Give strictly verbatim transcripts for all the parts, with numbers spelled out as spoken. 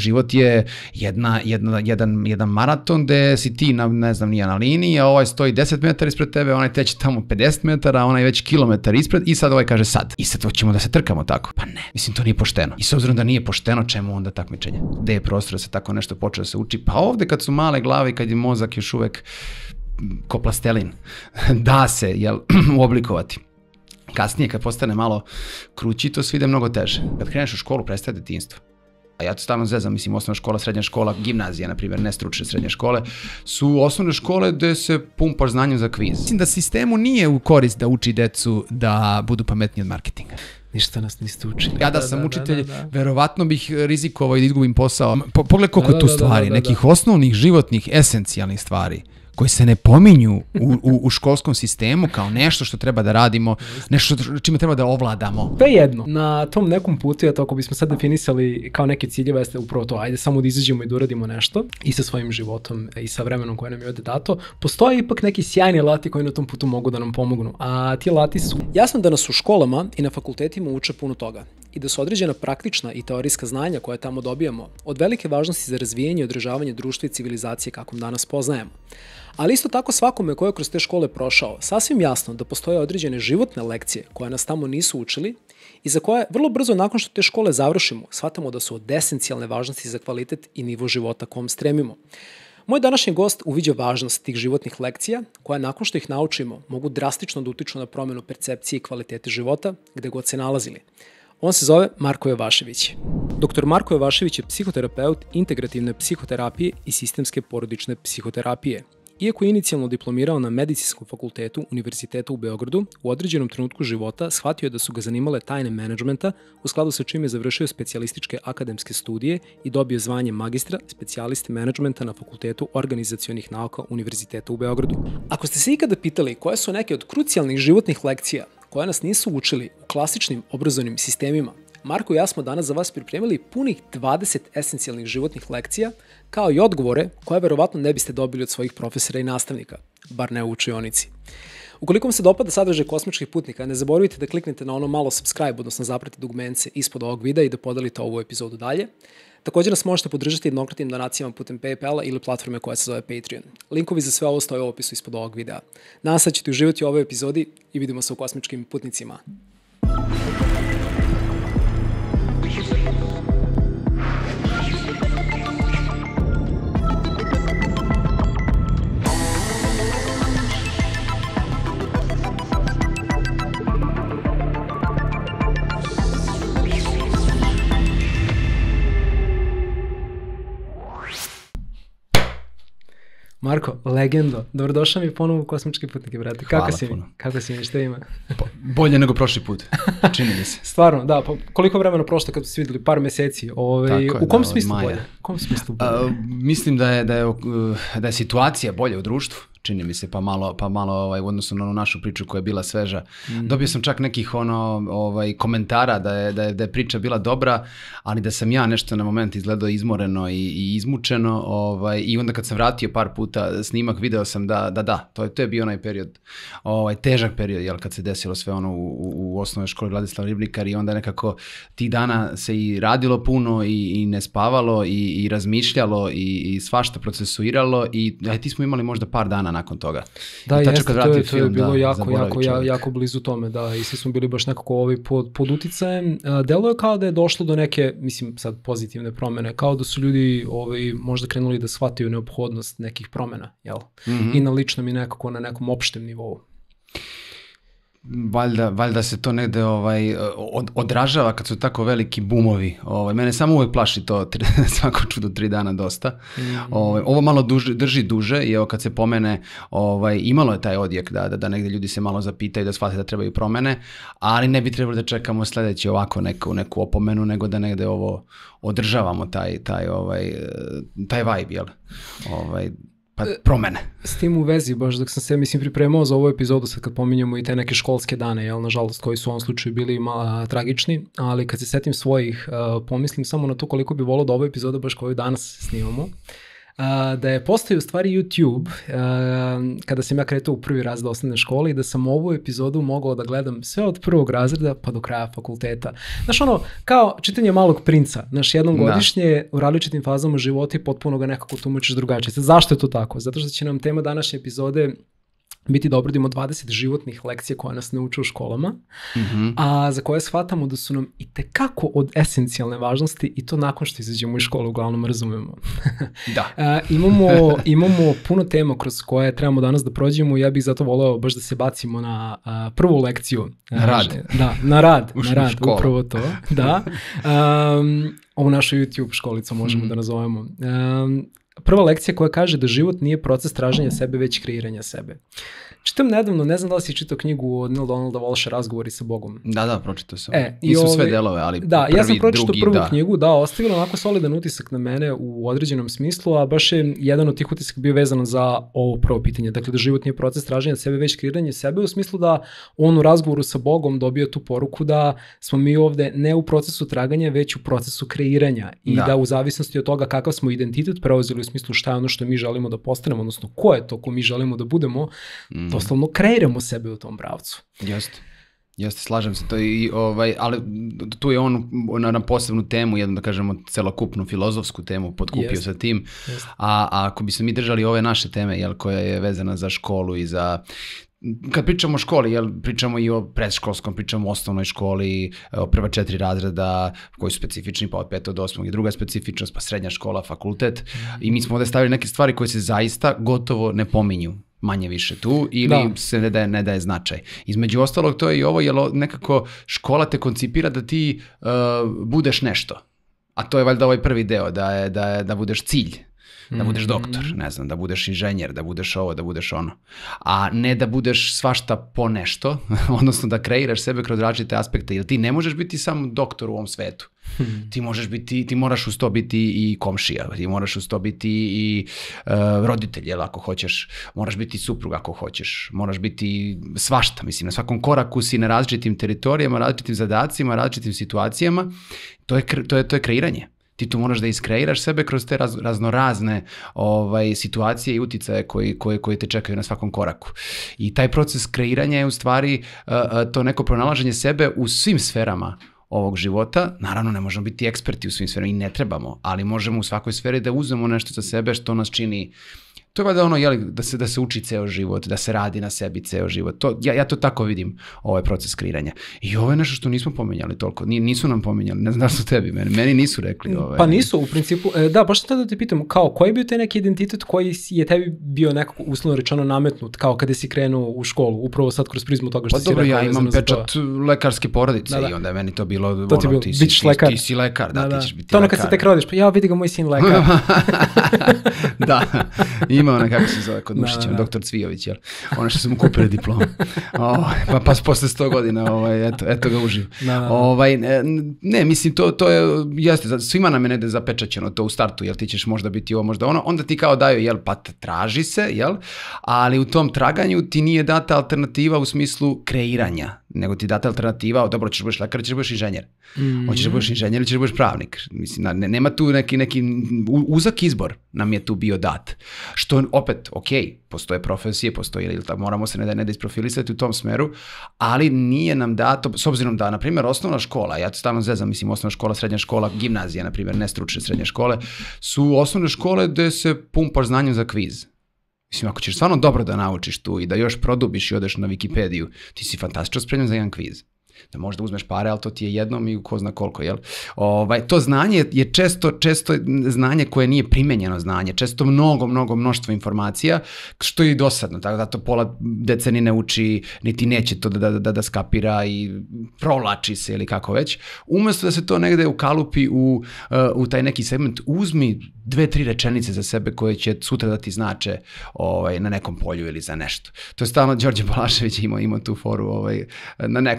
život je jedna, jedna, jedan, jedan maraton gde si ti, na, ne znam, nije na liniji, a ovaj stoji deset metara ispred tebe, onaj teče tamo pedeset metara, a onaj već kilometar ispred i sad ovaj kaže sad. I sad ćemo da se trkamo tako. Pa ne, mislim, to nije pošteno. I s obzirom da nije pošteno, čemu onda takmičenje? Gde je prostor da se tako nešto počne da se uči? Pa ovde kad su male glave i kad je mozak još uvek ko plastelin, da se, jel, oblikovati. Kasnije, kad postane malo krući, to sve ide mnogo teže. Kad kreneš u školu, prestaje detinjstvo. A ja to stalno zezam, mislim, osnovna škola, srednja škola, gimnazija, na primjer, ne stručne srednje škole, su osnovne škole gde se pumpaš znanjem za kviz. Mislim da sistemu nije u korist da uči decu da budu pametniji od marketinga. Ništa nas niste učili. Ja da, da sam da, učitelj, da, da, da. verovatno bih rizikovao i da izgubim posao. Po, pogledaj koliko da, tu stvari, da, da, da, nekih osnovnih, životnih, esencijalnih stvari koji se ne pominju u, u, u školskom sistemu kao nešto što treba da radimo, nešto čime treba da ovladamo. Sve jedno. Na tom nekom putu, eto, ako bismo sad definisali kao neke ciljeve, jeste upravo to, ajde samo da izađemo i da uradimo nešto i sa svojim životom i sa vremenom koje nam je ovde dato, postoje ipak neki sjajni alati koji na tom putu mogu da nam pomognu. A ti alati su... Jasno da nas u školama i na fakultetima uče puno toga i da su određena praktična i teorijska znanja koje tamo dobijamo od velike važnosti za razvijanje i održavanje društva i civilizacije kakvom danas poznajemo. Ali isto tako svakome ko je kroz te škole prošao, sasvim jasno da postoje određene životne lekcije koje nas tamo nisu učili i za koje vrlo brzo nakon što te škole završimo, shvatamo da su od esencijalne važnosti za kvalitet i nivo života kom stremimo. Moj današnji gost uviđa važnost tih životnih lekcija koje nakon što ih naučimo mogu drastično da utiču na promenu percepcije i kvalitete života gde god se nalazili. On se zove Marko Jovašević. doktor Marko Jovašević je psihoterapeut integrativne psihoterapije i sistemske porodične psihoterapije. Iako je inicijalno diplomirao na Medicinskom fakultetu Univerziteta u Beogradu, u određenom trenutku života shvatio je da su ga zanimale tajne menadžmenta, u skladu sa čime je završio specijalističke akademske studije i dobio zvanje magistra specijaliste menadžmenta na Fakultetu organizacionih nauka Univerziteta u Beogradu. Ako ste se ikada pitali koje su neke od krucijalnih životnih lekcija koje nas nisu učili u klasičnim obrazovnim sistemima, Marko i ja smo danas za vas pripremili punih dvadeset esencijalnih životnih lekcija, kao i odgovore koje verovatno ne biste dobili od svojih profesora i nastavnika, bar ne u učionici. Ukoliko vam se dopada sadržaj Kosmičkih putnika, ne zaboravite da kliknete na ono malo subscribe, odnosno zapratite dugmence ispod ovog videa i da podelite ovu epizodu dalje. Također nas možete podržati jednokratnim donacijama putem PayPala ili platforme koja se zove Patreon. Linkovi za sve ovo stoje u opisu ispod ovog videa. Nadam se da ćete uživati u ovoj epizodi i vidimo se u Kosmičkim putnicima. Marko, legendo, dobrodošao mi ponovo u Kosmičke putnike, brate. Kako Hvala si puno. mi? Kako si mi? Šta ima? Bolje nego prošli put, čini mi se. Stvarno, da. Pa koliko vremena prošlo kad ste videli? Par meseci. Ove, u kom da, smislu bolje? U kom smislu bolje? A, mislim da je, da, je, da je situacija bolje u društvu. Čini mi se, pa malo, pa malo ovaj, u odnosu na onu našu priču koja je bila sveža. Mm. Dobio sam čak nekih ono, ovaj, komentara da je, da, je, da je priča bila dobra, ali da sam ja nešto na moment izgledao izmoreno i, i izmučeno. Ovaj, I onda kad sam vratio par puta snimak, video sam da, da, da, to je, to je bio onaj period, ovaj, težak period, jel, kad se desilo sve ono u, u, u osnovnoj školi Vladislav Ribnikar i onda nekako tih dana se i radilo puno i, i ne spavalo i, i razmišljalo i, i svašta procesuiralo i aj, ti smo imali možda par dana nakon toga. Da, jeste, to je, to je bilo da, jako, jako, jako, jako blizu tome, da, i svi smo bili baš nekako ovaj pod, pod uticajem. Delo je kao da je došlo do neke, mislim sad pozitivne promene, kao da su ljudi ovaj, možda krenuli da shvataju neophodnost nekih promena, jel? Mm-hmm. I na ličnom i nekako na nekom opštem nivou. Valjda, valjda se to negde ovaj, od, odražava kad su tako veliki bumovi. Ovaj, mene samo uvek plaši to, tri, svako čudo tri dana dosta. Mm-hmm. Ovaj, ovo malo duže, drži duže i evo kad se pomene, ovaj, imalo je taj odjek da, da, da negde ljudi se malo zapitaju da shvate da trebaju promene, ali ne bi trebali da čekamo sledeći ovako neku, neku opomenu, nego da negde ovo održavamo taj, taj, ovaj, taj vibe, jel? Ovaj, pa promene. S tim u vezi, baš dok sam se, mislim, pripremao za ovu epizodu, sad kad pominjamo i te neke školske dane, jel, nažalost, koji su u ovom slučaju bili malo tragični, ali kad se setim svojih, uh, pomislim samo na to koliko bi volao da ovu epizodu baš koju danas snimamo. Uh, a, da je postao u stvari YouTube a, kada sam ja kretao u prvi razred osnovne škole i da sam ovu epizodu mogao da gledam sve od prvog razreda pa do kraja fakulteta. Znaš ono, kao čitanje Malog princa, znaš, jednom godišnje u različitim fazama života i potpuno ga nekako tumačiš drugačije. Zašto je to tako? Zato što će nam tema današnje epizode biti da obradimo dvadeset životnih lekcija koje nas ne uče u školama, mm-hmm. a za koje shvatamo da su nam itekako od esencijalne važnosti i to nakon što izađemo iz škole uglavnom razumemo. Da. a, imamo, imamo puno tema kroz koje trebamo danas da prođemo i ja bih zato voleo baš da se bacimo na a, prvu lekciju. Na rad. Da, na rad, Ušli na rad, škola. upravo to. Da. Um, ovu našu YouTube školicu možemo mm. da nazovemo. Um, Prva lekcija koja kaže da život nije proces traženja sebe, već kreiranja sebe. Čitam nedavno, ne znam da li si čitao knjigu od Neil Donalda Walsha Razgovori sa Bogom. Da, da, pročitao sam. E, Nisu ove, sve delove, ali da, prvi, ja sam pročitao drugi, prvu da. knjigu, da, ostavila onako solidan utisak na mene u određenom smislu, a baš je jedan od tih utisak bio vezan za ovo prvo pitanje. Dakle, da život nije proces traženja sebe, već kreiranje sebe, u smislu da on u razgovoru sa Bogom dobio tu poruku da smo mi ovde ne u procesu traganja, već u procesu kreiranja i da, da u zavisnosti od toga kakav smo identitet preuzeli u smislu šta je ono što mi želimo da postanemo, odnosno ko je to ko mi želimo da budemo, mm. doslovno kreiramo sebe u tom pravcu. Jeste. Jeste, slažem se, to i, ovaj, ali tu je on na, na posebnu temu, jednu da kažemo celokupnu filozofsku temu potkupio Jest. sa tim, Jest. a, a ako bi se mi držali ove naše teme, jel, koja je vezana za školu i za... Kad pričamo o školi, jel, pričamo i o predškolskom, pričamo o osnovnoj školi, o prva četiri razreda koji su specifični, pa od petog do osmog i druga specifičnost, pa srednja škola, fakultet. Mm. I mi smo ovde stavili neke stvari koje se zaista gotovo ne pominju manje više tu ili da. se ne daje, ne daje značaj. Između ostalog to je i ovo, jer nekako škola te koncipira da ti uh, budeš nešto. A to je valjda ovaj prvi deo, da, je, da, je, da budeš cilj. Da budeš doktor, ne znam, da budeš inženjer, da budeš ovo, da budeš ono. A ne da budeš svašta po nešto, odnosno da kreiraš sebe kroz različite aspekte, jer ti ne možeš biti samo doktor u ovom svetu. Hmm. Ti možeš biti, ti moraš uz to biti i komšija, ti moraš uz to biti i uh, roditelj, jel, ako hoćeš, moraš biti suprug ako hoćeš, moraš biti svašta, mislim, na svakom koraku si na različitim teritorijama, različitim zadacima, različitim situacijama, to je, to je, to je kreiranje. Ti tu moraš da iskreiraš sebe kroz te raz, raznorazne ovaj, situacije i uticaje koji, koji, koji te čekaju na svakom koraku. I taj proces kreiranja je u stvari uh, to neko pronalaženje sebe u svim sferama ovog života. Naravno, ne možemo biti eksperti u svim sferama i ne trebamo, ali možemo u svakoj sferi da uzmemo nešto za sebe što nas čini. To je valjda ono, jeli, da se, da se uči ceo život, da se radi na sebi ceo život. To, ja, ja to tako vidim, ovaj proces kreiranja. I ovo je nešto što nismo pominjali toliko. Nisu nam pominjali, ne znam da su tebi, meni, meni nisu rekli. Ovaj. Pa nisu, u principu, da, baš tada da te pitam, kao, koji je bio taj neki identitet koji je tebi bio nekako uslovno rečeno nametnut, kao kada si krenuo u školu, upravo sad kroz prizmu toga što pa, si dobro, rekao. Pa dobro, ja imam pečat lekarske porodice da, da. i onda je meni to bilo, to ono, ti, bilo, ti, si, ti, lekar. ti si lekar, da, da, da. ti ćeš biti to lekar. To ono kad se tek rodiš, pa ja vidi ga moj sin lekar. Da, ima ona kako se zove kod Mušića, doktor Cvijović, jel? Ono što su mu kupili diplomu. Oh, pa, pa posle sto godina, ovaj, eto, eto ga uživ. Da, da. Ovaj, ne, ne, mislim, to, to je, jeste, svima nam je negde zapečaćeno to u startu, jel ti ćeš možda biti ovo, možda ono, onda ti kao daju, jel, pa traži se, jel, ali u tom traganju ti nije data alternativa u smislu kreiranja, nego ti data alternativa, dobro, ćeš da budeš lekar, ćeš da budeš inženjer. Mm. Hoćeš da budeš inženjer ili ćeš da budeš pravnik. Mislim, ne, nema tu neki, neki uzak izbor nam je tu bio dat. Što opet, ok, postoje profesije, postoje, ili tako, moramo se ne da, ne da isprofilisati u tom smeru, ali nije nam dato, s obzirom da, na primjer, osnovna škola, ja to stalno zezam, mislim, osnovna škola, srednja škola, gimnazija, na primjer, ne stručne srednje škole, su osnovne škole gde se pumpaš znanjem za kviz. Mislim, ako ćeš stvarno dobro da naučiš tu i da još produbiš i odeš na Wikipediju, ti si fantastično spremljen za jedan kviz. Da možda uzmeš pare, ali to ti je jednom i ko zna koliko, jel? Ovaj, to znanje je često, često znanje koje nije primenjeno znanje, često mnogo, mnogo mnoštvo informacija, što je i dosadno, tako da to pola dece ni ne uči, niti neće to da, da, da skapira i provlači se ili kako već. Umesto da se to negde ukalupi u, u taj neki segment, uzmi dve, tri rečenice za sebe koje će sutra da ti znače ovaj, na nekom polju ili za nešto. To je stalno Đorđe Balašević imao, imao tu foru ovaj, na nekom, na njegov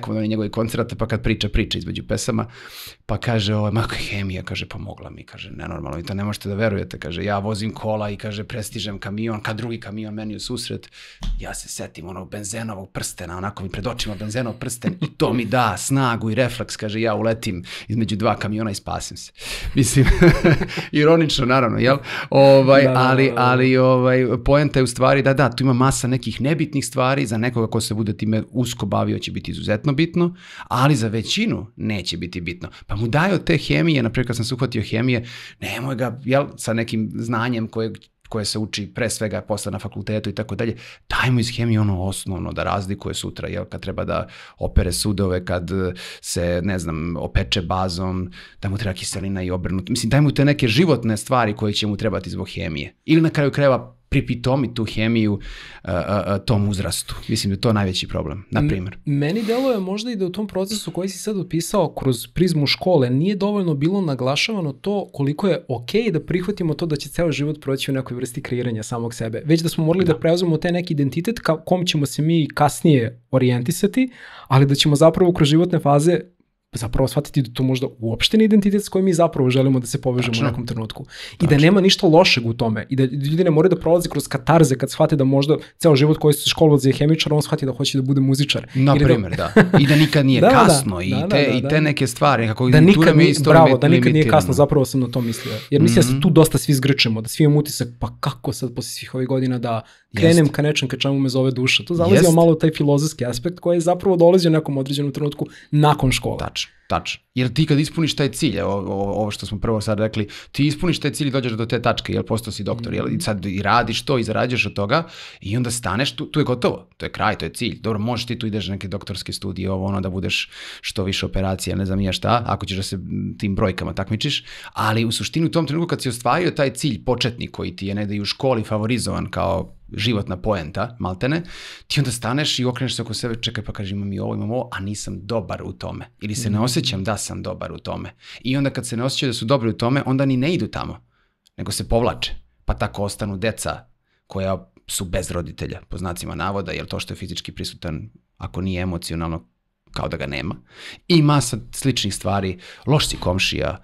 njegovih koncerata, pa kad priča, priča između pesama, pa kaže, ovo, maka hemija, kaže, pa mogla mi, kaže, nenormalno, vi to ne možete da verujete, kaže, ja vozim kola i, kaže, prestižem kamion, kad drugi kamion meni u susret, ja se setim onog benzenovog prstena, onako mi pred očima benzenov prsten i to mi da snagu i refleks, kaže, ja uletim između dva kamiona i spasim se. Mislim, ironično, naravno, jel? Ovaj, da, ali, da, da. ali ovaj, poenta je u stvari da, da, tu ima masa nekih nebitnih stvari, za nekoga ko se bude time usko bavio će biti izuzetno bitno, ali za većinu neće biti bitno. Pa mu daju te hemije, naprijed kad sam se uhvatio hemije, nemoj ga, jel, sa nekim znanjem koje, koje se uči pre svega posle na fakultetu i tako dalje, dajmo iz hemije ono osnovno da razlikuje sutra, jel, kad treba da opere sudove, kad se, ne znam, opeče bazom, da mu treba kiselina i obrnuto. Mislim, dajmo te neke životne stvari koje će mu trebati zbog hemije. Ili na kraju krajeva pripitomi tu hemiju uh, uh, tom uzrastu. Mislim da je to najveći problem, na primjer. Meni deluje možda i da u tom procesu koji si sad opisao kroz prizmu škole nije dovoljno bilo naglašavano to koliko je okej da prihvatimo to da će ceo život proći u nekoj vrsti kreiranja samog sebe. Već da smo morali da, da preuzmemo taj neki identitet ka kom ćemo se mi kasnije orijentisati, ali da ćemo zapravo kroz životne faze zapravo shvatiti da to možda uopšte ne identitet s kojim mi zapravo želimo da se povežemo Tačno. u nekom trenutku. I Tačno. da nema ništa lošeg u tome. I da ljudi ne moraju da prolaze kroz katarze kad shvate da možda ceo život koji se školovao za hemičar, on shvati da hoće da bude muzičar. Na primjer, da... da. I da nikad nije da, kasno da, i, da, te, da, da, da. i te neke stvari. Kako da nikad, nije, bravo, da nikad nije kasno, zapravo sam na to mislio. Jer mislim mm-hmm. da se tu dosta svi zgrčemo, da svi imamo utisak, pa kako sad posle svih ovih godina da krenem Jest. ka nečem ka čemu me zove duša. To zalazio malo u taj filozofski aspekt koji je zapravo dolazio u nekom određenom trenutku nakon škole. Tačno. Tačno. Jer ti kad ispuniš taj cilj, ovo, ovo što smo prvo sad rekli, ti ispuniš taj cilj i dođeš do te tačke, jel postao si doktor, jel, i sad i radiš to i zarađuješ od toga i onda staneš, tu, tu je gotovo, to je kraj, to je cilj. Dobro, možeš ti tu ideš na neke doktorske studije, ovo ono da budeš što više operacija, ne znam ja šta, ako ćeš da se tim brojkama takmičiš, ali u suštini u tom trenutku kad si ostvario taj cilj početnik koji ti je negde i u školi favorizovan kao životna poenta, maltene, ti onda staneš i okreneš se oko sebe, čekaj pa kažeš imam i ovo, imam ovo, a nisam dobar u tome. Ili se ne osjećam da sam dobar u tome. I onda kad se ne osjećaju da su dobri u tome, onda ni ne idu tamo, nego se povlače. Pa tako ostanu deca koja su bez roditelja, po znacima navoda, jer to što je fizički prisutan, ako nije emocionalno, kao da ga nema. I masa sličnih stvari, loš si komšija,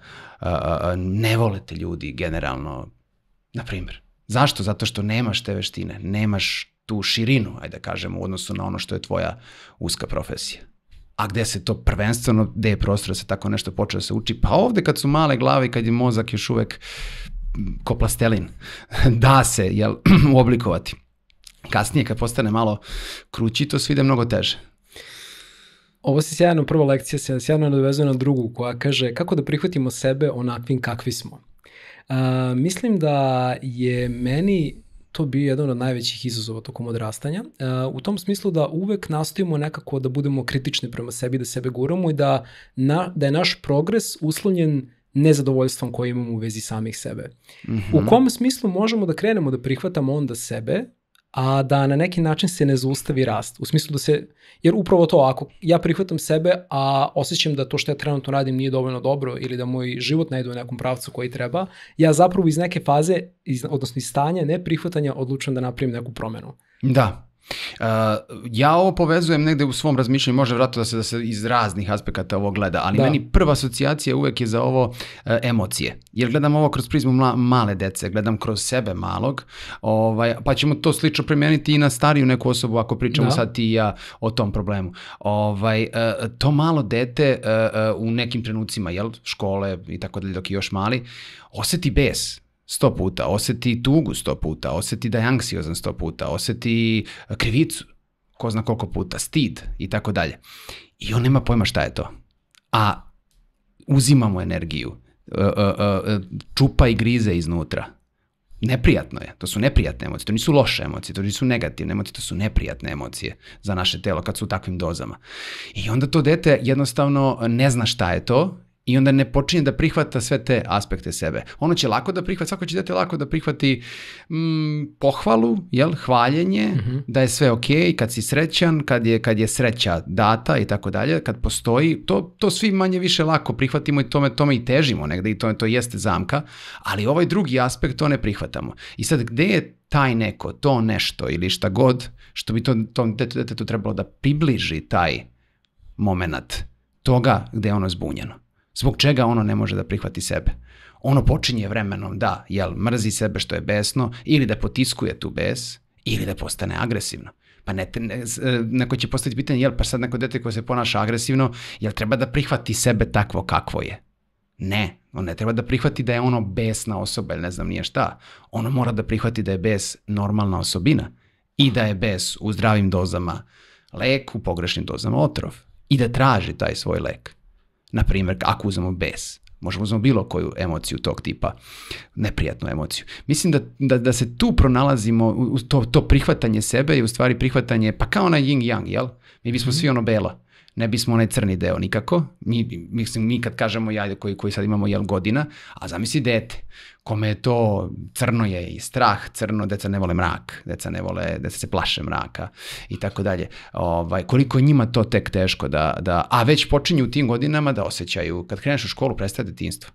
ne vole te ljudi generalno, na primjer. Zašto? Zato što nemaš te veštine, nemaš tu širinu, ajde da kažemo, u odnosu na ono što je tvoja uska profesija. A gde se to prvenstveno, gde je prostor da se tako nešto počeo da se uči? Pa ovde kad su male glave i kad je mozak još uvek ko plastelin, da se jel, uoblikovati. Kasnije kad postane malo krući, to sve ide mnogo teže. Ovo si sjajno, prva lekcija se sjajno nadovezuje na drugu koja kaže kako da prihvatimo sebe onakvim kakvi smo. Uh, mislim da je meni to bio jedan od najvećih izazova tokom odrastanja. Uh, u tom smislu da uvek nastojimo nekako da budemo kritični prema sebi, da sebe guramo i da, na, da je naš progres uslovljen nezadovoljstvom koje imamo u vezi samih sebe. Mm-hmm. U kom smislu možemo da krenemo da prihvatamo onda sebe, a da na neki način se ne zaustavi rast. U smislu da se, jer upravo to, ako ja prihvatam sebe, a osjećam da to što ja trenutno radim nije dovoljno dobro ili da moj život ne ide u nekom pravcu koji treba, ja zapravo iz neke faze, iz, odnosno iz stanja neprihvatanja odlučujem da napravim neku promenu. Da. Uh, ja ovo povezujem negde u svom razmišljanju, može vratno da se, da se iz raznih aspekata ovo gleda, ali da. Meni prva asocijacija uvek je za ovo uh, emocije, jer gledam ovo kroz prizmu mla, male dece, gledam kroz sebe malog, ovaj, pa ćemo to slično primijeniti i na stariju neku osobu ako pričamo da. Sad ti i ja o tom problemu. Ovaj, uh, to malo dete uh, uh, u nekim trenucima, jel, škole i tako dalje dok je još mali, oseti bes sto puta, oseti tugu sto puta, oseti da je anksiozan sto puta, oseti krivicu, ko zna koliko puta, stid i tako dalje. I on nema pojma šta je to. A uzimamo energiju, čupa i grize iznutra. Neprijatno je, to su neprijatne emocije, to nisu loše emocije, to nisu negativne emocije, to su neprijatne emocije za naše telo kad su u takvim dozama. I onda to dete jednostavno ne zna šta je to, i onda ne počinje da prihvata sve te aspekte sebe. Ono će lako da prihvati, svako će dete lako da prihvati mm, pohvalu, jel, hvaljenje, mm-hmm. da je sve okej, kad si srećan, kad je, kad je sreća data i tako dalje, kad postoji, to, to svi manje više lako prihvatimo i tome, tome i težimo negde i to, to jeste zamka, ali ovaj drugi aspekt to ne prihvatamo. I sad gde je taj neko, to nešto ili šta god, što bi to, tom detetu trebalo da približi taj moment toga gde je ono zbunjeno. Zbog čega ono ne može da prihvati sebe. Ono počinje vremenom da, jel, mrzi sebe što je besno, ili da potiskuje tu bes, ili da postane agresivno. Pa ne, ne, neko će postaviti pitanje, jel, pa sad neko dete koje se ponaša agresivno, jel treba da prihvati sebe takvo kakvo je? Ne, on ne treba da prihvati da je ono besna osoba ili ne znam nije šta. Ono mora da prihvati da je bes normalna osobina i da je bes u zdravim dozama lek, u pogrešnim dozama otrov i da traži taj svoj lek. Naprimjer, ako uzmemo bes, možemo uzmemo bilo koju emociju tog tipa, neprijatnu emociju. Mislim da, da, da se tu pronalazimo u to, to prihvatanje sebe i u stvari prihvatanje, pa kao onaj yin yang, jel? Mi bismo svi ono belo. Ne bismo onaj crni deo nikako. Mi, mislim, mi kad kažemo ja koji, koji sad imamo jel godina, a zamisli dete, kome je to crno je i strah, crno, deca ne vole mrak, deca ne vole, deca se plaše mraka i tako dalje. Ovaj, koliko je njima to tek teško da, da, a već počinju u tim godinama da osjećaju, kad kreneš u školu prestaje detinjstvo.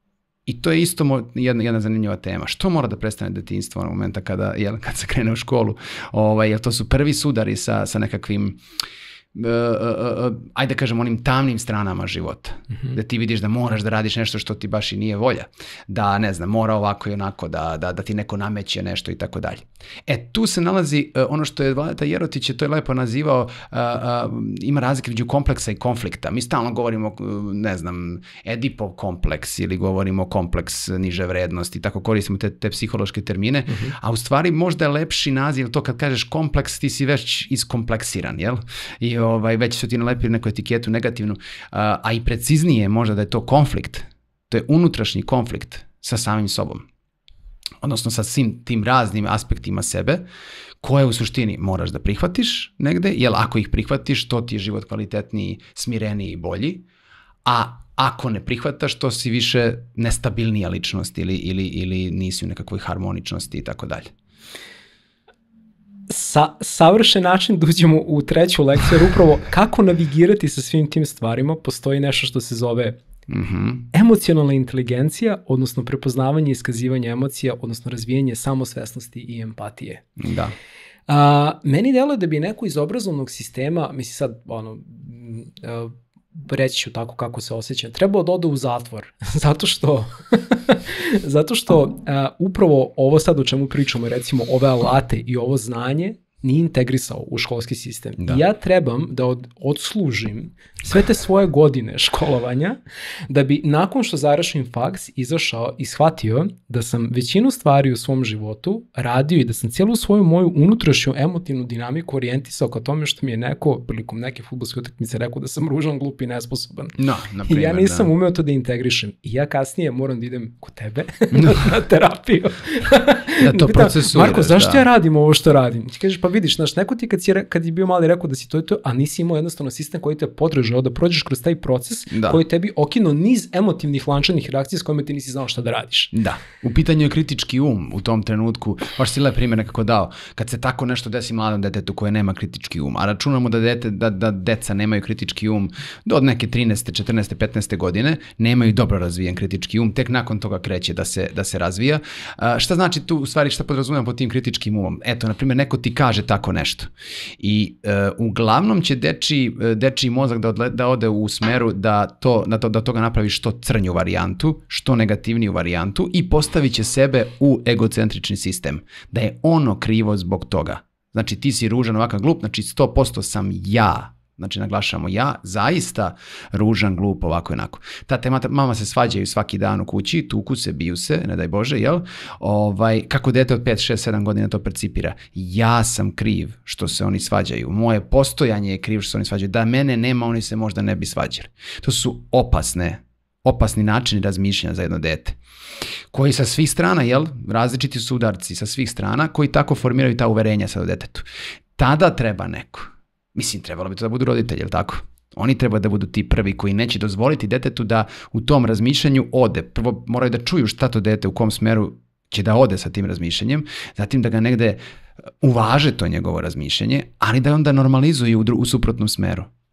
I to je isto mo, jedna, jedna zanimljiva tema. Što mora da prestane detinjstvo onog momenta kada, jel, kad se krene u školu? Ovaj, jer to su prvi sudari sa, sa nekakvim Uh, uh, uh, ajde da kažem onim tamnim stranama života, mm-hmm. da ti vidiš da moraš da radiš nešto što ti baš i nije volja, da ne znam, mora ovako i onako, da, da, da ti neko nameće nešto i tako dalje. E, tu se nalazi uh, ono što je Vladeta Jerotić je to je lepo nazivao, uh, uh, ima razlike među kompleksa i konflikta. Mi stalno govorimo, uh, ne znam, Edipov kompleks ili govorimo kompleks niže vrednosti, tako koristimo te, te psihološke termine, mm-hmm. a u stvari možda je lepši naziv to kad kažeš kompleks, ti si već iskompleksiran, jel? I ovaj, već su ti nalepili neku etiketu negativnu, a, a i preciznije možda da je to konflikt, to je unutrašnji konflikt sa samim sobom, odnosno sa svim tim raznim aspektima sebe, koje u suštini moraš da prihvatiš negde, jer ako ih prihvatiš, to ti je život kvalitetniji, smireniji i bolji, a ako ne prihvataš, to si više nestabilnija ličnost ili, ili, ili nisi u nekakvoj harmoničnosti i tako dalje. Sa, savršen način da uđemo u treću lekciju, jer upravo kako navigirati sa svim tim stvarima, postoji nešto što se zove mm-hmm. emocionalna inteligencija, odnosno prepoznavanje i iskazivanje emocija, odnosno razvijanje samosvesnosti i empatije. Da. A, meni deluje da bi neko iz obrazovnog sistema, misli sad, ono, a, reći ću tako kako se osjećam, trebao da ode u zatvor, zato što zato što uh, upravo ovo sad o čemu pričamo, recimo ove alate i ovo znanje nije integrisao u školski sistem. Da. Ja trebam da od, odslužim sve te svoje godine školovanja da bi nakon što završim faks izašao i shvatio da sam većinu stvari u svom životu radio i da sam cijelu svoju moju unutrašnju emotivnu dinamiku orijentisao ka tome što mi je neko prilikom neke fudbalske utakmice rekao da sam ružan, glup i nesposoban. No, na primjer, I ja nisam da. umeo to da integrišem. I ja kasnije moram da idem kod tebe na, na terapiju. Da to procesuješ. Marko, zašto da. ja radim ovo što radim? Ti kažeš, pa vidiš, znaš, neko ti kad, si, kad je bio mali rekao da si to i to, a nisi imao jednostavno sistem koji te podržao da prođeš kroz taj proces da. Koji tebi okinuo niz emotivnih lančanih reakcija s kojima ti nisi znao šta da radiš. Da, u pitanju je kritički um u tom trenutku, baš si lep primjer nekako dao, kad se tako nešto desi mladom detetu koje nema kritički um, a računamo da, dete, da, da deca nemaju kritički um do neke trinaeste, četrnaeste, petnaeste godine, nemaju dobro razvijen kritički um, tek nakon toga kreće da se, da se razvija. A, šta znači tu, u stvari šta podrazumijemo pod tim kritičkim umom? Eto, na primjer, neko ti kaže tako nešto i uh, uglavnom će deči, dečiji mozak da, odle, da ode u smeru da, to, da, to, da toga napravi što crnju varijantu, što negativniju varijantu i postavit će sebe u egocentrični sistem, da je ono krivo zbog toga. Znači ti si ružan, ovakav glup, znači sto posto sam ja, znači naglašamo ja, zaista ružan, glup, ovako i onako. Ta tema, mama se svađaju svaki dan u kući, tuku se, biju se, ne daj Bože, jel? Ovaj, kako dete od pet, šest, sedam godina to percipira? Ja sam kriv što se oni svađaju. Moje postojanje je kriv što se oni svađaju. Da mene nema, oni se možda ne bi svađali. To su opasne, opasni načini razmišljanja za jedno dete. Koji sa svih strana, jel? Različiti su udarci sa svih strana koji tako formiraju ta uverenja sa detetu. Tada treba neko. Mislim, trebalo bi to da budu roditelji, jel tako? Oni treba da budu ti prvi koji neće dozvoliti detetu da u tom razmišljanju ode. Prvo moraju da čuju šta to dete u kom smeru će da ode sa tim razmišljanjem, zatim da ga negde uvaže to njegovo razmišljanje, ali da onda normalizuju u, u suprotnom smeru.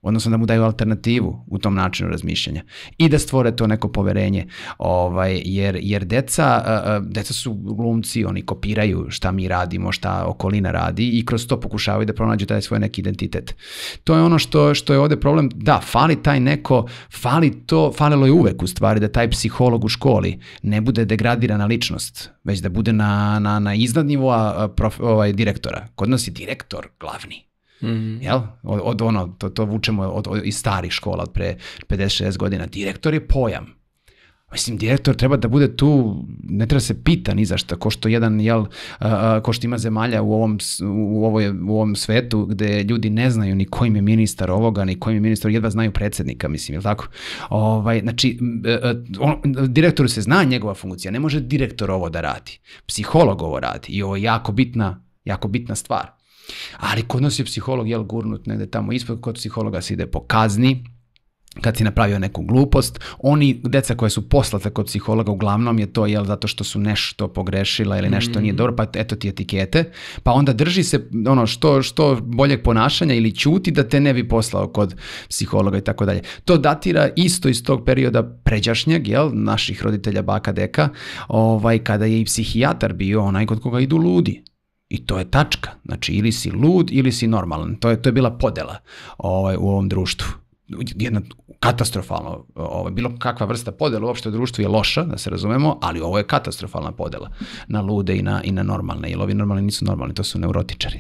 odnosno da mu daju alternativu u tom načinu razmišljanja i da stvore to neko poverenje, ovaj, jer, jer deca, deca su glumci, oni kopiraju šta mi radimo, šta okolina radi i kroz to pokušavaju da pronađu taj svoj neki identitet. To je ono što, što je ovde problem, da, fali taj neko, fali to, falilo je uvek u stvari da taj psiholog u školi ne bude degradirana ličnost, već da bude na, na, na iznad nivoa prof, ovaj, direktora. Kod nas je direktor glavni. Mm. Jel? Od, od ono, to, to vučemo od, od, iz starih škola od pre pedeset šezdeset godina. Direktor je pojam. Mislim, direktor treba da bude tu, ne treba se pita ni za šta, ko što jedan, jel, uh, ko što ima zemalja u ovom, u, ovoj, u ovom svetu gde ljudi ne znaju ni kojim je ministar ovoga, ni kojim je ministar, jedva znaju predsjednika, mislim, jel tako? Ovaj, znači, uh, on, direktoru se zna njegova funkcija, ne može direktor ovo da radi. Psiholog ovo radi i ovo je jako bitna, jako bitna stvar. Ali kod nas je psiholog, jel, gurnut negde tamo ispod, kod psihologa se ide po kazni, kad si napravio neku glupost, oni, deca koje su poslata kod psihologa, uglavnom je to, jel, zato što su nešto pogrešila ili nešto nije dobro, pa eto ti etikete, pa onda drži se ono što, što boljeg ponašanja ili ćuti da te ne bi poslao kod psihologa i tako dalje. To datira isto iz tog perioda pređašnjeg, jel, naših roditelja, baka, deka, ovaj, kada je i psihijatar bio onaj kod koga idu ludi. I to je tačka. Znači, ili si lud ili si normalan. To je, to je bila podela ovaj, u ovom društvu. Jedna katastrofalno, ovaj, bilo kakva vrsta podela uopšte u društvu je loša, da se razumemo, ali ovo je katastrofalna podela na lude i na, i na normalne, jer ovi normalni nisu normalni, to su neurotičari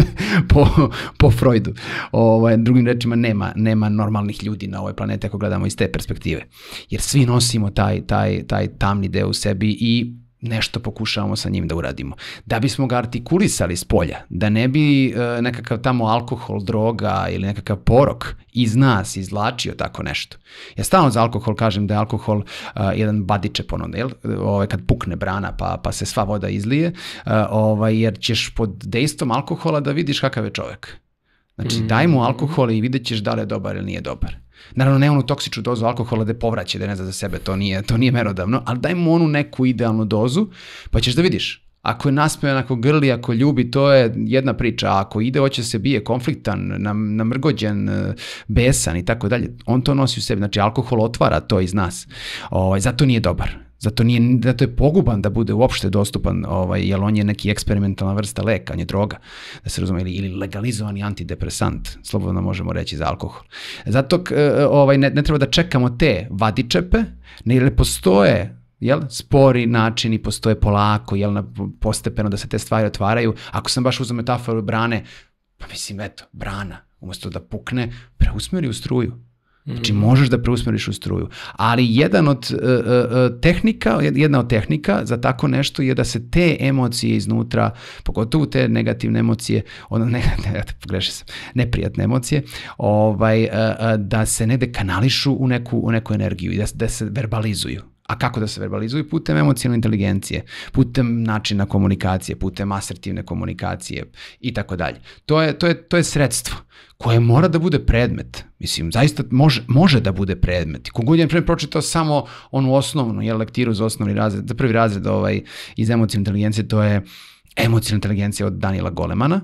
po, po Freudu. Ovaj, drugim rečima, nema, nema normalnih ljudi na ovoj planeti ako gledamo iz te perspektive, jer svi nosimo taj, taj, taj tamni deo u sebi i nešto pokušavamo sa njim da uradimo. Da bismo ga artikulisali s polja, da ne bi e, nekakav tamo alkohol, droga ili nekakav porok iz nas izvlačio tako nešto. Ja stalno za alkohol kažem da je alkohol uh, jedan badičep, ono, jel? Ovaj, kad pukne brana pa, pa se sva voda izlije, uh, ovaj, jer ćeš pod dejstvom alkohola da vidiš kakav je čovjek. Znači, mm. daj mu alkohol i vidjet ćeš da li je dobar ili nije dobar. Naravno, ne onu toksičnu dozu alkohola da povraća, da ne zna za sebe, to nije, to nije merodavno, ali daj mu onu neku idealnu dozu, pa ćeš da vidiš. Ako je nasmejan, ako grli, ako ljubi, to je jedna priča, a ako ide, hoće se bije, konfliktan, namrgođen, besan i tako dalje, on to nosi u sebi, znači alkohol otvara to iz nas, ovaj, zato nije dobar. Zato, nije, zato je poguban da bude uopšte dostupan, ovaj, jer on je neki eksperimentalna vrsta leka, on je droga, da se razume, ili, ili legalizovani antidepresant, slobodno možemo reći za alkohol. Zato ovaj, ne, ne treba da čekamo te vadičepe, ne postoje, jel, spori načini, postoje polako, jel, postepeno da se te stvari otvaraju. Ako sam baš uzeo metaforu brane, pa mislim, eto, brana, umjesto da pukne, preusmeri u struju. Znači, možeš da preusmeriš u struju. Ali jedan od uh, uh, tehnika, jedna od tehnika za tako nešto je da se te emocije iznutra, pogotovo te negativne emocije, ono, ne, ne, pogreši sam, neprijatne emocije, ovaj, uh, uh, da se negde kanališu u neku, u neku energiju i da, da se verbalizuju. A kako da se verbalizuju? Putem emocionalne inteligencije, putem načina komunikacije, putem asertivne komunikacije i tako dalje. To je, to je, to je sredstvo koje mora da bude predmet. Mislim, zaista može, može da bude predmet. Kogod je predmet pročitao samo onu osnovnu, jel, lektiru za osnovni razred, za prvi razred ovaj, iz emocionalne inteligencije, to je emocionalna inteligencija od Daniela Golemana,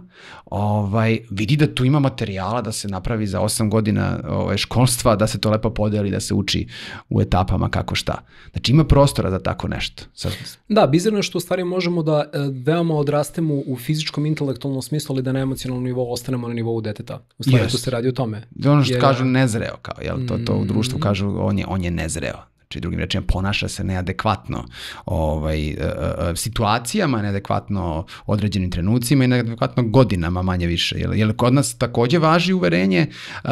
ovaj, vidi da tu ima materijala da se napravi za osam godina ovaj, školstva, da se to lepo podeli, da se uči u etapama kako šta. Znači ima prostora za tako nešto. Sad... Da, bizarno je što u stvari možemo da e, veoma odrastemo u fizičkom, intelektualnom smislu, ali da na emocionalnom nivou ostanemo na nivou deteta. U stvari yes. tu se radi o tome. Ono što Jer... kažu nezreo, kao, jel? To, to u društvu kažu on je, on je nezreo. Znači, drugim rečima, ponaša se neadekvatno ovaj, situacijama, neadekvatno određenim trenucima i neadekvatno godinama manje više. Jer, jer kod nas takođe važi uverenje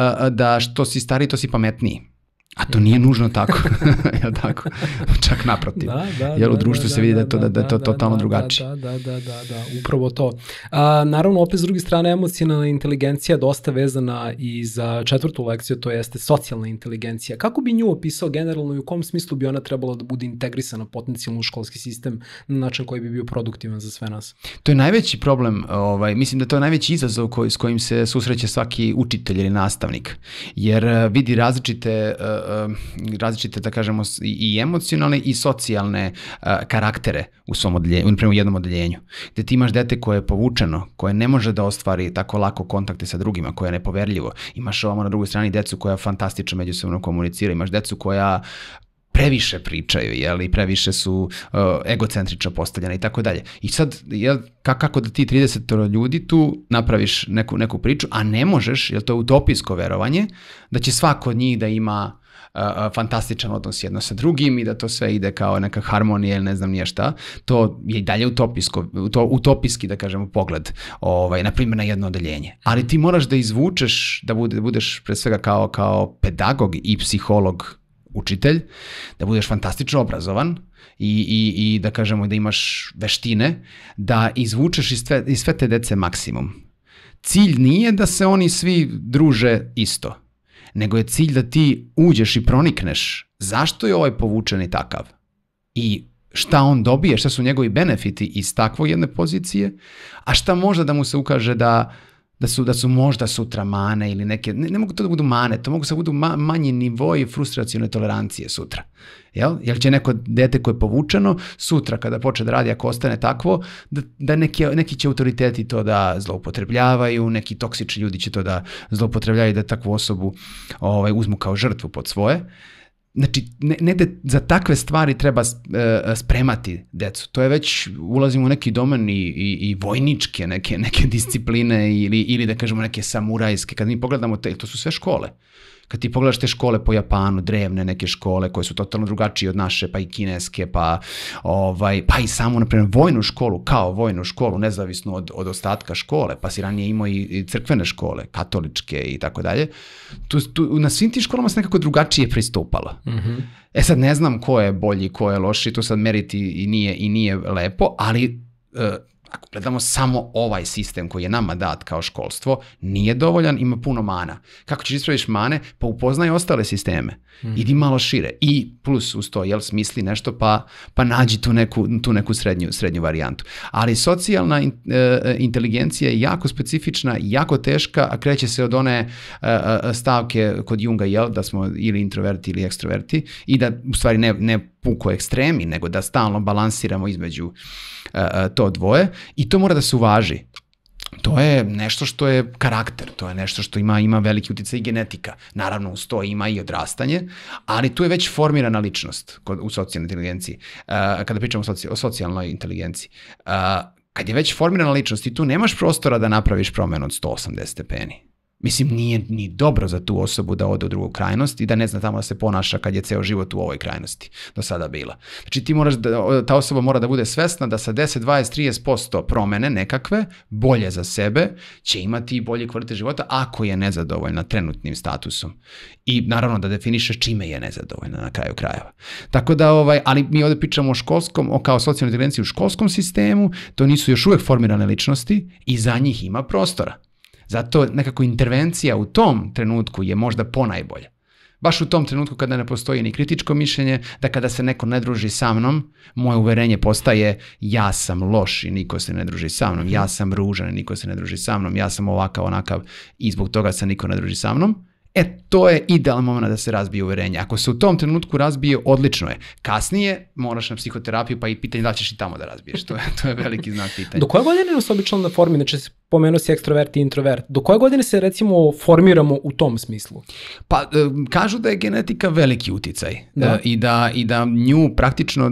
da što si stariji, to si pametniji. A to nije nužno tako, jel tako? Čak naprotiv. Da, da, jer u društvu da, se vidi da je to, da, da, da, to totalno da, drugačije. Da, da, da, da, da, upravo to. A, naravno, opet s druge strane, emocionalna inteligencija je dosta vezana i za četvrtu lekciju, to jeste socijalna inteligencija. Kako bi nju opisao generalno i u kom smislu bi ona trebala da bude integrisana potencijalno u školski sistem na način koji bi bio produktivan za sve nas? To je najveći problem, ovaj, mislim da to je najveći izazov koji, s kojim se susreće svaki učitelj ili nastavnik, jer vidi različite uh, različite, da kažemo, i, i emocionalne i socijalne uh, karaktere u svom odeljenju, u jednom odeljenju. Gde ti imaš dete koje je povučeno, koje ne može da ostvari tako lako kontakte sa drugima, koje je nepoverljivo. Imaš ovamo na drugoj strani decu koja fantastično međusobno komunicira, imaš decu koja previše pričaju, jel, i previše su uh, egocentrično postavljene i tako dalje. I sad, jel, kako da ti trideset ljudi tu napraviš neku, neku priču, a ne možeš, jel to je utopijsko verovanje, da će svako od njih da ima uh, fantastičan odnos jedno sa drugim i da to sve ide kao neka harmonija ili ne znam nije šta, to je i dalje utopijsko, to, utopijski, da kažemo, pogled, ovaj, na primjer na jedno odeljenje. Ali ti moraš da izvučeš, da, bude, da budeš pre svega kao, kao pedagog i psiholog, učitelj, da budeš fantastično obrazovan i, i, i da kažemo da imaš veštine, da izvučeš iz sve, iz sve te dece maksimum. Cilj nije da se oni svi druže isto, nego je cilj da ti uđeš i pronikneš zašto je ovaj povučeni takav i šta on dobije, šta su njegovi benefiti iz takvog jedne pozicije, a šta možda da mu se ukaže da Da su, da su možda sutra mane ili neke, ne, ne mogu to da budu mane, to mogu da budu ma, manji nivoji frustracione tolerancije sutra. Jel? Jer će neko dete koje je povučeno sutra kada počne da radi, ako ostane takvo, da, da neki, neki će autoriteti to da zloupotrebljavaju, neki toksični ljudi će to da zloupotrebljavaju, da takvu osobu ovaj, uzmu kao žrtvu pod svoje. Znači, ne, negde za takve stvari treba spremati decu. To je već, ulazimo u neki domen i, i, i vojničke neke, neke discipline ili, ili da kažemo neke samurajske. Kad mi pogledamo, te, to su sve škole. Kad ti pogledaš te škole po Japanu, drevne neke škole koje su totalno drugačije od naše, pa i kineske, pa, ovaj, pa i samo, na primjer, vojnu školu, kao vojnu školu, nezavisno od, od ostatka škole, pa si ranije imao i, i crkvene škole, katoličke i tako dalje. Tu, tu, na svim tim školama se nekako drugačije pristupalo. Mm-hmm. E sad ne znam ko je bolji, ko je loši, to sad meriti i nije, i nije lepo, ali uh, ako gledamo samo ovaj sistem koji je nama dat kao školstvo, nije dovoljan, ima puno mana. Kako ćeš ispraviš mane? Pa upoznaj ostale sisteme. Mm. Idi malo šire. I plus uz to, jel, smisli nešto, pa, pa nađi tu neku, tu neku srednju, srednju varijantu. Ali socijalna in, e, inteligencija je jako specifična, jako teška, a kreće se od one e, stavke kod Junga, jel, da smo ili introverti ili ekstroverti, i da u stvari ne, ne puko ekstremi, nego da stalno balansiramo između uh, to dvoje i to mora da se uvaži. To je nešto što je karakter, to je nešto što ima, ima veliki uticaj i genetika. Naravno, uz to ima i odrastanje, ali tu je već formirana ličnost kod, u socijalnoj inteligenciji, uh, kada pričamo o, soci, o socijalnoj inteligenciji. Uh, kad je već formirana ličnost i tu nemaš prostora da napraviš promenu od sto osamdeset stepeni. Mislim, nije ni dobro za tu osobu da ode u drugu krajnost i da ne zna tamo da se ponaša kad je ceo život u ovoj krajnosti do sada bila. Znači ti moraš da, ta osoba mora da bude svesna da sa deset, dvadeset, trideset posto promene nekakve, bolje za sebe, će imati bolji kvalitet života ako je nezadovoljna trenutnim statusom. I naravno da definišeš čime je nezadovoljna na kraju krajeva. Tako da, ovaj, ali mi ovde pričamo o školskom, o kao socijalnoj inteligenciji u školskom sistemu, to nisu još uvek formirane ličnosti i za njih ima prostora. Zato nekako intervencija u tom trenutku je možda ponajbolja. Baš u tom trenutku kada ne postoji ni kritičko mišljenje, da kada se neko ne druži sa mnom, moje uverenje postaje ja sam loš i niko se ne druži sa mnom, ja sam ružan i niko se ne druži sa mnom, ja sam ovakav, onakav i zbog toga se niko ne druži sa mnom. E, to je idealan moment da se razbije uverenje. Ako se u tom trenutku razbije, odlično je. Kasnije moraš na psihoterapiju, pa i pitanje da ćeš i tamo da razbiješ. To je, to je veliki znak pitanja. Do koje godine nas obično da formi, znači pomenuo si ekstrovert i introvert, do koje godine se recimo formiramo u tom smislu? Pa kažu da je genetika veliki uticaj da. I, da, i da nju praktično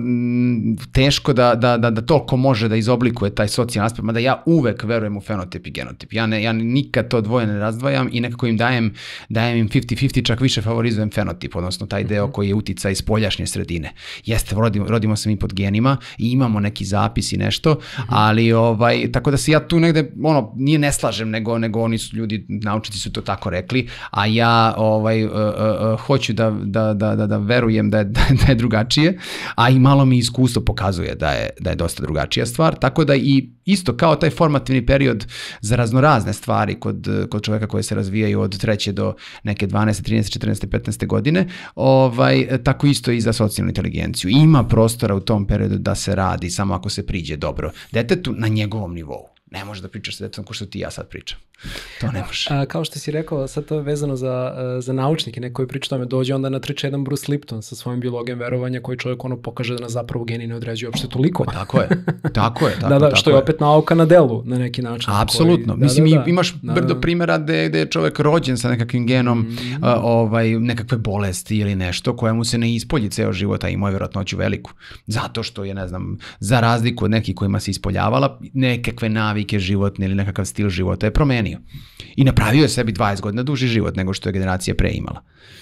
teško da, da, da, da toliko može da izoblikuje taj socijalni aspekt, mada ja uvek verujem u fenotip i genotip. Ja, ne, ja nikad to dvoje ne razdvajam i nekako im dajem, dajem im pedeset pedeset, čak više favorizujem fenotip, odnosno taj deo koji je uticaj iz spoljašnje sredine. Jeste, rodimo, rodimo se mi pod genima i imamo neki zapis i nešto, ali ovaj, tako da se ja tu negde, ono, nije ne slažem, nego, nego oni su ljudi, naučnici su to tako rekli, a ja ovaj, uh, uh, hoću da, da, da, da, da verujem da je, da je drugačije, a i malo mi iskustvo pokazuje da je, da je dosta drugačija stvar, tako da i isto kao taj formativni period za raznorazne stvari kod, kod čoveka koje se razvijaju od treće do neke dvanaeste, trinaeste, četrnaeste, petnaeste godine, ovaj, tako isto i za socijalnu inteligenciju. Ima prostora u tom periodu da se radi, samo ako se priđe dobro detetu na njegovom nivou. Ne možeš da pričaš sa detetom ko što ti ja sad pričam. To ne može. A, kao što si rekao, sad to je vezano za, za naučnike, neko koji priča tome, dođe onda na triče jedan Bruce Lipton sa svojim biologijom verovanja koji čovjek ono pokaže da nas zapravo geni ne određuju uopšte toliko. Tako je, tako je. Tako, da, da, tako što je opet nauka na delu na neki način. Apsolutno. Koji, Mislim, da, da, imaš da, brdo da. primjera gde, gde je čovjek rođen sa nekakvim genom mm. uh, ovaj, nekakve bolesti ili nešto koje mu se ne ispolji ceo život, a imao je vjerojatnoću veliku. Zato što je, ne znam, za razliku od nekih kojima se ispoljavala, nekakve navike životne ili nekakav stil života je promenio. I napravio je sebi dvadeset godina duži život nego što je generacija pre imala.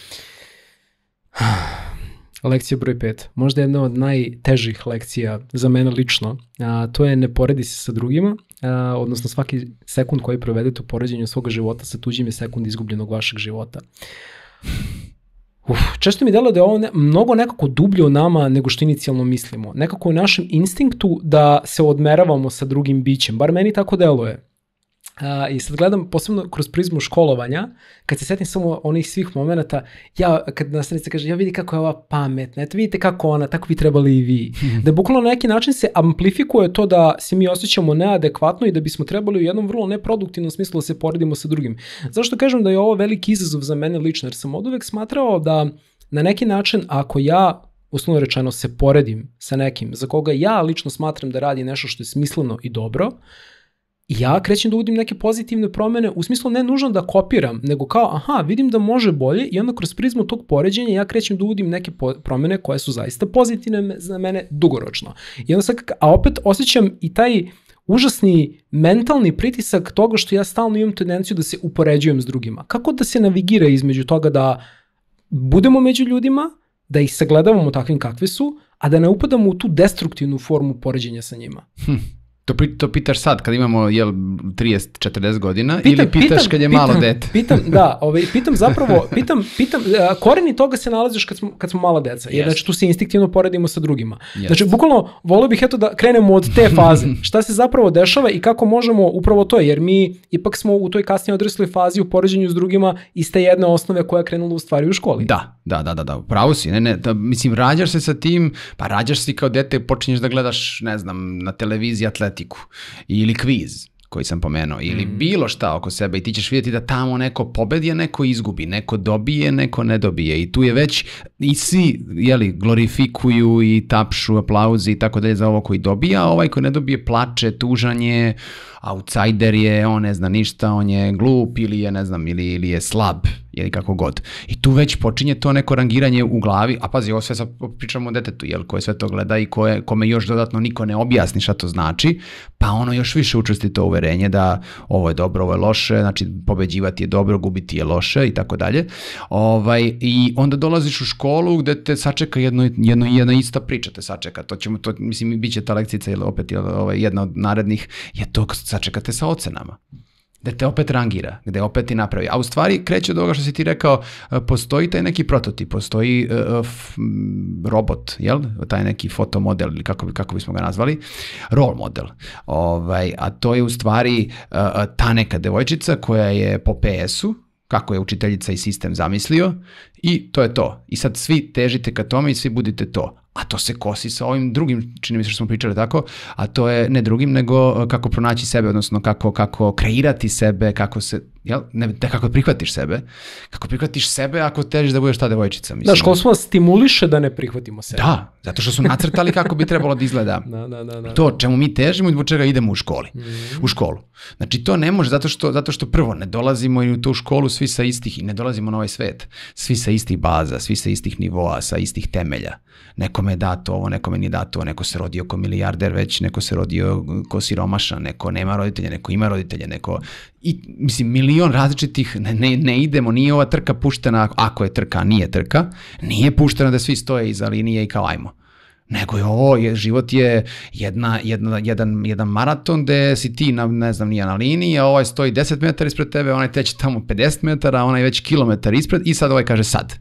Lekcija broj pet. Možda jedna od najtežih lekcija za mene lično. A, to je ne poredi se sa drugima, a, odnosno svaki sekund koji provedete u poređenju svoga života sa tuđim je sekund izgubljenog vašeg života. Uf, često mi deluje da je ovo ne, mnogo nekako dublje u nama nego što inicijalno mislimo. Nekako u našem instinktu da se odmeravamo sa drugim bićem. Bar meni tako deluje. Uh, I sad gledam posebno kroz prizmu školovanja, kad se setim samo onih svih momenta, ja, kad nastavnica kaže, ja vidi kako je ova pametna, eto vidite kako ona, tako bi trebali i vi. Mm-hmm. Da bukvalno na neki način se amplifikuje to da se mi osjećamo neadekvatno i da bismo trebali u jednom vrlo neproduktivnom smislu da se poredimo sa drugim. Zašto kažem da je ovo veliki izazov za mene lično, jer sam od uvek smatrao da na neki način ako ja uslovno rečeno se poredim sa nekim za koga ja lično smatram da radi nešto što je smisleno i dobro, i ja krećem da uvidim neke pozitivne promene, u smislu ne nužno da kopiram, nego kao, aha, vidim da može bolje i onda kroz prizmu tog poređenja ja krećem da uvidim neke po- promene koje su zaista pozitivne za mene dugoročno. I onda sad, a opet osjećam i taj užasni mentalni pritisak toga što ja stalno imam tendenciju da se upoređujem s drugima. Kako da se navigira između toga da budemo među ljudima, da ih sagledavamo takvim kakvi su, a da ne upadamo u tu destruktivnu formu poređenja sa njima? Hm. To, to pitaš sad kad imamo jel, trideset četrdeset godina pitam, ili pitaš pitam, kad je pitam, malo dete? Pitam, da, ovaj, pitam zapravo, pitam, pitam, uh, koreni toga se nalaziš kad smo, kad smo mala deca, jer yes. Znači tu se instinktivno poredimo sa drugima. Yes. Znači bukvalno volio bih eto da krenemo od te faze, šta se zapravo dešava i kako možemo upravo to, jer mi ipak smo u toj kasnije odrasloj fazi u poređenju s drugima iz te jedne osnove koja je krenula u stvari u školi. Da, da, da, da, da. Pravo si, ne, ne, da, mislim, rađaš se sa tim, pa rađaš si kao dete, počinješ da gledaš, ne znam, na televiziji atletiku ili kviz koji sam pomenuo, ili mm. bilo šta oko sebe i ti ćeš vidjeti da tamo neko pobedi, a neko izgubi, neko dobije, neko ne dobije i tu je već i svi, jeli, glorifikuju i tapšu, aplauzi i tako dalje za ovo koji dobija, a ovaj koji ne dobije plače, tužan je, outsider je, on ne zna ništa, on je glup ili je, ne znam, ili, ili je slab, ili kako god. I tu već počinje to neko rangiranje u glavi, a pazi, ovo sve sad pričamo o detetu, jel, koje sve to gleda i koje, kome još dodatno niko ne objasni šta to znači, pa ono još više učvrsti to uverenje da ovo je dobro, ovo je loše, znači pobeđivati je dobro, gubiti je loše i tako dalje. Ovaj, i onda dolaziš u školu gde te sačeka jedno, jedno, jedna ista priča te sačeka, to ćemo, to, mislim, bit će ta lekcica ili opet jel, ovaj, jedna od narednih, je to sačekate sa ocenama. Da te opet rangira, gde opet ti napravi. A u stvari kreće od ovoga što si ti rekao, postoji taj neki prototip, postoji uh, f, robot, jel? Taj neki fotomodel ili kako, kako bismo ga nazvali, role model. Ovaj, a to je u stvari uh, ta neka devojčica koja je po P S-u, kako je učiteljica i sistem zamislio i to je to. I sad svi težite ka tome i svi budite to. A to se kosi sa ovim drugim, čini mi se što smo pričali tako, a to je ne drugim nego kako pronaći sebe, odnosno kako, kako kreirati sebe, kako se, jel, ne, kako prihvatiš sebe, kako prihvatiš sebe ako težiš da budeš ta devojčica. Mislim. Da, školstvo nas stimuliše da ne prihvatimo sebe. Da, zato što su nacrtali kako bi trebalo da izgleda da, da, da, da. to čemu mi težimo i zbog čega idemo u školi, mm-hmm. u školu. Znači to ne može zato što, zato što prvo ne dolazimo i u tu školu svi sa istih i ne dolazimo na ovaj svet, svi sa istih baza, svi sa istih nivoa, sa istih temelja. Nekome je dato ovo, nekome nije dato ovo, neko se rodio ko milijarder već, neko se rodio ko siromašan, neko nema roditelja, neko ima roditelja, neko... I, mislim, milion različitih, ne, ne, ne idemo, nije ova trka puštena, ako je trka, nije trka, nije puštena da svi stoje iza linije i kao ajmo. Nego je ovo, je, život je jedna, jedna, jedan, jedan maraton gde si ti, na, ne znam, nije na liniji, a ovaj stoji deset metara ispred tebe, onaj teče tamo pedeset metara, a onaj već kilometar ispred i sad ovaj kaže sad.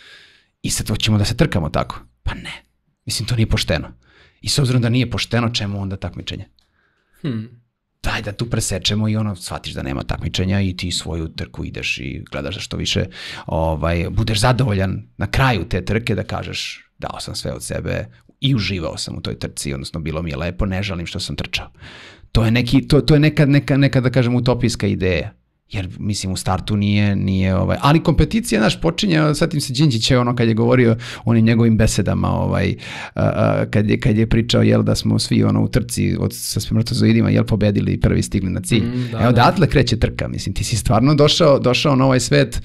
I sad hoćemo da se trkamo tako. Pa ne. Mislim, to nije pošteno. I s obzirom da nije pošteno, čemu onda takmičenje? Hmm. Daj da tu presečemo i ono, shvatiš da nema takmičenja i ti svoju trku ideš i gledaš da što više ovaj, budeš zadovoljan na kraju te trke da kažeš dao sam sve od sebe i uživao sam u toj trci, odnosno bilo mi je lepo, ne žalim što sam trčao. To je, neki, to, to je neka, neka, neka, da kažem, utopijska ideja. Jer, mislim, u startu nije, nije ovaj, ali kompeticija, znaš, počinje, sad im se Đinđić, ono, kad je govorio onim njegovim besedama, ovaj, a, a, kad, je, kad je pričao, jel, da smo svi, ono, u trci od, sa spermatozoidima, jel, pobedili i prvi stigli na cilj. Mm, da, Evo, odatle kreće trka, mislim, ti si stvarno došao, došao na ovaj svet,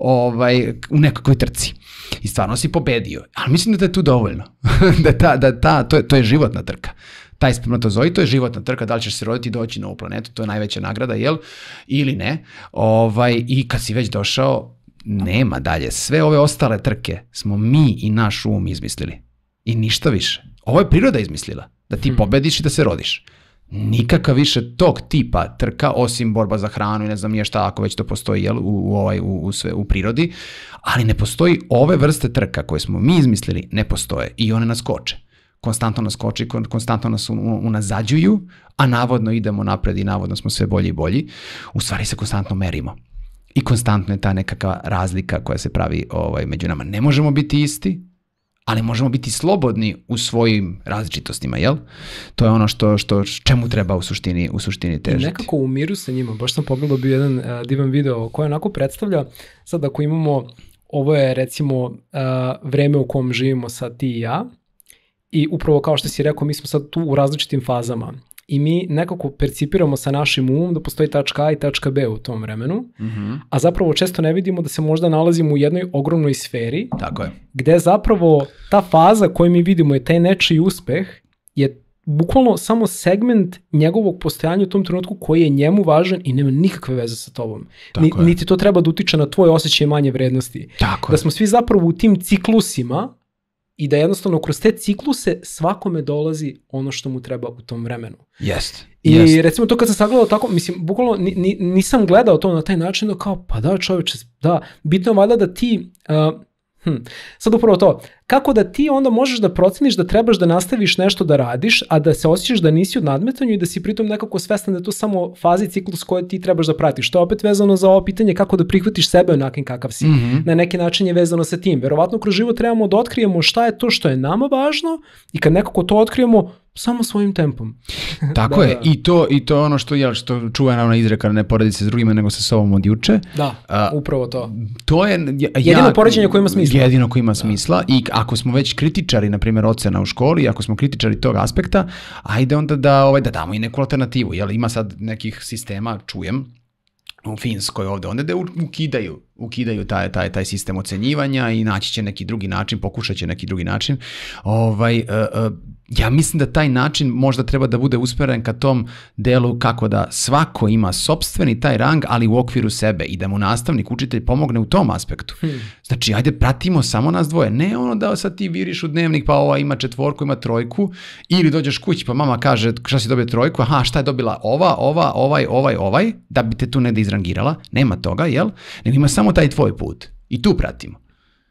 ovaj, u nekakvoj trci. I stvarno si pobedio. Ali mislim da je tu dovoljno. da ta, da ta, to je, to je životna trka. Taj spermatozoid, to je životna trka, da li ćeš se roditi i doći na ovu planetu, to je najveća nagrada, jel? Ili ne. Ovaj, I kad si već došao, nema dalje. Sve ove ostale trke smo mi i naš um izmislili. I ništa više. Ovo je priroda izmislila. Da ti pobediš i da se rodiš. Nikakav više tog tipa trka, osim borba za hranu i ne znam nije šta, ako već to postoji, jel, u, u, ovaj, u, u, sve, u prirodi, ali ne postoji ove vrste trka koje smo mi izmislili, ne postoje i one nas koče. Konstantno nas koče, konstantno nas unazađuju, a navodno idemo napred i navodno smo sve bolji i bolji. U stvari se konstantno merimo. I konstantno je ta nekakva razlika koja se pravi ovaj, među nama. Ne možemo biti isti, ali možemo biti slobodni u svojim različitostima, jel? To je ono što, što čemu treba u suštini, u suštini težiti. I nekako u miru sa njima. Baš sam pogledao bio jedan uh, divan video koji onako predstavlja, sad ako imamo, ovo je recimo uh, vreme u kom živimo sad ti i ja, i upravo kao što si rekao, mi smo sad tu u različitim fazama. I mi nekako percipiramo sa našim umom da postoji tačka A i tačka B u tom vremenu, mm-hmm. a zapravo često ne vidimo da se možda nalazimo u jednoj ogromnoj sferi, tako je. Gde zapravo ta faza koju mi vidimo je taj nečiji uspeh, je bukvalno samo segment njegovog postojanja u tom trenutku koji je njemu važan i nema nikakve veze sa tobom. Ni, niti to treba da utiče na tvoj osjećaj manje vrednosti. Tako da je. smo svi zapravo u tim ciklusima i da jednostavno kroz te cikluse svakome dolazi ono što mu treba u tom vremenu. Jest. I jest. recimo to kad sam sagledao tako, mislim, bukvalno ni, ni, nisam gledao to na taj način da kao, pa da čovječe, da, bitno je valjda da ti, uh, hm, sad upravo to, kako da ti onda možeš da proceniš da trebaš da nastaviš nešto da radiš, a da se osjećaš da nisi u nadmetanju i da si pritom nekako svestan da je to samo faza i ciklus koje ti trebaš da pratiš. To je opet vezano za ovo pitanje kako da prihvatiš sebe onakim kakav si. Mm-hmm. Na neki način je vezano sa tim. Verovatno kroz život trebamo da otkrijemo šta je to što je nama važno i kad nekako to otkrijemo, samo svojim tempom. Tako da, je. Da. I to i to ono što je što čuvena ona izreka, ne poredi se s drugima nego sa sobom od juče. Da, A, upravo to. To je ja, jedino poređenje koje ima smisla. Jedino koje ima smisla i ako smo već kritičari, na primjer, ocena u školi, ako smo kritičari tog aspekta, ajde onda da ovaj da damo i neku alternativu. Jel ima sad nekih sistema, čujem, u Finskoj ovde, onda da ukidaju, ukidaju taj, taj, taj sistem ocenjivanja i naći će neki drugi način, pokušat će neki drugi način. Ovaj, uh, uh, ja mislim da taj način možda treba da bude usmeren ka tom delu kako da svako ima sopstveni taj rang, ali u okviru sebe i da mu nastavnik, učitelj pomogne u tom aspektu. Hmm. Znači, ajde, pratimo samo nas dvoje. Ne ono da sad ti viriš u dnevnik, pa ova ima četvorku, ima trojku, ili dođeš kući, pa mama kaže šta si dobio trojku, aha, šta je dobila ova, ova, ovaj, ovaj, ovaj, da bi te tu negde izrangirala. Nema toga, jel? Nego ima samo taj tvoj put. I tu pratimo.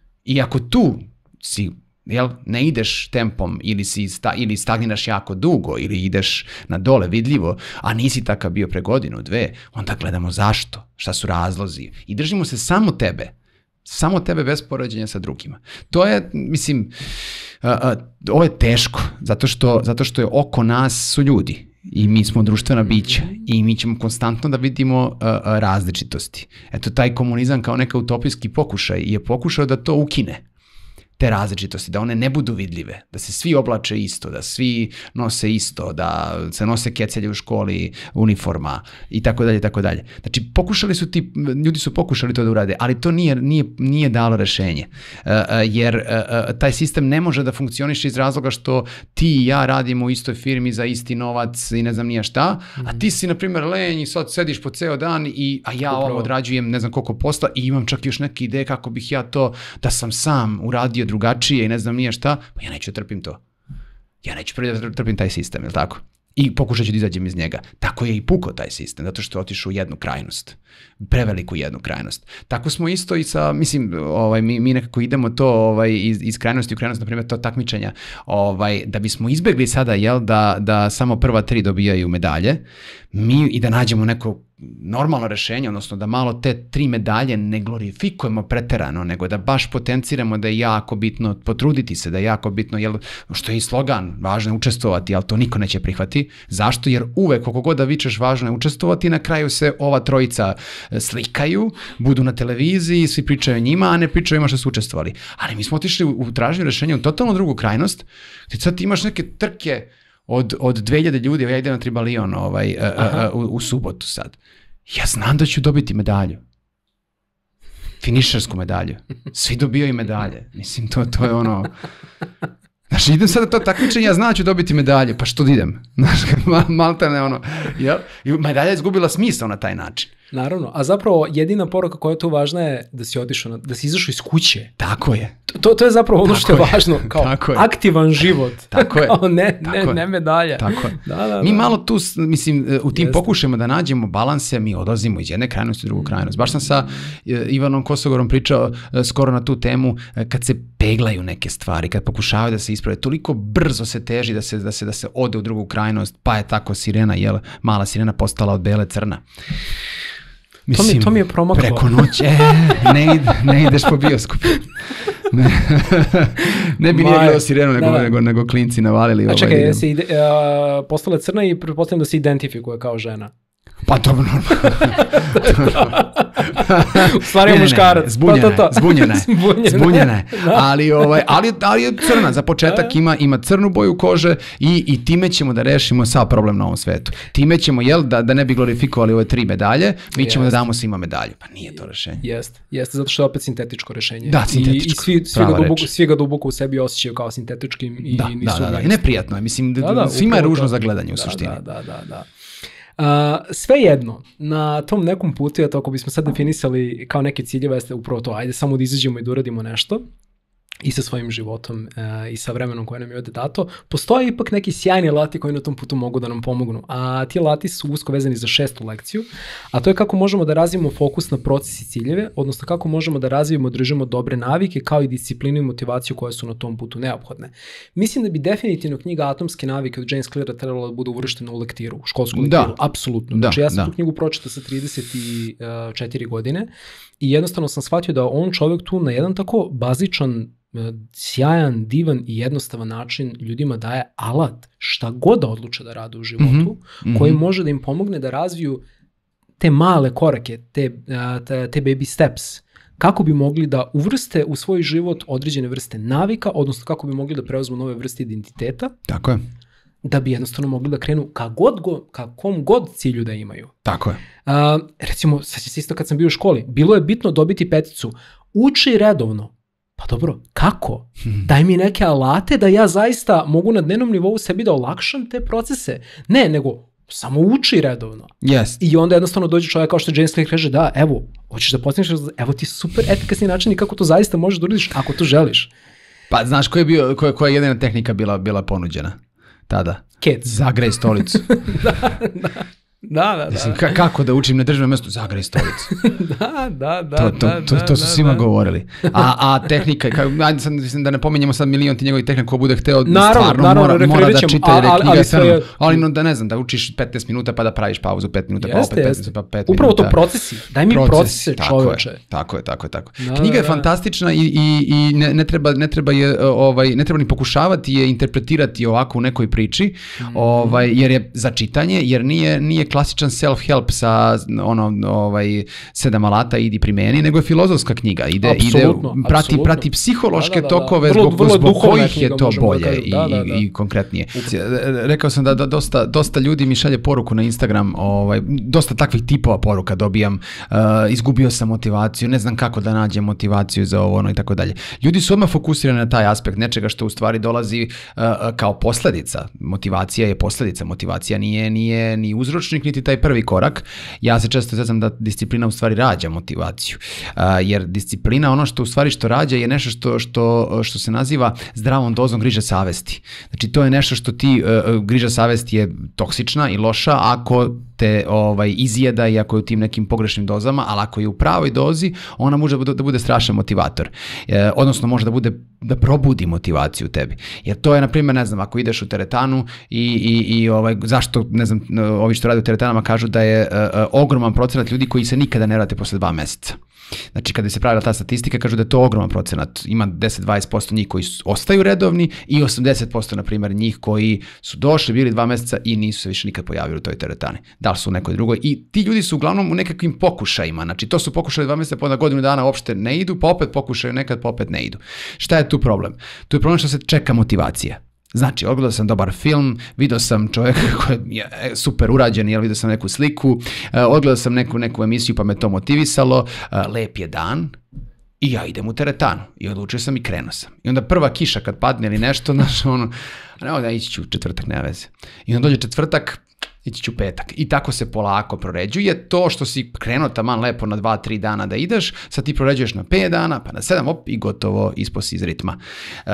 I ako tu si, jel, ne ideš tempom ili, si sta, ili stagniraš jako dugo ili ideš na dole vidljivo, a nisi takav bio pre godinu, dve, onda gledamo zašto, šta su razlozi i držimo se samo tebe. Samo tebe bez poređenja sa drugima. To je, mislim, uh, uh, ovo je teško, zato što, zato što je oko nas su ljudi. I mi smo društvena bića i mi ćemo konstantno da vidimo uh, različitosti. Eto, taj komunizam kao neka utopijski pokušaj je pokušao da to ukine. Te različitosti, da one ne budu vidljive, da se svi oblače isto, da svi nose isto, da se nose kecelje u školi, uniforma i tako dalje, tako dalje. Znači, pokušali su ti, ljudi su pokušali to da urade, ali to nije, nije, nije dalo rešenje. Uh, jer uh, taj sistem ne može da funkcioniše iz razloga što ti i ja radimo u istoj firmi za isti novac i ne znam nije šta, mm-hmm. a ti si, na primjer, lenj i sad sediš po ceo dan, i, a ja ovo odrađujem ne znam koliko posla i imam čak još neke ideje kako bih ja to, da sam sam uradio drugačije i ne znam nije šta, pa ja neću trpim to. Ja neću prvi da trpim taj sistem, je li tako? I pokušat ću da izađem iz njega. Tako je i pukao taj sistem, zato što je otišao u jednu krajnost. Preveliku jednu krajnost. Tako smo isto i sa, mislim, ovaj, mi, mi nekako idemo to ovaj, iz, iz krajnosti u krajnost, na primjer, to takmičenja, ovaj, da bismo izbegli sada, jel, da, da samo prva tri dobijaju medalje, mi i da nađemo neko normalno rešenje, odnosno da malo te tri medalje ne glorifikujemo preterano, nego da baš potenciramo da je jako bitno potruditi se, da je jako bitno, jel, što je i slogan, važno je učestvovati, ali to niko neće prihvati. Zašto? Jer uvek, koliko god da vičeš, važno je učestvovati, na kraju se ova trojica slikaju, budu na televiziji, svi pričaju o njima, a ne pričaju o njima što su učestvovali. Ali mi smo otišli u, u traženju rešenja u totalno drugu krajnost, gdje sad ti imaš neke trke od, od dve hiljade ljudi, ja idem na Tribalion ovaj, a, a, a, u, u subotu sad. Ja znam da ću dobiti medalju. Finišersku medalju. Svi dobijaju medalje. Mislim, to, to je ono... Znaš, idem sada to takmičenje, ja znam da ću dobiti medalje, pa što da idem? Znaš, malta ne ono... Jel? I medalja je izgubila smisao na taj način. Naravno, a zapravo jedina poruka koja je tu važna je da si otišao, na, da si izašao iz kuće. Tako je. To, to je zapravo ono tako što je, je važno, kao tako je. Aktivan život. Tako je. Kao ne, tako ne, je. ne medalja. Tako je. Da, da, mi da. malo tu, mislim, u tim Jeste. pokušajima da nađemo balanse, mi odlazimo iz jedne krajnosti u drugu krajnost. Baš sam sa Ivanom Kosogorom pričao skoro na tu temu, kad se peglaju neke stvari, kad pokušavaju da se isprave, toliko brzo se teži da se, da se, da se ode u drugu krajnost, pa je tako sirena, jel, mala sirena postala od bele crna. Mislim, to, mi, to mi je promaklo. Preko noći, e, ne, ide, ne ideš po bioskopu. Ne, ne bi nije bilo sirenu, nego, da, da. nego, nego klinci navalili. A ovaj, čekaj, idem. se ide, uh, postala crna i pretpostavljam da se identifikuje kao žena. Pa dobro, normalno. U stvari je muškarac. Zbunjena, to, to, to. zbunjena je, Zbunjena. zbunjena je. Ali, ovaj, ali, ali je crna, za početak ima, ima crnu boju kože i, i time ćemo da rešimo sav problem na ovom svetu. Time ćemo, jel, da, da ne bi glorifikovali ove tri medalje, mi ćemo Jest. da damo svima medalju. Pa nije to rešenje. Jeste, jeste, zato što je opet sintetičko rešenje. Da, sintetičko. I, i svi, svi, ga duboko, svi ga duboko u sebi osjećaju kao sintetičkim i da, nisu da, da, da. I neprijatno je, mislim, da, da, svima je ružno to. Za gledanje u da, suštini. Da, da, da, da. Uh, sve jedno, na tom nekom putu, eto, ako bismo sad definisali kao neke ciljeve, jeste upravo to, ajde samo da izađemo i da uradimo nešto i sa svojim životom uh, i sa vremenom koje nam je ovde dato, postoje ipak neki sjajni alati koji na tom putu mogu da nam pomognu, a ti alati su usko vezani za šestu lekciju, a to je kako možemo da razvijemo fokus na proces i ciljeve, odnosno kako možemo da razvijemo i održimo dobre navike, kao i disciplinu i motivaciju koje su na tom putu neophodne. Mislim da bi definitivno knjiga Atomske navike od James Cleara trebala da bude uvrštena u lektiru, u školsku lektiru, da. apsolutno. Da, znači ja sam da. tu knjigu pročitao sa trideset četiri godine i jednostavno sam shvatio da on čovjek tu na jedan tako bazičan, sjajan, divan i jednostavan način ljudima daje alat šta god da odluče da rade u životu, mm-hmm. koji može da im pomogne da razviju te male korake, te, te, te baby steps, kako bi mogli da uvrste u svoj život određene vrste navika, odnosno kako bi mogli da preuzmu nove vrste identiteta. Tako je. Da bi jednostavno mogli da krenu ka god go, ka kom god cilju da imaju. Tako je. Uh, recimo, sad će se isto kad sam bio u školi, bilo je bitno dobiti peticu. Uči redovno. Pa dobro, kako? Hmm. Daj mi neke alate da ja zaista mogu na dnevnom nivou sebi da olakšam te procese. Ne, nego samo uči redovno. Yes. I onda jednostavno dođe čovjek kao što James Clear kaže, da, evo, hoćeš da postigneš, evo ti super efikasni način i kako to zaista možeš da uradiš ako to želiš. Pa znaš koja je, bio, koja, koja je jedina tehnika bila, bila ponuđena tada? Kec. Zagrej stolicu. da, da. Da, da, Mislim, da. Ka- kako da učim na državnom mjestu? Zagrej stolicu. da, da, da. To, to, da, to, to su da, svima da. govorili. A, a tehnika, kao, ajde sad, mislim, da ne pominjemo sad milion ti njegovih tehnika, ko bude hteo, naravno, stvarno naravno, mora, mora da čita jer je ali, knjiga ali, sve, sve, ali no, da ne znam, da učiš petnaest minuta pa da praviš pauzu pet minuta, pa jeste, opet jeste. petnaest, pa pet Upravo minuta. to procesi, daj mi Proces, procese tako čoveče. Je, tako je, tako je, tako. Da, Knjiga je da, fantastična i, i, i ne, ne, treba, ne, treba je, ovaj, ne treba ni pokušavati je interpretirati ovako u nekoj priči, mm. ovaj, jer je za čitanje, jer nije, nije klasičan self-help sa ono, ovaj, sedam alata idi primeni, nego je filozofska knjiga. Ide, ide, prati, apsolutno. prati psihološke da, da, da. tokove vrlo, zbog, vrlo zbog kojih je to bolje da i, da, da, da. i konkretnije. Rekao sam da, da dosta, dosta ljudi mi šalje poruku na Instagram, ovaj, dosta takvih tipova poruka dobijam, uh, izgubio sam motivaciju, ne znam kako da nađem motivaciju za ovo, ono i tako dalje. Ljudi su odmah fokusirani na taj aspekt nečega što u stvari dolazi uh, kao posljedica. Motivacija je posljedica, motivacija nije, nije ni uzročnik, niti taj prvi korak. Ja se često znam da disciplina u stvari rađa motivaciju, uh, jer disciplina, ono što u stvari što rađa je nešto što, što, što se naziva zdravom dozom griže savesti. Znači to je nešto što ti, uh, griža savesti je toksična i loša ako te ovaj, izjeda i ako je u tim nekim pogrešnim dozama, ali ako je u pravoj dozi, ona može da bude strašan motivator. E, odnosno može da bude, da probudi motivaciju u tebi. Jer to je, na primjer, ne znam, ako ideš u teretanu i, i, i ovaj, zašto, ne znam, ovi što rade u teretanama kažu da je uh, uh, ogroman procenat ljudi koji se nikada ne vrate posle dva meseca. Znači, kada se pravila ta statistika, kažu da je to ogroman procenat. Ima deset do dvadeset posto njih koji ostaju redovni i osamdeset posto, na primjer, njih koji su došli, bili dva meseca i nisu se više nikad pojavili u toj teretani. Da li su u nekoj drugoj? I ti ljudi su uglavnom u nekakvim pokušajima. Znači, to su pokušali dva meseca, pa onda godinu dana uopšte ne idu, pa opet pokušaju nekad, pa opet ne idu. Šta je tu problem? Tu je problem što se čeka motivacija. Znači, odgledao sam dobar film, vidio sam čovjeka koji je super urađen, jel, vidio sam neku sliku, odgledao sam neku, neku emisiju pa me to motivisalo, lep je dan i ja idem u teretanu i odlučio sam i krenuo sam. I onda prva kiša kad padne ili nešto, znaš, ono, ne, da ići ću četvrtak, nema veze. I onda dođe četvrtak, ići ću petak. I tako se polako proređuje. To što si krenuo taman lepo na dva, tri dana da ideš, sad ti proređuješ na pet dana, pa na sedam, op, i gotovo, ispod si iz ritma. Uh,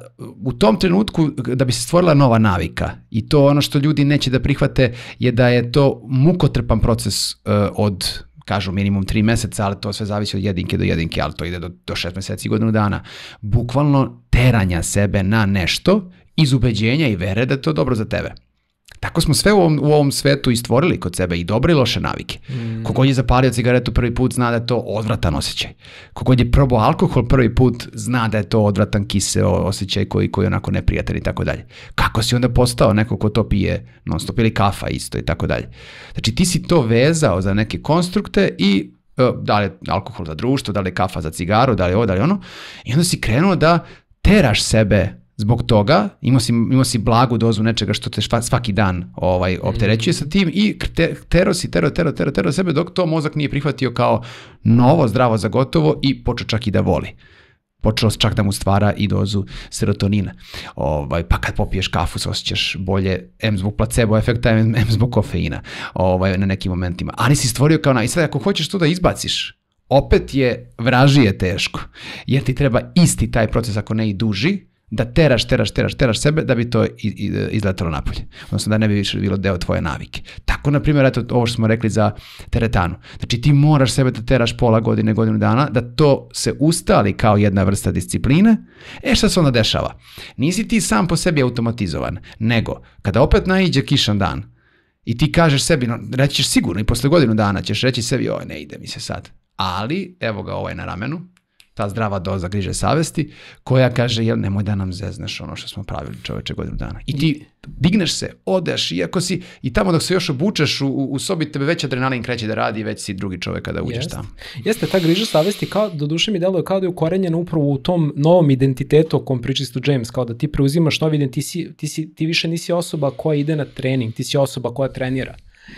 u tom trenutku, da bi se stvorila nova navika, i to ono što ljudi neće da prihvate, je da je to mukotrpan proces uh, od, kažu, minimum tri meseca, ali to sve zavisi od jedinke do jedinke, ali to ide do, do šest meseci, godinu dana. Bukvalno teranja sebe na nešto iz ubeđenja i vere da je to dobro za tebe. Tako smo sve u ovom, u ovom svetu i stvorili kod sebe i dobre i loše navike. Mm. Kogod je zapalio cigaretu prvi put zna da je to odvratan osjećaj. Kogod je probao alkohol prvi put zna da je to odvratan kiseo osjećaj koji, koji je onako neprijatan i tako dalje. Kako si onda postao neko ko to pije non stop, ili kafa isto i tako dalje. Znači ti si to vezao za neke konstrukte i da li je alkohol za društvo, da li je kafa za cigaru, da li je ovo, da li je ono. I onda si krenuo da teraš sebe zbog toga, imao si, imao si blagu dozu nečega što te svaki dan ovaj, opterećuje sa tim i te, tero si, tero, tero, tero, tero sebe dok to mozak nije prihvatio kao novo, zdravo za gotovo i počeo čak i da voli. Počelo čak da mu stvara i dozu serotonina. Ovaj, pa kad popiješ kafu se osjećaš bolje, em zbog placebo efekta, em, em zbog kofeina ovaj, na nekim momentima. Ali si stvorio kao na... I sad ako hoćeš to da izbaciš, opet je vražije teško. Jer ti treba isti taj proces, ako ne i duži, da teraš, teraš, teraš, teraš sebe da bi to izletalo napolje. Odnosno da ne bi više bilo deo tvoje navike. Tako, na primjer, eto ovo što smo rekli za teretanu. Znači ti moraš sebe da teraš pola godine, godinu dana, da to se ustali kao jedna vrsta discipline. E šta se onda dešava? Nisi ti sam po sebi automatizovan, nego kada opet naiđe kišan dan i ti kažeš sebi, no, reći ćeš sigurno i posle godinu dana ćeš reći sebi, oj ne ide mi se sad. Ali, evo ga ovaj na ramenu, ta zdrava doza griže savesti, koja kaže, jel, nemoj da nam zezneš ono što smo pravili čoveče godinu dana. I ti digneš se, odeš, iako si, i tamo dok se još obučeš u, u sobi, tebe već adrenalin kreće da radi, već si drugi čovek kada uđeš Jest. tamo. Jeste, ta griža savesti, kao, do duše mi deluje kao da je ukorenjena upravo u tom novom identitetu o kom priča isto James, kao da ti preuzimaš novi identitet, ti, si, ti, si, ti više nisi osoba koja ide na trening, ti si osoba koja trenira.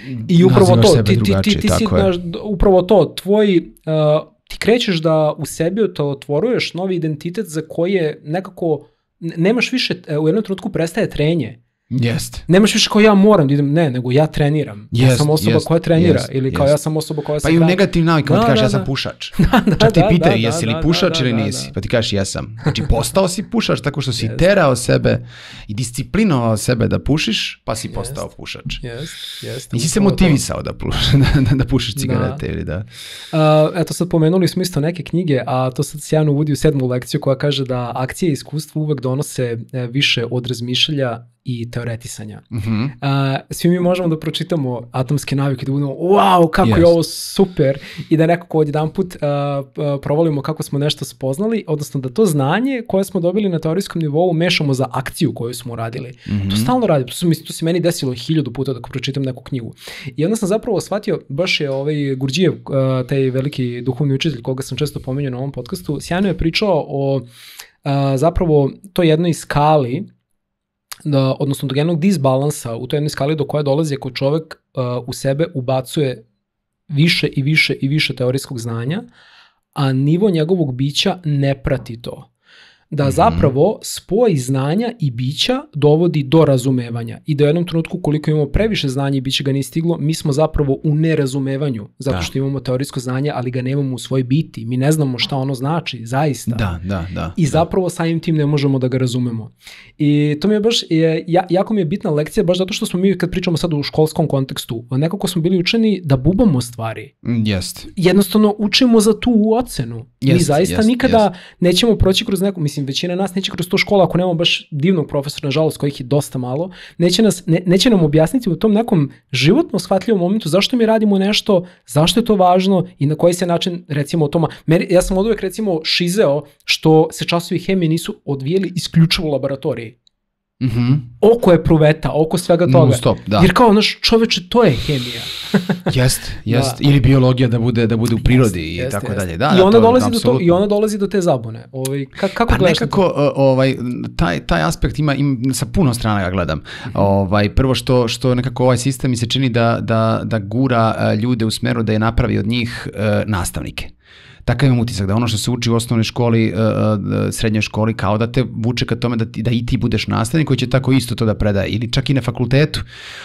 I upravo to, ti, ti, ti, ti si, naš, upravo to, tvoj... Uh, ti krećeš da u sebi otvoruješ novi identitet za koji je nekako, nemaš više, u jednom trenutku prestaje trenje. Jeste. Nemaš više kao ja moram da idem, ne, nego ja treniram. Jest, ja sam osoba jest, koja trenira jest, ili kao jest. ja sam osoba koja se... Pa i u negativnim navikama ti kažeš da, ja sam da. pušač. da, da, Čak ti da, pitaju da, jesi li da, pušač da, ili da, nisi. da. Pa ti kažeš jesam. Znači postao si pušač tako što si Jest. terao sebe i disciplinovao sebe da pušiš, pa si postao Jest. pušač. Jest, jest. Nisi se motivisao da, puš, da, da, da pušiš cigarete Da. ili da... Uh, eto sad pomenuli smo isto neke knjige, a to sad sjajno uvodi u sedmu lekciju koja kaže da akcije i iskustvo uvek donose e, više od razmišljalja i teoretisanja. Mhm. Uh, svi mi možemo da pročitamo atomske navike, da budemo wow, kako Yes. je ovo super i da nekako odjedan put uh, uh, provalimo kako smo nešto spoznali, odnosno da to znanje koje smo dobili na teorijskom nivou mešamo za akciju koju smo uradili. Mhm. To stalno radim, to, su, mi- to se meni desilo hiljadu puta dok pročitam neku knjigu. I onda sam zapravo shvatio, baš je ovaj Gurdjijev, uh, taj veliki duhovni učitelj koga sam često pominjao na ovom podcastu, sjajno je pričao o uh, zapravo toj jednoj skali, da, odnosno do jednog disbalansa u toj jednoj skali do koje dolazi ako čovek uh, u sebe ubacuje više i više i više teorijskog znanja, a nivo njegovog bića ne prati to. da zapravo spoj znanja i bića dovodi do razumevanja i da u jednom trenutku koliko imamo previše znanja i biće ga nije stiglo, mi smo zapravo u nerazumevanju, zato što imamo teorijsko znanje, ali ga nemamo u svoj biti. Mi ne znamo šta ono znači, zaista. Da, da, da. I zapravo samim tim ne možemo da ga razumemo. I to mi je baš, je, jako mi je bitna lekcija, baš zato što smo mi, kad pričamo sad u školskom kontekstu, nekako smo bili učeni da bubamo stvari. Jest. Jednostavno učimo za tu ocenu. Jest, mi zaista jest, nikada jest. nećemo proći kroz neku, mislim, većina nas neće kroz tu školu, ako nemamo baš divnog profesora, nažalost, kojih je dosta malo, neće, nas, ne, neće nam objasniti u tom nekom životno shvatljivom momentu zašto mi radimo nešto, zašto je to važno i na koji se način, recimo, o toma. Meni, ja sam od uvek, recimo, šizeo što se časovi hemije nisu odvijeli isključivo u laboratoriji. Mm-hmm. Oko je pruveta, oko svega toga. No, stop, da. Jer kao, naš čoveče, to je hemija. Jest, jest. Da. Ili biologija da bude, da bude u prirodi jest, i jest, tako jest. dalje. Da, I, da, ona to, dolazi do to, I ona dolazi do te zabune. Ovaj, ka, kako pa gledaš nekako, to? Ovaj, taj, taj aspekt ima, im, sa puno strana ga gledam. Mm-hmm. Ovaj, prvo što, što nekako ovaj sistem mi se čini da, da, da gura ljude u smeru da je napravi od njih uh, nastavnike. Takav imam utisak da ono što se uči u osnovnoj školi, uh, srednjoj školi, kao da te vuče ka tome da, ti, da i ti budeš nastavnik koji će tako isto to da predaje. Ili čak i na fakultetu.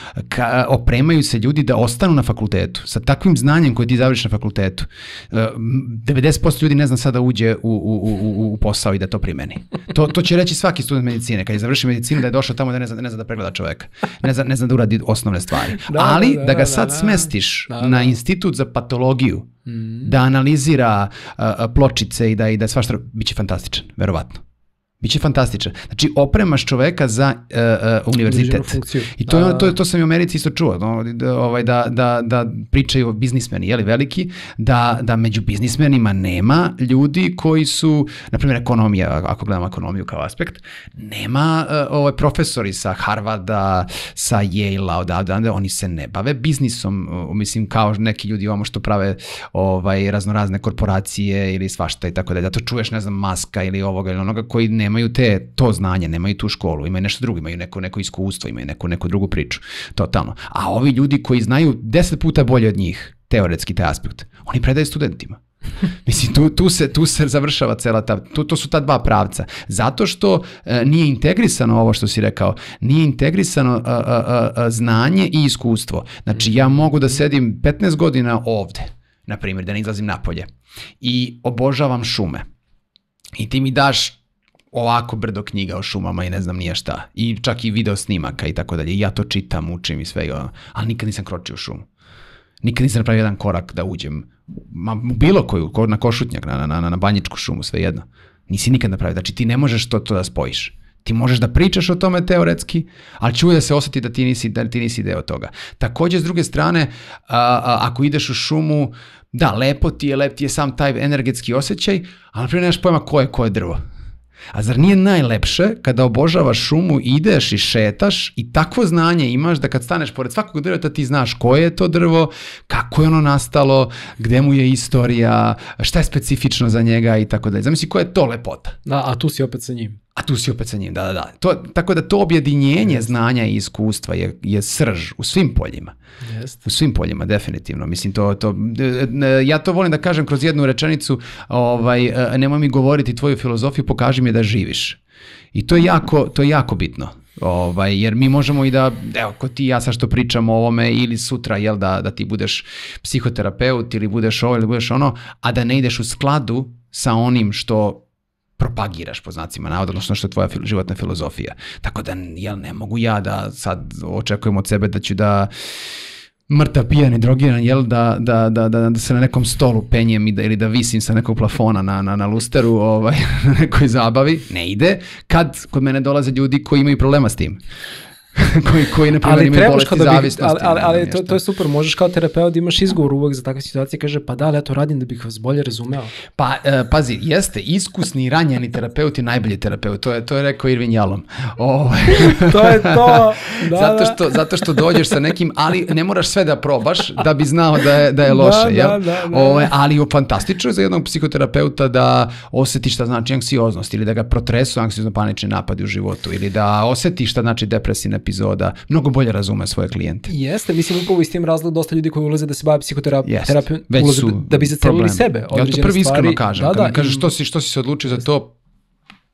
Ka, opremaju se ljudi da ostanu na fakultetu. Sa takvim znanjem koje ti završiš na fakultetu. Uh, devedeset posto ljudi ne zna sada da uđe u, u, u, u posao i da to primeni. To, to će reći svaki student medicine. Kad je završio medicinu da je došao tamo da ne zna, ne zna da pregleda čoveka. Ne zna, ne zna da uradi osnovne stvari. Da, Ali da, da, da ga sad da, da, smestiš da, da. na institut za patologiju, da analizira uh, pločice i da, i da svašta, bit će fantastičan, verovatno. Biće fantastičan. Znači, opremaš čoveka za uh, uh, univerzitet. I to, je, to, to sam i u Americi isto čuo, no, da, ovaj, da, da, da pričaju biznismeni, jeli, veliki, da, da među biznismenima nema ljudi koji su, na primjer, ekonomija, ako gledamo ekonomiju kao aspekt, nema uh, ovaj, profesori sa Harvarda, sa Yale-a, odavde, oni se ne bave biznisom, uh, mislim, kao neki ljudi ovamo što prave ovaj, raznorazne korporacije ili svašta i tako dalje. Da to čuješ, ne znam, Maska ili ovoga ili onoga koji ne nemaju te, to znanje, nemaju tu školu, imaju nešto drugo, imaju neko, neko iskustvo, imaju neku, neku drugu priču, totalno. A ovi ljudi koji znaju deset puta bolje od njih, teoretski taj aspekt, oni predaju studentima. Mislim, tu, tu, se, tu se završava cela ta, tu, to su ta dva pravca. Zato što e, nije integrisano ovo što si rekao, nije integrisano a, a, a, znanje i iskustvo. Znači, ja mogu da sedim petnaest godina ovde, na primjer, da ne izlazim napolje, i obožavam šume. I ti mi daš ovako brdo knjiga o šumama i ne znam nije šta. I čak i video snimaka i tako dalje. I ja to čitam, učim i sve. Ali nikad nisam kročio u šumu. Nikad nisam napravio jedan korak da uđem. Ma, bilo koju, na Košutnjak, na, na, na Banjičku šumu, sve jedno. Nisi nikad napravio. Znači ti ne možeš to, to da spojiš. Ti možeš da pričaš o tome teoretski, ali će uvijek da se osjeti da ti nisi, da ti nisi deo toga. Također, s druge strane, a, a, ako ideš u šumu, da, lepo ti je, lep ti je sam taj energetski osjećaj, ali prije nemaš pojma ko je, ko je drvo. A zar nije najlepše kada obožavaš šumu, ideš i šetaš i takvo znanje imaš da kad staneš pored svakog drveta ti znaš koje je to drvo, kako je ono nastalo, gde mu je istorija, šta je specifično za njega i tako dalje. Zamisli koja je to lepota. Da, a tu si opet sa njim. A tu si opet sa njim, da, da, da. To, tako da to objedinjenje yes. znanja i iskustva je, je srž u svim poljima. Yes. U svim poljima, definitivno. Mislim, to, to, ja to volim da kažem kroz jednu rečenicu, ovaj, nemoj mi govoriti tvoju filozofiju, pokaži mi da živiš. I to je jako, to je jako bitno. Ovaj, jer mi možemo i da, evo, ko ti ja sad što pričamo o ovome ili sutra, jel, da, da ti budeš psihoterapeut ili budeš ovo ili budeš ono, a da ne ideš u skladu sa onim što propagiraš, po znacima navoda, odnosno što je tvoja fil- životna filozofija. Tako da, jel, ne mogu ja da sad očekujem od sebe da ću da mrtav, pijan i drogiran, jel, da, da, da, da, da se na nekom stolu penjem i da, ili da visim sa nekog plafona na, na, na lusteru, ovaj, na nekoj zabavi. Ne ide, kad kod mene dolaze ljudi koji imaju problema s tim. koji, koji na primjer imaju bolesti da zavisnosti. Ali, ali, ali to, to je super, možeš kao terapeut imaš izgovor uvek za takve situacije, kaže pa da, ali ja to radim da bih vas bolje razumeo. Pa, e, pazi, jeste, iskusni i ranjeni terapeut je najbolji terapeut, to je, to je rekao Irvin Jalom. Oh. to je to. Da, zato, što, zato što dođeš sa nekim, ali ne moraš sve da probaš da bi znao da je, da je loše. Da, jel? Da, da, da. O, ali je fantastično za jednog psihoterapeuta da osjeti šta znači anksioznost ili da ga protresu anksiozno-panični napadi u životu ili da osjeti šta znači depresivna epizoda, mnogo bolje razume svoje klijente. Jeste, mislim upravo iz tim razlog dosta ljudi koji ulaze da se bave psihoterapijom, već su da bi zacelili sebe. Ja to prvi iskreno kažem, da, kad da, mi kažeš što si, što si se odlučio za to,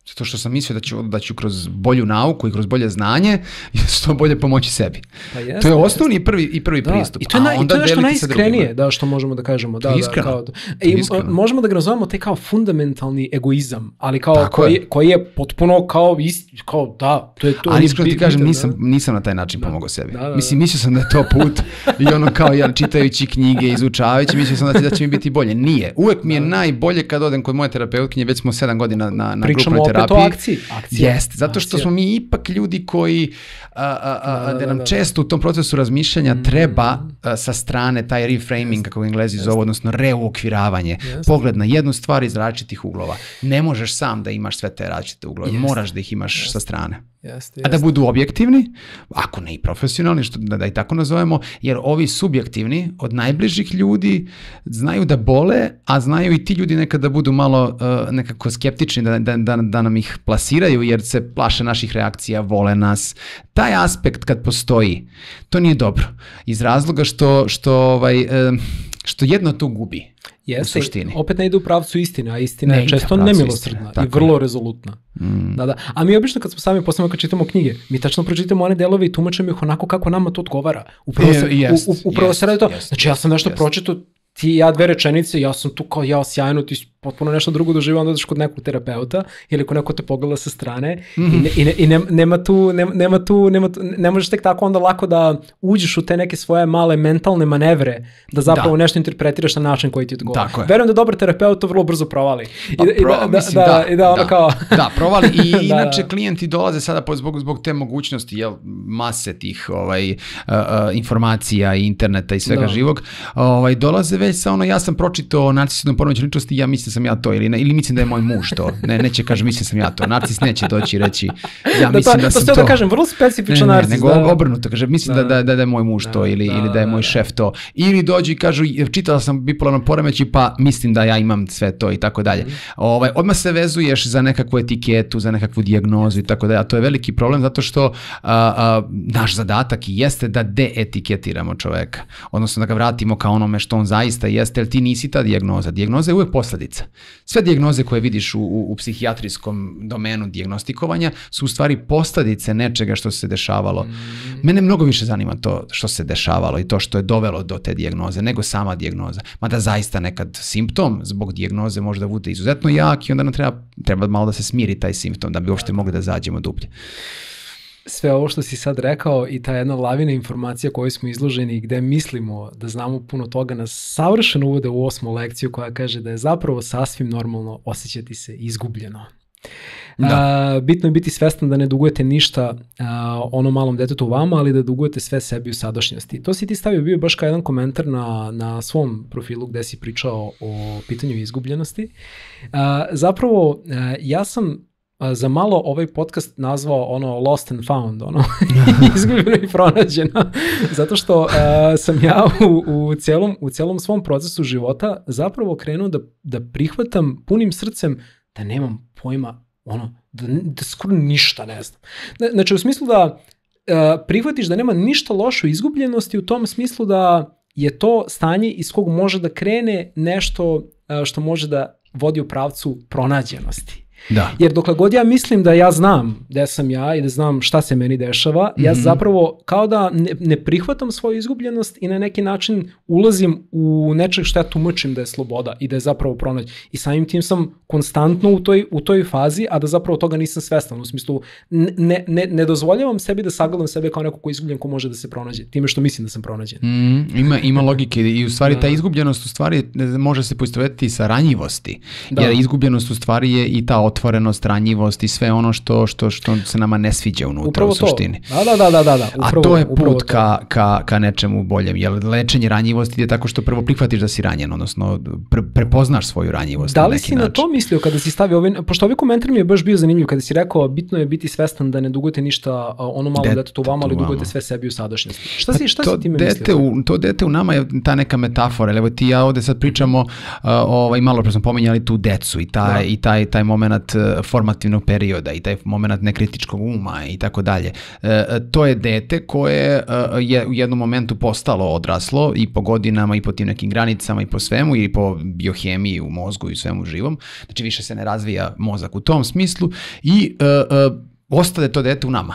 Zato što sam mislio da ću, da ću kroz bolju nauku i kroz bolje znanje što bolje pomoći sebi. Pa jeste, to je osnovni i prvi, i prvi da, pristup. I to je, na, a i to je nešto najiskrenije, da, što možemo da kažemo. Da, iskreno. Da, kao, i, možemo da ga nazovemo taj kao fundamentalni egoizam, ali kao koji je. koji je potpuno kao, ist, kao da, to je to. Ali iskreno ti kažem, da. nisam, nisam na taj način da. pomogao sebi. Da, da, da. Mislim, mislio sam da je to put i ono kao ja čitajući knjige, izučavajući, mislio sam da će, da će mi biti bolje. Nije. Uvek mi je da. najbolje kad odem kod moje terapeutkinje, već smo sedam godina na, na grupnoj terapiji. Pričamo opet o akciji. Akcija. Jeste, zato što smo mi ipak ljudi koji, a, a, a, da, da nam često u tom procesu razmišljanja treba a, sa strane taj reframing, kako Englezi zovu, odnosno reuokviravanje, pogled na jednu stvar iz različitih uglova. Ne možeš sam da imaš sve te različite uglove, Jeste. moraš da ih imaš Jeste. sa strane. Jeste, jeste. A da budu objektivni, ako ne i profesionalni, što da, da i tako nazovemo, jer ovi subjektivni od najbližih ljudi znaju da bole, a znaju i ti ljudi nekada da budu malo uh, nekako skeptični, da, da, da, da nam ih plasiraju, jer se plaše naših reakcija, vole nas. Taj aspekt kad postoji, to nije dobro. Iz razloga što, što, ovaj, uh, što jedno to gubi. Jeste, opet ne ide u pravcu istine, a istina ne je često nemilosrdna i vrlo je. rezolutna. Mm. Da, da. A mi obično kad smo sami posebno kad čitamo knjige, mi tačno pročitamo one delove i tumačimo ih onako kako nama to odgovara. Upravo se, e, jest, u, u, upravo jest, se radi to. Jest, znači ja sam nešto jest. pročitao, ti ja dve rečenice, ja sam tu kao ja sjajno, ti potpuno nešto drugo doživio, onda odeš kod nekog terapeuta ili kod neko te pogleda sa strane mm-hmm. i, ne, i, ne, i ne, nema tu, ne, nema tu, nema tu, ne možeš tek tako onda lako da uđeš u te neke svoje male mentalne manevre, da zapravo da. nešto interpretiraš na način koji ti odgovara. Verujem da dobar terapeut to vrlo brzo provali. I, pa, i pro, da, mislim, da, da, i da, onda da, kao... da, provali i da, inače da. klijenti dolaze sada zbog, zbog te mogućnosti, jel, mase tih ovaj, uh, uh, informacija i interneta i svega da. živog, ovaj, dolaze već sa ono, ja sam pročitao narcisizam poremećaj ličnosti, ja mislim sam ja to, ili, ne, ili mislim da je moj muž to. Ne, neće kaže mislim sam ja to. Narcis neće doći reći ja mislim da, to, da sam to. To da kažem, vrlo specifičan narcis. Ne, nego da, obrnuto, kaže mislim da, da, da, da je moj muž da, to ili, da, ili da je moj da, šef to. Ili dođu i kažu čitala sam bipolarno poremećaj pa mislim da ja imam sve to i tako dalje. Mm. Ovaj, odmah se vezuješ za nekakvu etiketu, za nekakvu dijagnozu i tako dalje. A to je veliki problem zato što a, a, naš zadatak i jeste da deetiketiramo čoveka. Odnosno da ga vratimo kao onome što on zaista jeste, jer ti nisi ta dijagnoza. Dijagnoza je uvek posledica. Sve dijagnoze koje vidiš u, u, u psihijatrijskom domenu dijagnostikovanja su u stvari posljedice nečega što se dešavalo. Mm. Mene mnogo više zanima to što se dešavalo i to što je dovelo do te dijagnoze nego sama dijagnoza. Mada zaista nekad simptom zbog dijagnoze može da bude izuzetno jak i onda nam treba, treba malo da se smiri taj simptom da bi uopšte mogli da zađemo dublje. Sve ovo što si sad rekao i ta jedna lavina informacija kojoj smo izloženi i gde mislimo da znamo puno toga nas savršeno uvode u osmu lekciju koja kaže da je zapravo sasvim normalno osjećati se izgubljeno. Da. A, bitno je biti svestan da ne dugujete ništa a, onom malom detetu vama, ali da dugujete sve sebi u sadašnjosti. To si ti stavio bio baš kao jedan komentar na, na svom profilu gde si pričao o pitanju izgubljenosti. A, zapravo, a, ja sam za malo ovaj podcast nazvao ono lost and found, ono izgubljeno i pronađeno, zato što uh, sam ja u, u, cijelom, u cijelom svom procesu života zapravo krenuo da, da prihvatam punim srcem da nemam pojma, ono, da, da skoro ništa ne znam. Znači u smislu da uh, prihvatiš da nema ništa loše u izgubljenosti u tom smislu da je to stanje iz kog može da krene nešto uh, što može da vodi u pravcu pronađenosti. Da. Jer dokle god ja mislim da ja znam gde sam ja i da znam šta se meni dešava, mm-hmm. ja zapravo kao da ne, ne prihvatam svoju izgubljenost i na neki način ulazim u nečeg što ja tumačim da je sloboda i da je zapravo pronađ. I samim tim sam konstantno u toj, u toj fazi, a da zapravo toga nisam svestan. U smislu, ne, ne, ne dozvoljavam sebi da sagledam sebe kao neko ko je izgubljen, ko može da se pronađe. Time što mislim da sam pronađen. Mm, ima, ima logike i u stvari ta izgubljenost u stvari može se poistovetiti sa ranjivosti. Da. Jer izgubljenost u stvari je i ta otvorenost, ranjivost i sve ono što, što, što se nama ne sviđa unutra upravo u suštini. To. Da, da, da, da, da. Upravo, a to je put ka, ka, ka nečemu boljem. Jer lečenje ranjivosti je tako što prvo prihvatiš da si ranjen, odnosno pre, prepoznaš svoju ranjivost. Da li si način. Na to mislio kada si stavio ovaj, pošto ovaj komentar mi je baš bio zanimljiv, kada si rekao bitno je biti svestan da ne dugujete ništa ono malo Det, detetu vama, ali dugujete sve sebi u sadašnjosti. Šta si, šta to si time dete mislio? U, to dete u nama je ta neka metafora. Evo ti ja ovde sad pričamo, uh, ovaj, malo pre smo pominjali tu decu i taj, i taj, taj moment moment formativnog perioda i taj moment nekritičkog uma i tako dalje. To je dete koje je u jednom momentu postalo odraslo i po godinama i po tim nekim granicama i po svemu i po biohemiji u mozgu i svemu živom. Znači više se ne razvija mozak u tom smislu i uh, uh, ostade to dete u nama.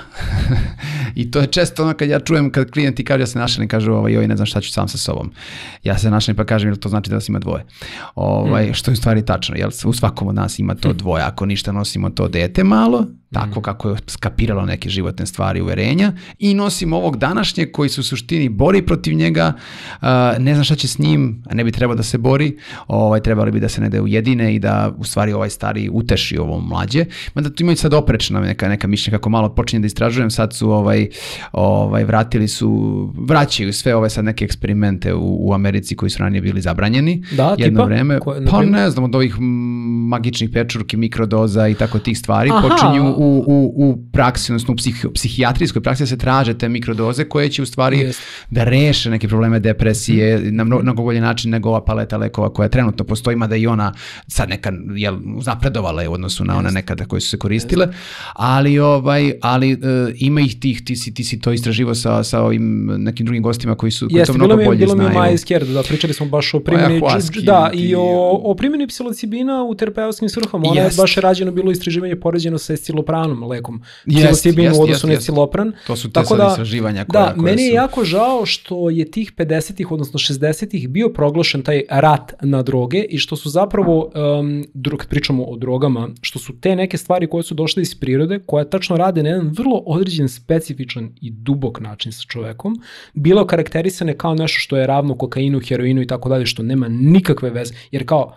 I to je često ono kad ja čujem kad klijenti kaže ja se našalim, kažu ovaj, joj ne znam šta ću sam sa sobom. Ja se našalim pa kažem jel to znači da nas ima dvoje. Ovaj, mm. Što je u stvari tačno, jel u svakom od nas ima to dvoje. Ako ništa nosimo to dete malo, tako kako je skapiralo neke životne stvari, uverenja i nosimo ovog današnjeg koji se u suštini bori protiv njega, uh, ne znam šta će s njim, a ne bi trebao da se bori, ovaj, trebali bi da se ne ujedine i da u stvari ovaj stari uteši ovo mlađe. Mada tu imaju sad oprečna neka, neka mišljenja kako malo počinjem da istražujem, sad su ovaj, ovaj, vratili su, vraćaju sve ove sad neke eksperimente u, u Americi koji su ranije bili zabranjeni. Da, jedno tipa? vreme. Koje, pa ne znam, od ovih magičnih pečurki, mikrodoza i tako tih stvari Aha. počinju U, u, u praksi, odnosno u psih, psihijatrijskoj praksi se traže te mikrodoze koje će u stvari yes. da reše neke probleme depresije mm. na mnogo bolji način nego ova paleta lekova koja trenutno postoji, mada i ona sad neka, jel, napredovala je u odnosu na yes. one nekada koje su se koristile, yes. ali, ovaj, ali uh, ima ih tih, ti si, ti si to istraživao sa, sa ovim nekim drugim gostima koji su koji yes, to mnogo mi, bolje bilo znaju. Bilo mi Maja Izquierdo, da, pričali smo baš o primjeni, da, i o, o primjeni psilocibina u terapeutskim svrhama, ona yes. je baš rađeno bilo istraživanje poređeno sa escilopranom, lekom. Psilocibin u odnosu na escilopran. To su te sad istraživanja koja, da, koja meni su... je jako žao što je tih pedesetih, odnosno šezdesetih bio proglašen taj rat na droge i što su zapravo, um, dro, kad pričamo o drogama, što su te neke stvari koje su došle iz prirode, koje tačno rade na jedan vrlo određen, specifičan i dubok način sa čovekom, bilo karakterisane kao nešto što je ravno kokainu, heroinu i tako dalje, što nema nikakve veze. Jer kao,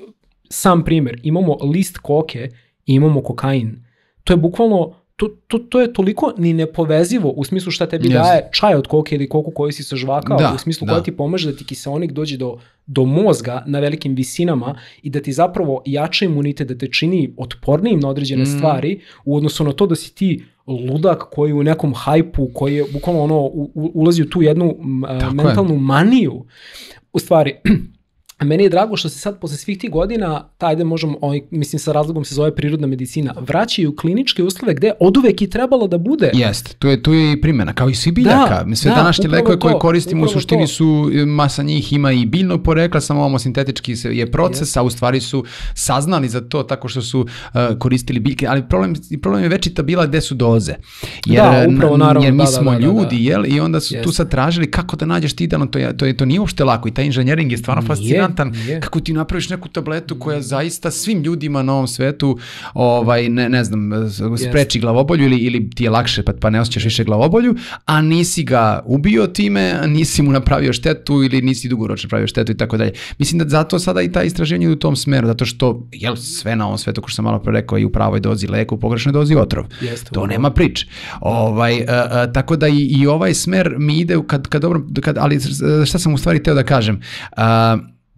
sam primjer, imamo list koke i imamo kokain. To je bukvalno, to, to, to je toliko ni nepovezivo u smislu šta tebi yes. daje čaj od koke ili koku koju si se žvakao, da, u smislu da. koja ti pomaže da ti kiseonik dođe do, do mozga na velikim visinama i da ti zapravo jača imunitet, da te čini otpornijim na određene mm. stvari u odnosu na to da si ti ludak koji u nekom hajpu, koji je bukvalno ono, u, u, ulazi u tu jednu uh, mentalnu je. maniju. U stvari... Meni je drago što se sad posle svih tih godina, tajde možemo, ovaj, mislim sa razlogom se zove prirodna medicina, vraćaju kliničke uslove gde oduvek i trebalo da bude. Jest, tu je, tu je i primjena, kao i svi biljaka. Da, sve da, današnje lekove koje koristimo u suštini to. su, masa njih ima i biljnog porekla, samo ovo sintetički je proces, yes. a u stvari su saznali za to tako što su uh, koristili biljke, ali problem, problem je večita bila gde su doze. Jer, da, upravo, naravno. Jer mi da, smo da, da, ljudi, da, da. jel, i onda su yes. tu sad tražili kako da nađeš ti idealno, to, je, to, je, to nije uopšte lako i taj inženjering je stvarno fascinantan. Yeah. Kako ti napraviš neku tabletu koja zaista svim ljudima na ovom svetu ovaj, ne, ne znam, spreči yes. glavobolju ili, ili ti je lakše pa, pa ne osjećaš više glavobolju, a nisi ga ubio time, nisi mu napravio štetu ili nisi dugoročno napravio štetu i tako dalje. Mislim da zato sada i ta istraženje u tom smeru, zato što jel, sve na ovom svetu, kao što sam malo pre rekao, i u pravoj dozi leku, u pogrešnoj dozi otrov. Yes, to nema priče. Ovaj, a, a, tako da i, i ovaj smer mi ide, kad, kad dobro, kad, ali šta sam u stvari teo da kažem, a,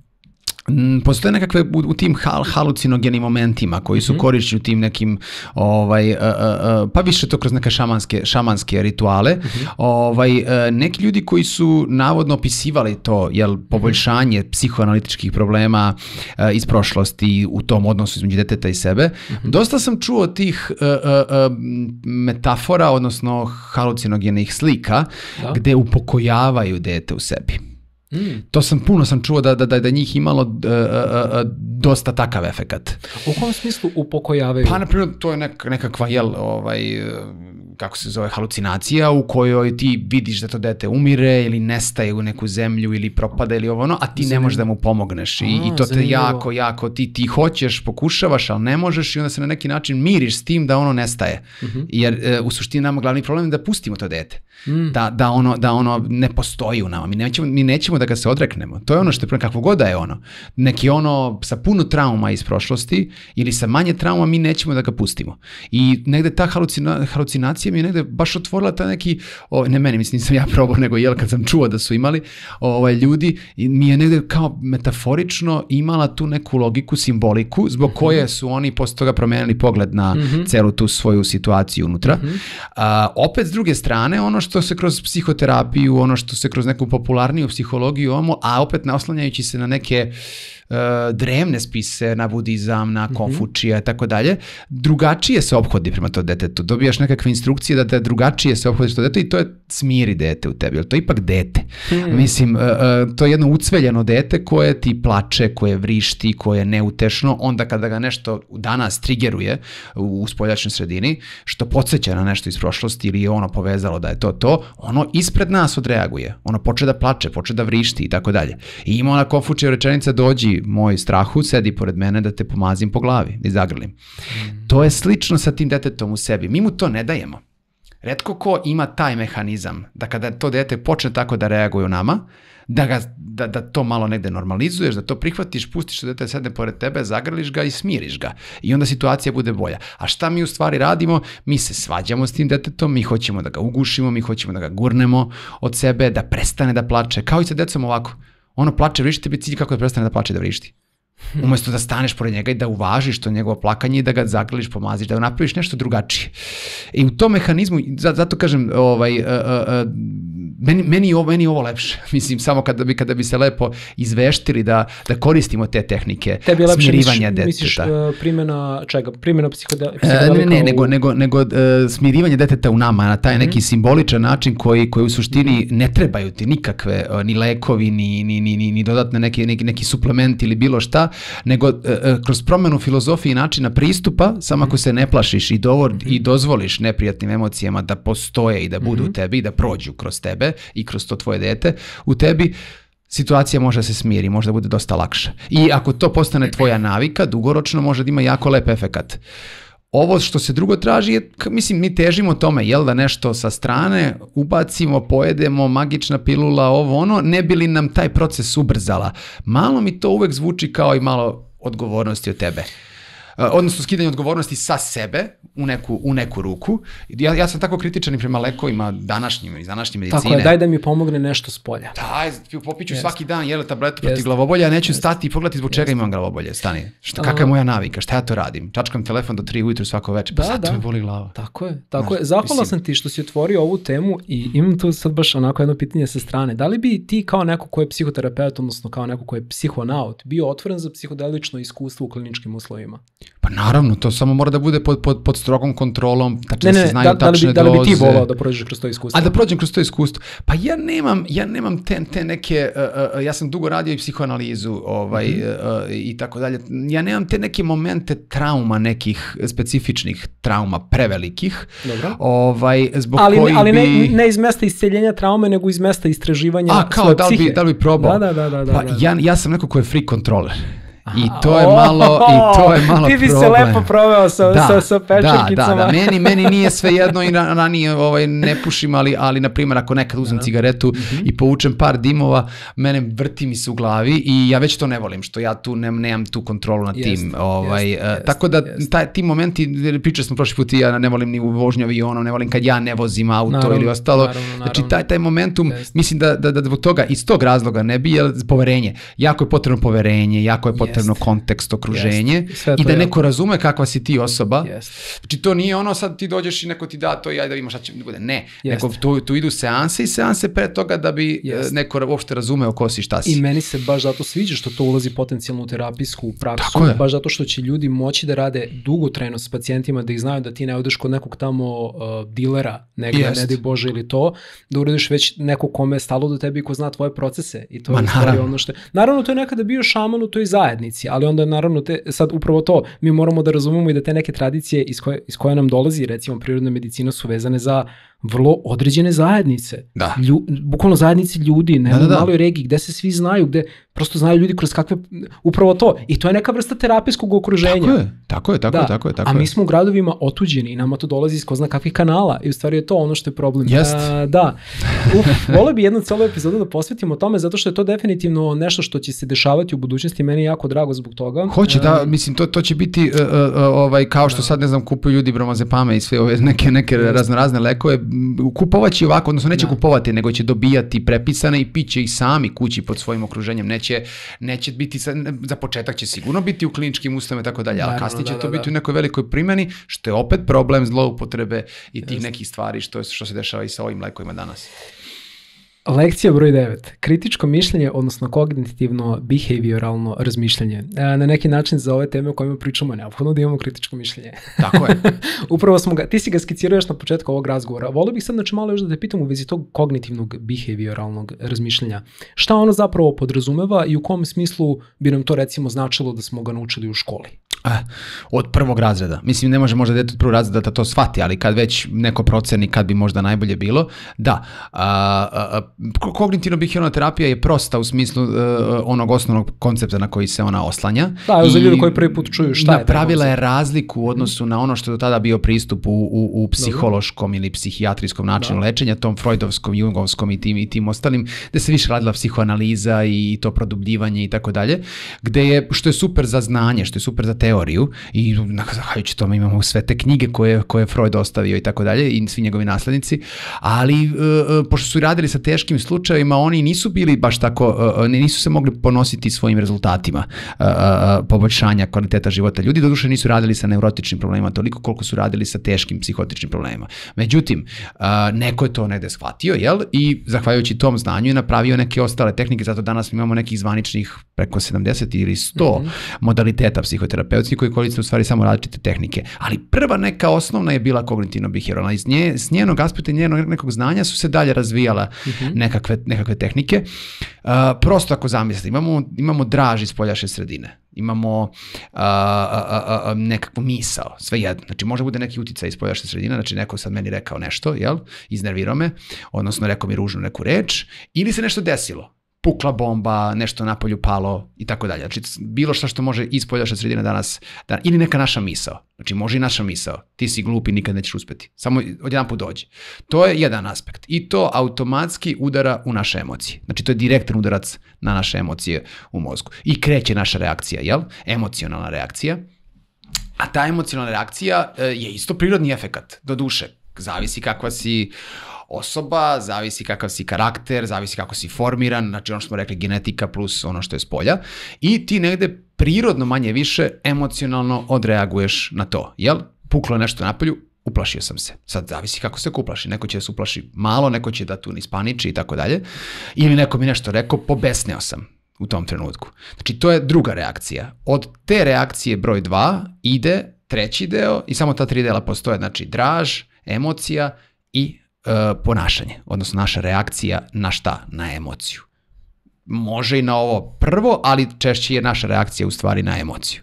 postoje nekakve u, u tim hal, halucinogenim momentima koji su mm-hmm. korišćeni u tim nekim ovaj, uh, uh, pa više to kroz neke šamanske, šamanske rituale, mm-hmm. ovaj, uh, neki ljudi koji su navodno opisivali to, jel, poboljšanje mm-hmm. psihoanalitičkih problema uh, iz prošlosti u tom odnosu između deteta i sebe, mm-hmm. dosta sam čuo tih uh, uh, metafora, odnosno halucinogenih slika, da. gde upokojavaju dete u sebi. Mm. To sam puno sam čuo da, da, da njih imalo uh, uh, uh, dosta takav efekat. U kom smislu upokojavaju? Pa, na primjer, to je nek, nekakva, jel, ovaj, kako se zove, halucinacija u kojoj ti vidiš da to dete umire ili nestaje u neku zemlju ili propada ili ovo ono, a ti zanimljivo. Ne možeš da mu pomogneš i, a, i to te zanimljivo. jako, jako, ti, ti hoćeš, pokušavaš, ali ne možeš i onda se na neki način miriš s tim da ono nestaje. Mm-hmm. Jer uh, u suštini nama glavni problem je da pustimo to dete. Mm. Da, da, ono, da ono ne postoji u nama. Mi nećemo, mi nećemo da ga se odreknemo. To je ono što je kakvo god da je ono. Neki ono sa puno trauma iz prošlosti ili sa manje trauma mi nećemo da ga pustimo. I negde ta halucina, halucinacija mi je negde baš otvorila ta neki, o, ne meni, mislim nisam ja probao, nego jel kad sam čuo da su imali ovaj, ljudi, mi je negde kao metaforično imala tu neku logiku, simboliku, zbog mm-hmm. koje su oni posle toga promenili pogled na mm-hmm. celu tu svoju situaciju unutra. Mm-hmm. A, opet s druge strane, ono što se kroz psihoterapiju, ono što se kroz neku popularniju psihologiju, a opet naslanjajući se na neke uh, drevne spise, na budizam, na Konfučija i tako dalje, drugačije se ophodi prema to detetu. Dobijaš nekakve instrukcije da te drugačije se ophodiš to dete i to je smiri dete u tebi, ali to je ipak dete. Hmm. Mislim, uh, uh, to je jedno ucveljeno dete koje ti plače, koje vrišti, koje je neutešno, onda kada ga nešto danas trigeruje u, u spoljačnoj sredini, što podsjeća na nešto iz prošlosti ili je ono povezalo da je to to, ono ispred nas odreaguje. Ono poče da plače, poče da vrišti i tako dalje. I ima ona Konfučija rečenica, dođi moj strahu, sedi pored mene da te pomazim po glavi, da zagrlim. Mm. To je slično sa tim detetom u sebi. Mi mu to ne dajemo. Retko ko ima taj mehanizam da kada to dete počne tako da reaguje u nama, da, ga, da, da to malo negde normalizuješ, da to prihvatiš, pustiš da dete sedne pored tebe, zagrliš ga i smiriš ga. I onda situacija bude bolja. A šta mi u stvari radimo? Mi se svađamo s tim detetom, mi hoćemo da ga ugušimo, mi hoćemo da ga gurnemo od sebe, da prestane da plače. Kao i sa decom ovako. Ono plače, vrišti, tebi cilj kako da prestane da plače, da vrišti. Umesto da staneš pored njega i da uvažiš to njegovo plakanje i da ga zagrliš, pomaziš, da napraviš nešto drugačije. I u tom mehanizmu, zato kažem, ovaj, uh, uh, meni, meni, je ovo, meni je ovo lepše. Mislim, samo kada bi, kada bi se lepo izveštili da, da koristimo te tehnike tebi je lepše, smirivanja deteta. Misliš uh, primjena čega? Primjena psihodel- psihodelika? Ne, ne, nego, nego, nego uh, smirivanje deteta u nama na taj neki mm-hmm. simboličan način koji, koji u suštini ne trebaju ti nikakve uh, ni lekovi, ni, ni, ni, ni dodatne neki, neki, neki suplement ili bilo šta, nego uh, kroz promenu filozofije i načina pristupa, samo ako se ne plašiš i, dovod, mm-hmm. i dozvoliš neprijatnim emocijama da postoje i da budu mm-hmm. u tebi i da prođu kroz tebe i kroz to tvoje dete, u tebi situacija može da se smiri, može da bude dosta lakša. I ako to postane tvoja navika, dugoročno može da ima jako lep efekat. Ovo što se drugo traži je, mislim, mi težimo tome, jel, da nešto sa strane ubacimo, pojedemo, magična pilula, ovo ono, ne bi li nam taj proces ubrzala. Malo mi to uvek zvuči kao i malo odgovornosti od tebe. Odnosno skidanje odgovornosti sa sebe u neku, u neku ruku. Ja, ja sam tako kritičan i prema lekovima današnjim iz današnje medicine. Tako je, daj da mi pomogne nešto s polja. Daj, popiću svaki dan jele tabletu protiv glavobolja, ja neću Jest. stati i pogledati zbog čega Jest. imam glavobolje. Stani. Šta, kakva je moja navika? Šta ja to radim? Čačkam telefon do tri ujutru svako večer, pa da, zato da. me boli glava. Tako je, tako Znaš, je. Zahvala sam ti što si otvorio ovu temu i imam tu sad baš onako jedno pitanje sa strane. Da li bi ti kao neko ko je psihoterapeut, odnosno kao neko ko je psihonaut, bio otvoren za psihodelično iskustvo u kliničkim uslovima? Pa naravno, to samo mora da bude pod, pod, pod strogom kontrolom, tačno ne, da se znaju da, tačne da li bi, doze. Da li bi ti volao da prođeš kroz to iskustvo? A da prođem kroz to iskustvo? Pa ja nemam, ja nemam te, te neke, uh, uh, ja sam dugo radio i psihoanalizu ovaj, mm-hmm. uh, i tako dalje. Ja nemam te neke momente trauma, nekih specifičnih trauma, prevelikih. Dobro. Ovaj, zbog ali koji ali bi... ne, ne iz mesta isceljenja traume, nego iz mesta istraživanja A, kao, svoje da li psihe. bi, da li bi probao? Da, da, da. da, pa da. Ja, ja sam neko ko je free controller. I to je malo, i to je malo Ti bi problem. se lepo proveo sa, da, sa, sa pečenkicama. Da, da, da, meni, meni nije svejedno i ranije ovaj, ne pušim, ali, ali na primjer ako nekad uzmem da. cigaretu mm-hmm. i povučem par dimova, mene vrti mi se u glavi i ja već to ne volim, što ja tu nem, nemam tu kontrolu nad jest, tim. Ovaj, jest, jest, tako da jest. Taj, ti momenti, pričali smo prošli put, ja ne volim ni vožnju avionom, ne volim kad ja ne vozim auto naravno, ili ostalo. Naravno, naravno. Znači taj, taj momentum, jest. mislim da, da, da zbog toga, iz tog razloga ne bi, je poverenje. Jako je potrebno poverenje, jako je potrebno jest. kontekst, okruženje yes, i da neko je. razume kakva si ti osoba. Yes. Znači to nije ono sad ti dođeš i neko ti da to i ajde da vidiš šta će bude. Ne, yes. nego tu, tu idu seanse i seanse pre toga da bi yes. neko uopšte razumeo ko si, šta si. I meni se baš zato sviđa što to ulazi potencijalno u terapijsku praksu, baš zato što će ljudi moći da rade dugotrajno s pacijentima, da ih znaju da ti ne odeš kod nekog tamo uh, dilera, negdje, yes. ne daj Bože ili to, da uradiš već neko kome je stalo do tebi i ko zna tvoje procese. I to Ma, je naravno. ono što je. Naravno, to je nekada bio šaman u toj zajednici, ali onda naravno te, sad upravo to, mi moramo da razumemo i da te neke tradicije iz koje, iz koje nam dolazi, recimo prirodna medicina, su vezane za vrlo određene zajednice. Da. Lju, bukvalno zajednici ljudi, ne da, da, da. u maloj regiji, gde se svi znaju, gde prosto znaju ljudi kroz kakve, upravo to. I to je neka vrsta terapijskog okruženja. Tako je, tako je, tako da. je, tako je. Tako A mi smo u gradovima otuđeni i nama to dolazi iz ko zna kakvih kanala i u stvari je to ono što je problem. Jest. A, da. Uf, volio bi jednu celu epizodu da posvetimo tome, zato što je to definitivno nešto što će se dešavati u budućnosti, meni je jako drago zbog toga. Hoće, uh, da, mislim, to, to će biti uh, uh, ovaj, kao što da. sad, ne znam, kupuju ljudi bromazepame i sve ove neke, neke razno razne lekove, kupovaći ovako, odnosno neće da. kupovati, nego će dobijati prepisane i piće ih sami kući pod svojim okruženjem. Neće, neće biti, za početak će sigurno biti u kliničkim uslovima i tako dalje, ali kasnije će da, to da, biti da. u nekoj velikoj primjeni, što je opet problem zloupotrebe i tih Just. nekih stvari što, što se dešava i sa ovim lekovima danas. Lekcija broj devet. Kritičko mišljenje, odnosno kognitivno behavioralno razmišljanje. Na neki način za ove teme o kojima pričamo neophodno da imamo kritičko mišljenje. Tako je. Upravo smo ga, ti si ga skicirao još na početku ovog razgovora. Volio bih sad znači malo još da te pitam u vezi tog kognitivnog behavioralnog razmišljanja. Šta ono zapravo podrazumeva i u kom smislu bi nam to recimo značilo da smo ga naučili u školi? Eh, od prvog razreda. Mislim, ne može možda dete od prvog razreda da to shvati, ali kad već neko proceni kad bi možda najbolje bilo, da. A, a, a, kognitivno behavioralna terapija je prosta u smislu a, onog osnovnog koncepta na koji se ona oslanja. Da, za ljudi koji prvi put čuju šta je. Napravila je razliku u odnosu na ono što je do tada bio pristup u, u, u psihološkom Dobre. ili psihijatrijskom načinu da. lečenja, tom freudovskom, jungovskom i tim, i tim ostalim, gde se više radila psihoanaliza i to produbljivanje i tako dalje, gde je, što je super za znanje, što je super za teoriju i zahvaljujući tome imamo sve te knjige koje, koje je Freud ostavio i tako dalje i svi njegovi naslednici, ali uh, pošto su radili sa teškim slučajevima, oni nisu bili baš tako, uh, nisu se mogli ponositi svojim rezultatima uh, uh, poboljšanja kvaliteta života ljudi, doduše nisu radili sa neurotičnim problemima toliko koliko su radili sa teškim psihotičnim problemima. Međutim, uh, neko je to negde shvatio, jel? I zahvaljujući tom znanju je napravio neke ostale tehnike, zato danas imamo nekih zvaničnih preko sedamdeset ili sto mm-hmm. modaliteta psihoterapeuta koji koriste u stvari samo različite tehnike. Ali prva neka osnovna je bila kognitivno-behavioralna. Iz nje, s njenog aspekta i njenog nekog znanja su se dalje razvijala uh-huh. nekakve, nekakve tehnike. Uh, prosto ako zamislite, imamo, imamo draž iz spoljašnje sredine. Imamo uh, uh, uh, uh, nekakvu misao, sve jedno. Znači može bude neki uticaj iz spoljašnje sredine, znači neko sad meni rekao nešto, jel? Iznervirao me, odnosno rekao mi ružnu neku reč, ili se nešto desilo. Pukla bomba, nešto napolju palo i tako dalje. Znači, bilo šta što može iz spoljašnje sredine danas, da, ili neka naša misao. Znači, može i naša misao. Ti si glup i nikad nećeš uspeti. Samo odjedan put dođe. To je jedan aspekt. I to automatski udara u naše emocije. Znači, to je direktan udarac na naše emocije u mozgu. I kreće naša reakcija, jel? Emocionalna reakcija. A ta emocionalna reakcija je isto prirodni efekat, do duše. Zavisi kakva si osoba, zavisi kakav si karakter, zavisi kako si formiran, znači ono što smo rekli genetika plus ono što je spolja i ti negde prirodno manje više emocionalno odreaguješ na to, jel? Puklo nešto napolju, uplašio sam se. Sad zavisi kako se uplaši, neko će da se uplaši malo, neko će da tu ispaniči i tako dalje, ili neko mi nešto rekao, pobesneo sam u tom trenutku. Znači to je druga reakcija. Od te reakcije broj dva ide treći deo i samo ta tri dela postoje, znači draž, emocija i Uh, ponašanje, odnosno naša reakcija na šta? Na emociju. Može i na ovo prvo, ali češće je naša reakcija u stvari na emociju.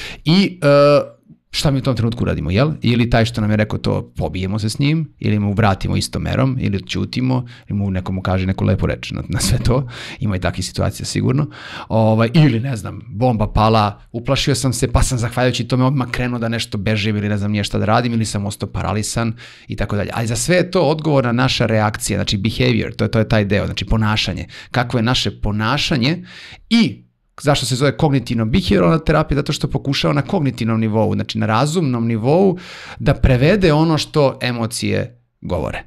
I uh, šta mi u tom trenutku radimo, jel? Ili taj što nam je rekao to, pobijemo se s njim, ili mu vratimo istom merom, ili ćutimo, ili mu nekomu kaže neku lepu reč na, na sve to. Ima i takvih situacija sigurno. Ovaj, ili ne znam, bomba pala, uplašio sam se, pa sam zahvaljujući tome odmah krenuo da nešto bežim ili ne znam nije šta da radim, ili sam ostao paralisan i tako dalje. Ali za sve je to odgovorna naša reakcija, znači behavior, to je, to je taj deo, znači ponašanje. Kakvo je naše ponašanje i zašto se zove kognitivno-behavioralna terapija? Zato što pokušava na kognitivnom nivou, znači na razumnom nivou da prevede ono što emocije govore.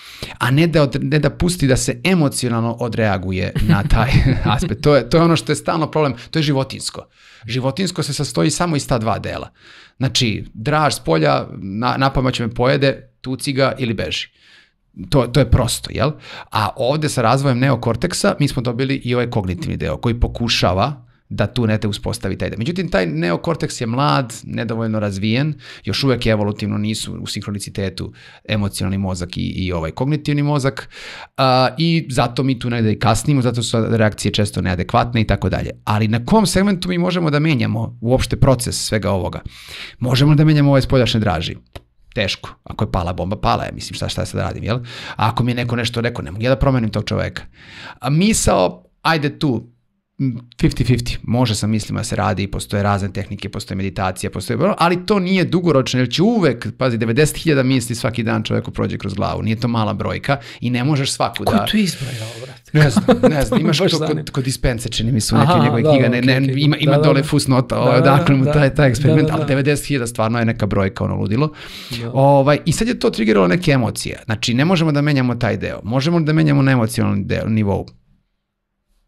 A ne da, od, ne da pusti da se emocionalno odreaguje na taj aspekt. To je, to je ono što je stalno problem, to je životinsko. Životinsko se sastoji samo iz ta dva dela. Znači, draž s polja, na, napamet će me pojede, tuci ga ili beži. To, to je prosto, jel? A ovde sa razvojem neokorteksa mi smo dobili i ovaj kognitivni deo koji pokušava da tu nete uspostavi taj deo. Međutim, taj neokorteks je mlad, nedovoljno razvijen, još uvek je evolutivno nisu u sinhronicitetu emocionalni mozak i, i ovaj kognitivni mozak uh, i zato mi tu negde i kasnimo, zato su reakcije često neadekvatne i tako dalje. Ali na kom segmentu mi možemo da menjamo uopšte proces svega ovoga? Možemo da menjamo ove spoljašnje draži. Teško. Ako je pala bomba, pala je. Mislim, šta, šta sad radim, jel? A ako mi je neko nešto rekao, ne mogu ja da promenim tog čoveka. A misao, ajde tu, fifty fifty, može sa mislima da se radi, postoje razne tehnike, postoje meditacija, postoje, ali to nije dugoročno, jer će uvek, pazi, devedeset hiljada misli svaki dan čoveku prođe kroz glavu, nije to mala brojka i ne možeš svaku da... Ko tu izbrojao, brate? Ne znam, ne znam, imaš to kod, kod Dispense, čini mi su neke njegove knjiga, ne, ne, okay, ima, ima da, dole da, fusnota, da, odakle mu taj, taj eksperiment, da, da, da. Ali devedeset hiljada stvarno je neka brojka, ono ludilo. Da. Ovaj, I sad je to triggeralo neke emocije, znači ne možemo da menjamo taj deo, možemo da menjamo na emocionalnom nivou.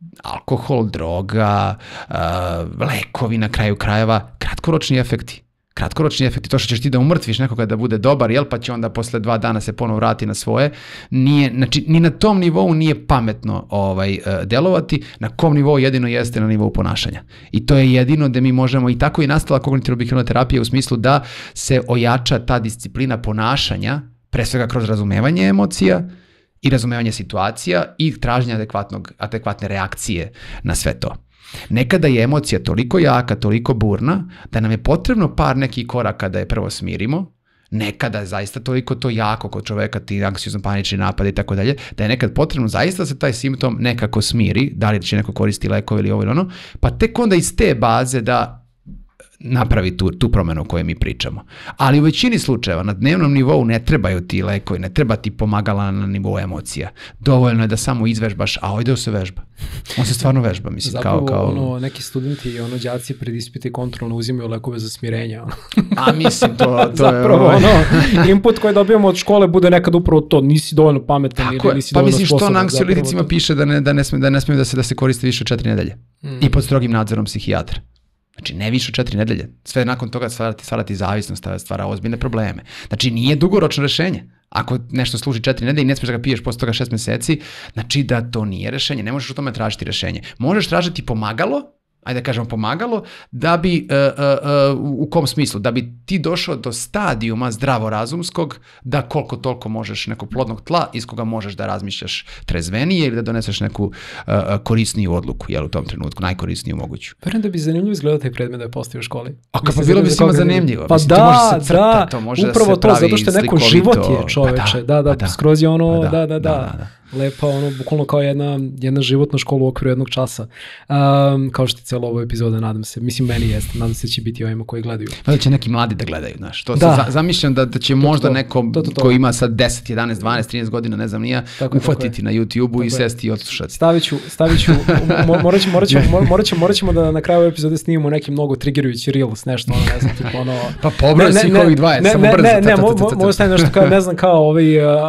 Alkohol, droga, uh, lekovi na kraju krajeva, kratkoročni efekti. kratkoročni efekti, to što ćeš ti da umrtviš nekoga da bude dobar, jel, pa će onda posle dva dana se ponovo vrati na svoje, nije, znači, ni na tom nivou nije pametno ovaj, delovati, na kom nivou jedino jeste na nivou ponašanja. I to je jedino da mi možemo, i tako i nastala kognitivno-behavioralna terapija u smislu da se ojača ta disciplina ponašanja, pre svega kroz razumevanje emocija i razumevanje situacija i traženje adekvatnog, adekvatne reakcije na sve to. Nekada je emocija toliko jaka, toliko burna, da nam je potrebno par nekih koraka da je prvo smirimo, nekada je zaista toliko to jako kod čoveka, ti anksiozno panični napad i tako dalje, da je nekad potrebno zaista da se taj simptom nekako smiri, da li će neko koristiti lekove ili ovo ili ono, pa tek onda iz te baze da napravi tu, tu promenu o kojoj mi pričamo. Ali u većini slučajeva na dnevnom nivou ne trebaju ti lekovi, ne treba ti pomagala na nivou emocija. Dovoljno je da samo izvežbaš, a ovdje se vežba. On se stvarno vežba, mislim. Zapravo, kao, kao... ono, neki studenti i ono, đaci pred ispite kontrolno uzimaju lekove za smirenje. Ono. A mislim, to, to Zapravo, je... Zapravo, ono, input koji dobijamo od škole bude nekad upravo to, nisi dovoljno pametan Tako ili nisi pa dovoljno mislim, sposoban. što na anksiolitici piše da ne, da ne smije da, ne smije da, se, da se koriste više od četiri nedelje. Mm. I pod strogim nadzorom psihijatra. Znači, ne više od četiri nedelje. Sve nakon toga stvarati, stvarati zavisnost, stvara ozbiljne probleme. Znači, nije dugoročno rešenje. Ako nešto služi četiri nedelje i ne smiješ da ga piješ posle toga šest meseci, znači da to nije rešenje. Ne možeš u tome tražiti rešenje. Možeš tražiti pomagalo, ajde da kažemo pomagalo, da bi, uh, uh, uh, u kom smislu, da bi ti došao do stadijuma zdravorazumskog, da koliko toliko možeš nekog plodnog tla iz koga možeš da razmišljaš trezvenije ili da doneseš neku uh, korisniju odluku, jel, u tom trenutku, najkorisniju moguću. Verujem da bi zanimljivo izgledao taj predmet da je postavio u školi. A kako bilo bi svima zanimljivo. Pa mislim, da, može se crta, da, to može upravo da se to, pravi zato što je neko život je čoveče, da, da, da, da, skroz je ono, pa da, da, da, da, da, da. Lepa, ono, bukvalno kao jedna, jedna životna škola u okviru jednog časa. Um, kao što je cijela ova epizoda, nadam se. Mislim, meni jeste. Nadam se da će biti ovima koji gledaju. Da će neki mladi da gledaju, znaš. To da. Zamišljam da, da će to, možda to, neko to, to, to. koji ima sad deset, jedanaest, dvanaest, trinaest godina, ne znam nija, tako ufatiti je, na YouTube-u i sesti i odslušati. Stavit ću, stavit ću, morat ćemo, morat ćemo, morat ćemo, morat ćemo da na kraju epizode snimimo neki mnogo triggerujući reels, nešto, ono, ne znam, tipo, ono... Pa pobroj svih ovih dvadeset, samo brzo. Ne, ne, možda stavim nešto kao, ne znam, kao ovaj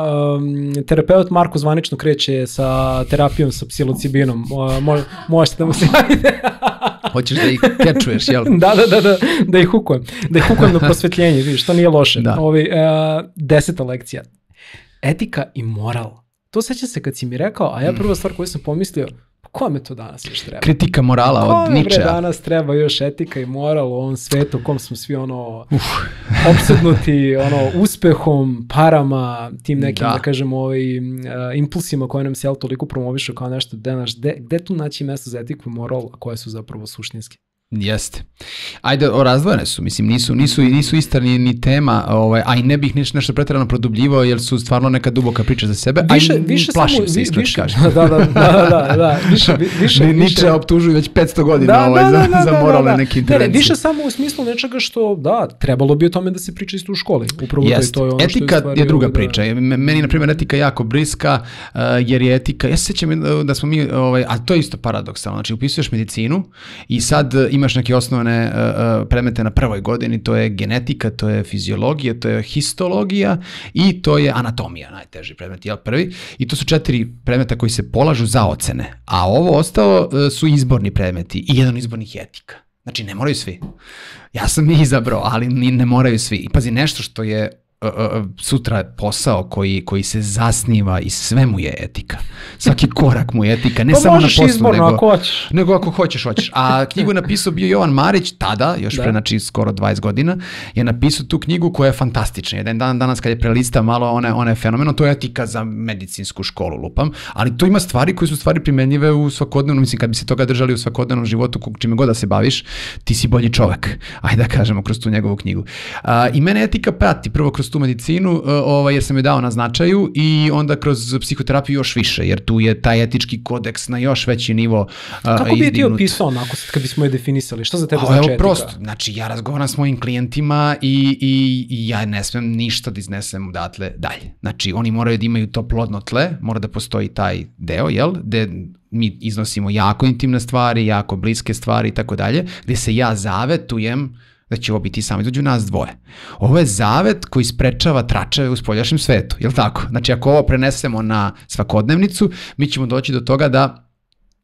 terapeut Marko zvanično kreće sa terapijom sa psilocibinom. Mo, možete da mu se javite. Hoćeš da ih kečuješ, jel? Da, da, da, da, da ih hukujem. Da ih hukujem na prosvetljenje, vidiš, to nije loše. Da. Ovi, uh, deseta lekcija. Etika i moral. To sećam se kad si mi rekao, a ja prva stvar koju sam pomislio, kome to danas još treba? Kritika morala od Ničea. Kome danas treba još etika i moral u ovom svetu u kom smo svi ono Uf. opsednuti ono, uspehom, parama, tim nekim, da, da kažemo, ovaj, uh, impulsima koje nam se jel, toliko promovišu kao nešto, gde, naš, gde, gde tu naći mesto za etiku i moral, a koje su zapravo suštinski? Jeste. Ajde, razdvojene su, mislim, nisu, nisu, nisu ista ni, ni tema, ovaj, a i ne bih nešto, nešto pretjerano produbljivao, jer su stvarno neka duboka priča za sebe, više, a i više plašim samo, se, iskreno više, kažem. Da, da, da, da, da, više, više. Niče optužuju već petsto godina da, ovaj, da, da, za, da, za moralne da, da. neke intervencije. Ne, ne, više samo u smislu nečega što, da, trebalo bi o tome da se priča isto u školi. Upravo Jest. to je ono etika što je, stvari, je druga da... priča. Meni, na primjer, etika jako bliska, uh, jer je etika, ja se sjećam da smo mi, ovaj, a to je isto paradoksalno, znači upisuješ medicinu i sad imaš neke osnovne uh, predmete na prvoj godini, to je genetika, to je fiziologija, to je histologija i to je anatomija, najteži predmet, jel, prvi. I to su četiri predmeta koji se polažu za ocene, a ovo ostalo uh, su izborni predmeti i jedan izbornih je etika. Znači, ne moraju svi. Ja sam ih izabrao, ali ne moraju svi. I pazi, nešto što je uh, uh, sutra posao koji, koji se zasniva i sve mu je etika. Svaki korak mu je etika, ne pa samo na poslu, izborno, nego, ako hoćeš. nego ako hoćeš, hoćeš. A knjigu je napisao bio Jovan Marić, tada, još da. pre, znači, skoro dvadeset godina, je napisao tu knjigu koja je fantastična. Jedan dan danas kad je prelista malo one, one fenomeno, to je etika za medicinsku školu, lupam, ali to ima stvari koje su stvari primenjive u svakodnevnom, mislim, kad bi se toga držali u svakodnevnom životu, čime god da se baviš, ti si bolji čovek, ajde da kažemo, kroz tu njegovu knjigu. A, I mene etika prati, prvo kroz tu medicinu, ovaj, jer sam je dao na značaju i onda kroz psihoterapiju još više, jer tu je taj etički kodeks na još veći nivo Kako uh, bi je ti opisao onako, kad bismo je definisali? Što za tebe znači etika? Evo prosto, znači ja razgovaram s mojim klijentima i, i, i ja ne smem ništa da iznesem odatle dalje. Znači oni moraju da imaju to plodno tle, mora da postoji taj deo, jel, gde mi iznosimo jako intimne stvari, jako bliske stvari i tako dalje, gde se ja zavetujem da će ovo biti samo između nas dvoje. Ovo je zavet koji sprečava tračeve u spoljašnjem svetu, je li tako? Znači, ako ovo prenesemo na svakodnevnicu, mi ćemo doći do toga da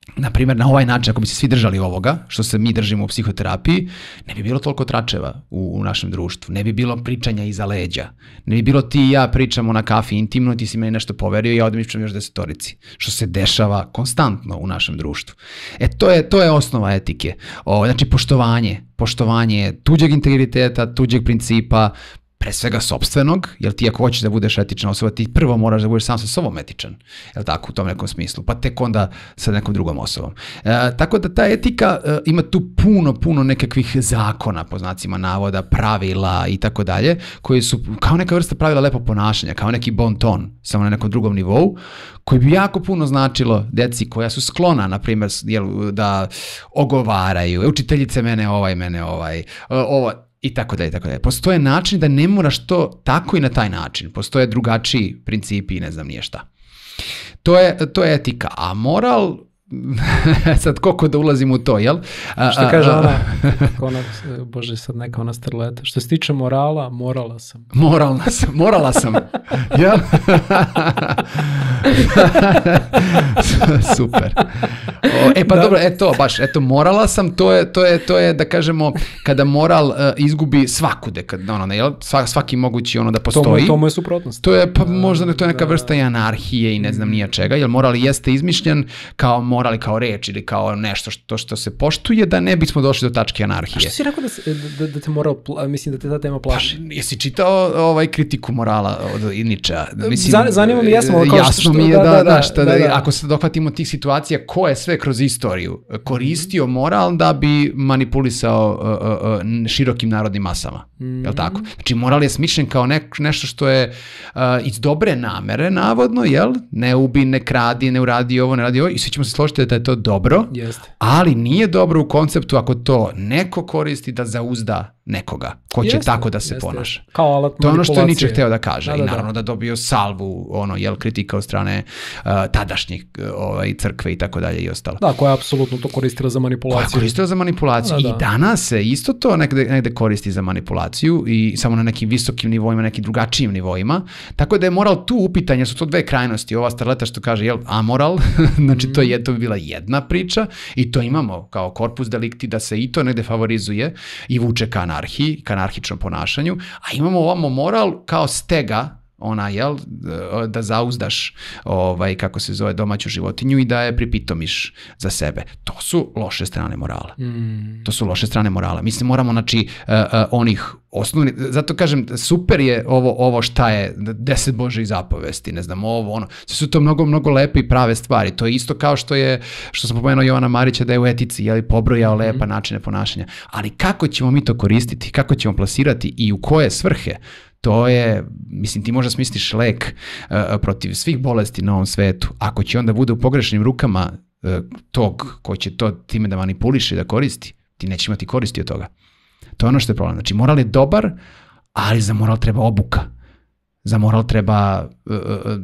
na primjer, na ovaj način, ako bi se svi držali ovoga, što se mi držimo u psihoterapiji, ne bi bilo toliko tračeva u, u našem društvu, ne bi bilo pričanja iza leđa, ne bi bilo ti i ja pričamo na kafi intimno, ti si meni nešto poverio i ja odem pričam još desetorici, što se dešava konstantno u našem društvu. E, to je, to je osnova etike. O, znači, poštovanje, poštovanje tuđeg integriteta, tuđeg principa, pre svega sopstvenog, jer ti ako hoćeš da budeš etična osoba, ti prvo moraš da budeš sam sa sobom etičan, jel tako, u tom nekom smislu, pa tek onda sa nekom drugom osobom. E, tako da ta etika e, ima tu puno, puno nekakvih zakona, po znacima navoda, pravila i tako dalje, koji su kao neka vrsta pravila lepo ponašanja, kao neki bon ton, samo na nekom drugom nivou, koji bi jako puno značilo deci koja su sklona, na primjer, jel, da ogovaraju, učiteljice mene ovaj, mene ovaj, ovo, i tako dalje, i tako dalje. Postoje način da ne moraš to tako i na taj način. Postoje drugačiji principi i ne znam nije šta. To je, to je etika. A moral, sad koliko da ulazim u to, jel? A, što kaže ona, ona, bože, sad neka ona starleta, što se tiče morala, morala sam. Moralna sam, morala sam. Jel? Super. O, e pa da. Dobro, eto, baš, eto, morala sam, to je, to je, to je da kažemo, kada moral uh, izgubi svakude, kad, ono, ne, jel? Sva, svaki mogući ono da postoji. To mu je suprotnost. To je, pa možda ne, to je neka vrsta i anarhije i ne znam nija čega, jer moral jeste izmišljen kao moral, kao reč ili kao nešto što, što se poštuje, da ne bismo došli do tačke anarhije. A što si rekao da, se, da, da te moral, mislim da te ta tema plaši? Pa, jesi čitao ovaj kritiku morala od Nietzschea? Mislim, Zan, zanima mi, jasno, kao jasno što, mi je da, da, da, da, šta, da, da, da. ako se dohvatimo tih situacija, ko je sve kroz istoriju koristio moral da bi manipulisao uh, uh, širokim narodnim masama. Mm. Jel tako? Znači, moral je smišljen kao ne, nešto što je uh, iz dobre namere, navodno, jel? Ne ubi, ne kradi, ne uradi ovo, ne radi ovo, i svi ćemo se složiti da je to dobro, Jeste. ali nije dobro u konceptu ako to neko koristi da zauzda nekoga ko će Jeste, tako da se jeste, ponaša. Kao alat to je ono što je manipulacije. Nietzsche hteo da kaže. Da, da, I naravno da. da dobio salvu, ono, jel, kritika od strane uh, tadašnjih ovaj, crkve i tako dalje i ostalo. Da, koja je apsolutno to koristila za manipulaciju. Koja je koristila za manipulaciju. Da, da. I danas se isto to negde, negde koristi za manipulaciju i samo na nekim visokim nivoima, nekim drugačijim nivoima. Tako da je moral tu upitanje, su to dve krajnosti. Ova starleta što kaže, jel, amoral, znači mm. to, je, to bi bila jedna priča i to imamo kao korpus delikti da se i to negde favorizuje i vuče ka anarhiji, ka anarhičnom ponašanju, a imamo ovamo moral kao stega, ona, jel, da zauzdaš, ovaj, kako se zove, domaću životinju i da je pripitomiš za sebe. To su loše strane morala. Mm. To su loše strane morala. Mislim, moramo, znači, uh, uh, onih osnovni, zato kažem, super je ovo, ovo šta je deset Božjih zapovesti, ne znam, ovo, ono, sve su to mnogo, mnogo lepe i prave stvari. To je isto kao što je, što sam pomenuo Jovana Marića da je u etici, jel, pobrojao lepa mm. načine ponašanja. Ali kako ćemo mi to koristiti, kako ćemo plasirati i u koje svrhe, to je, mislim, ti možda smisliš lek uh, protiv svih bolesti na ovom svetu. Ako će onda bude u pogrešnim rukama uh, tog ko će to time da manipuliše i da koristi, ti nećeš imati koristi od toga. To je ono što je problem. Znači, moral je dobar, ali za moral treba obuka. Za moral treba, uh,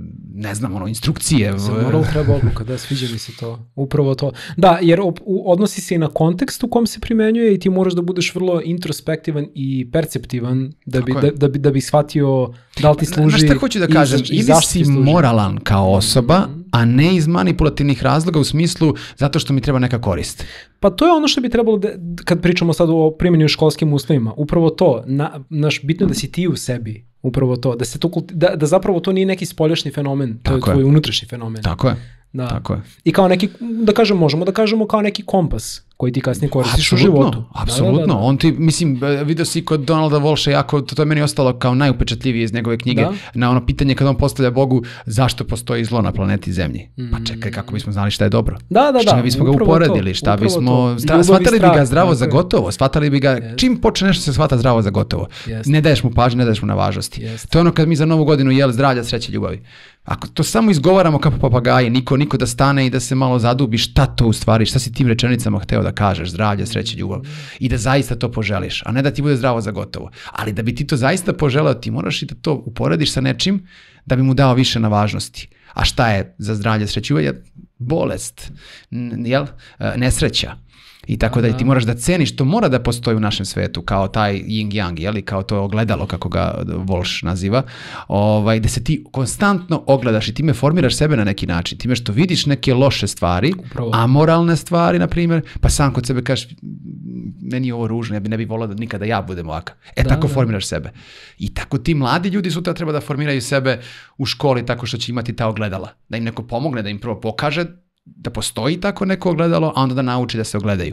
ne znam, ono, instrukcije. Za moral treba obuka, da, sviđa mi se to. Upravo to. Da, jer op, u, odnosi se i na kontekst u kom se primenjuje i ti moraš da budeš vrlo introspektivan i perceptivan da bi, da, da, bi, da bi shvatio da li ti služi. Znaš šta hoću da kažem? I, i ili si moralan kao osoba, mm-hmm. a ne iz manipulativnih razloga u smislu zato što mi treba neka korist. Pa to je ono što bi trebalo, da, kad pričamo sad o primjenju u školskim uslovima, upravo to, na, naš, bitno je da si ti u sebi, upravo to, da, se to, da, da zapravo to nije neki spoljašnji fenomen, to Tako je tvoj je. unutrašnji fenomen. Tako je. Da. Tako je. I kao neki, da kažem, možemo da kažemo kao neki kompas koji ti kasnije koristiš u životu. Apsolutno, da, da, da. On ti, mislim, vidio si kod Donalda Walsha jako, to je meni ostalo kao najupečatljivije iz njegove knjige, da. Na ono pitanje kada on postavlja Bogu zašto postoji zlo na planeti Zemlji. Mm. Pa čekaj, kako bismo znali šta je dobro. Da, da, šta da. bismo ga uporedili, šta bismo, stra, shvatali bi ga zdravo za gotovo, shvatali bi ga, yes. čim počne nešto se shvata zdravo za gotovo. Yes. Ne daješ mu pažnje, ne daješ mu na važnosti. Yes. To je ono kad mi za novu godinu jel zdravlja, sreće, ljubavi. Ako to samo izgovaramo kao papagaji, niko, niko da stane i da se malo zadubi šta to u stvari, šta si tim rečenicama hteo da kažeš, zdravlje, sreće, ljubav, i da zaista to poželiš, a ne da ti bude zdravo za gotovo. Ali da bi ti to zaista poželeo, ti moraš i da to uporediš sa nečim da bi mu dao više na važnosti. A šta je za zdravlje, sreće, ljubav? bolest, jel, nesreća. I tako da ti moraš da ceniš, to mora da postoji u našem svetu, kao taj yin yang, jeli, kao to ogledalo, kako ga Walsh naziva, ovaj, da se ti konstantno ogledaš i time formiraš sebe na neki način, time što vidiš neke loše stvari, Upravo. amoralne stvari, na primjer, pa sam kod sebe kažeš, meni je ovo ružno, ja bi ne bi volao da nikada ja budem ovakav. E, da, tako da. formiraš sebe. I tako ti mladi ljudi sutra treba da formiraju sebe u školi tako što će imati ta ogledala. Da im neko pomogne, da im prvo pokaže da postoji tako neko ogledalo, a onda da nauči da se ogledaju.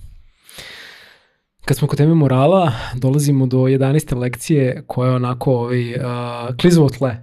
Kad smo kod teme morala, dolazimo do jedanaeste lekcije koja je onako ovaj, uh, klizavo tle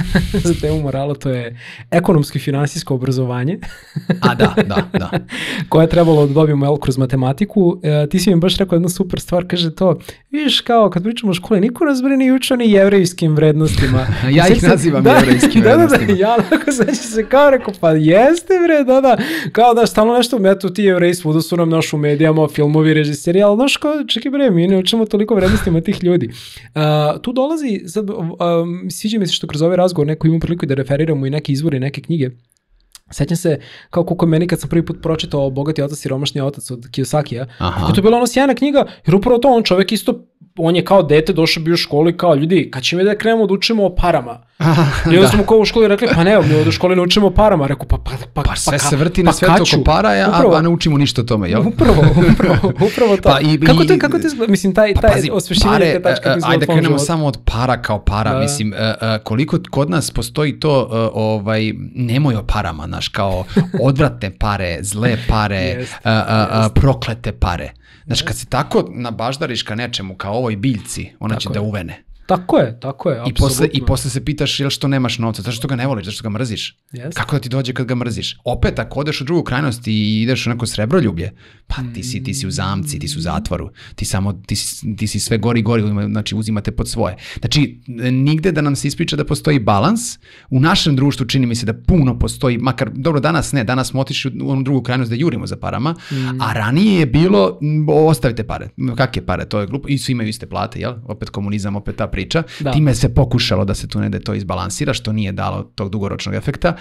za temu morala, to je ekonomsko i finansijsko obrazovanje. A da, da, da. Koje je trebalo da dobijemo jel, kroz matematiku. Uh, ti si mi baš rekao jednu super stvar, kaže to, vidiš kao kad pričamo o školi, niko nas bre ni učio ni jevrejskim vrednostima. Ja ih nazivam da, jevrejskim da, vrednostima. Da, da, ja onako sećam se kao rekao, pa jeste bre, da, da, kao da stalno nešto, eto ti jevreji svuda su nam našu medijama, filmovi, režiseri, ali znaš kao, čekaj bre, mi ne učimo toliko vrednostima tih ljudi. Uh, tu dolazi, sad, uh, sviđa mi se što kroz ovaj razgovor neko ima priliku da referiramo i neke izvore, neke knjige. Sećam se kao koliko meni kad sam prvi put pročitao Bogati otac i siromašni otac od Kiyosakija, kako to je bila ono sjajna knjiga, jer upravo to on čovjek isto, on je kao dete došao bio u školu i kao ljudi, kad će mi da krenemo da učimo o parama? I onda smo kao u školi rekli, pa ne, mi ovdje u školi ne učimo o parama. Rekao, pa, pa, pa, pa sve pa, se vrti pa, na svetu oko para, a, a ne učimo ništa o tome, jel? Upravo, upravo, upravo to. Pa i, kako to, kako to izgleda? Mislim, taj, taj pa, osvešćivanje te tačke izgleda u ajde da krenemo samo od para kao para. Da. Mislim, uh, uh, koliko kod nas postoji to, uh, ovaj, nemoj o parama, znaš, kao odvratne pare, zle pare, yes, uh, uh, yes. proklete pare. Znaš, kad se tako nabaždariš ka nečemu, kao ovoj biljci, ona tako će je. Da uvene. Tako je, tako je, apsolutno. I posle, i posle se pitaš jel što nemaš novca, zašto ga ne voliš, zašto ga mrziš? Yes. Kako da ti dođe kad ga mrziš? Opet, ako odeš u drugu krajnost i ideš u neko srebroljublje, pa ti si, ti si u zamci, ti si u zatvoru, ti, samo, ti, si, ti si sve gori i gori, znači uzimate pod svoje. Znači, nigde da nam se ispriča da postoji balans, u našem društvu čini mi se da puno postoji, makar, dobro, danas ne, danas smo otišli u onu drugu krajnost da jurimo za parama, mm. a ranije je bilo, ostavite pare, kakve pare, to je glupo, i svi imaju iste plate, jel? Opet komunizam, opet ta priča. Da. Time se pokušalo da se tu negde to izbalansira, što nije dalo tog dugoročnog efekta.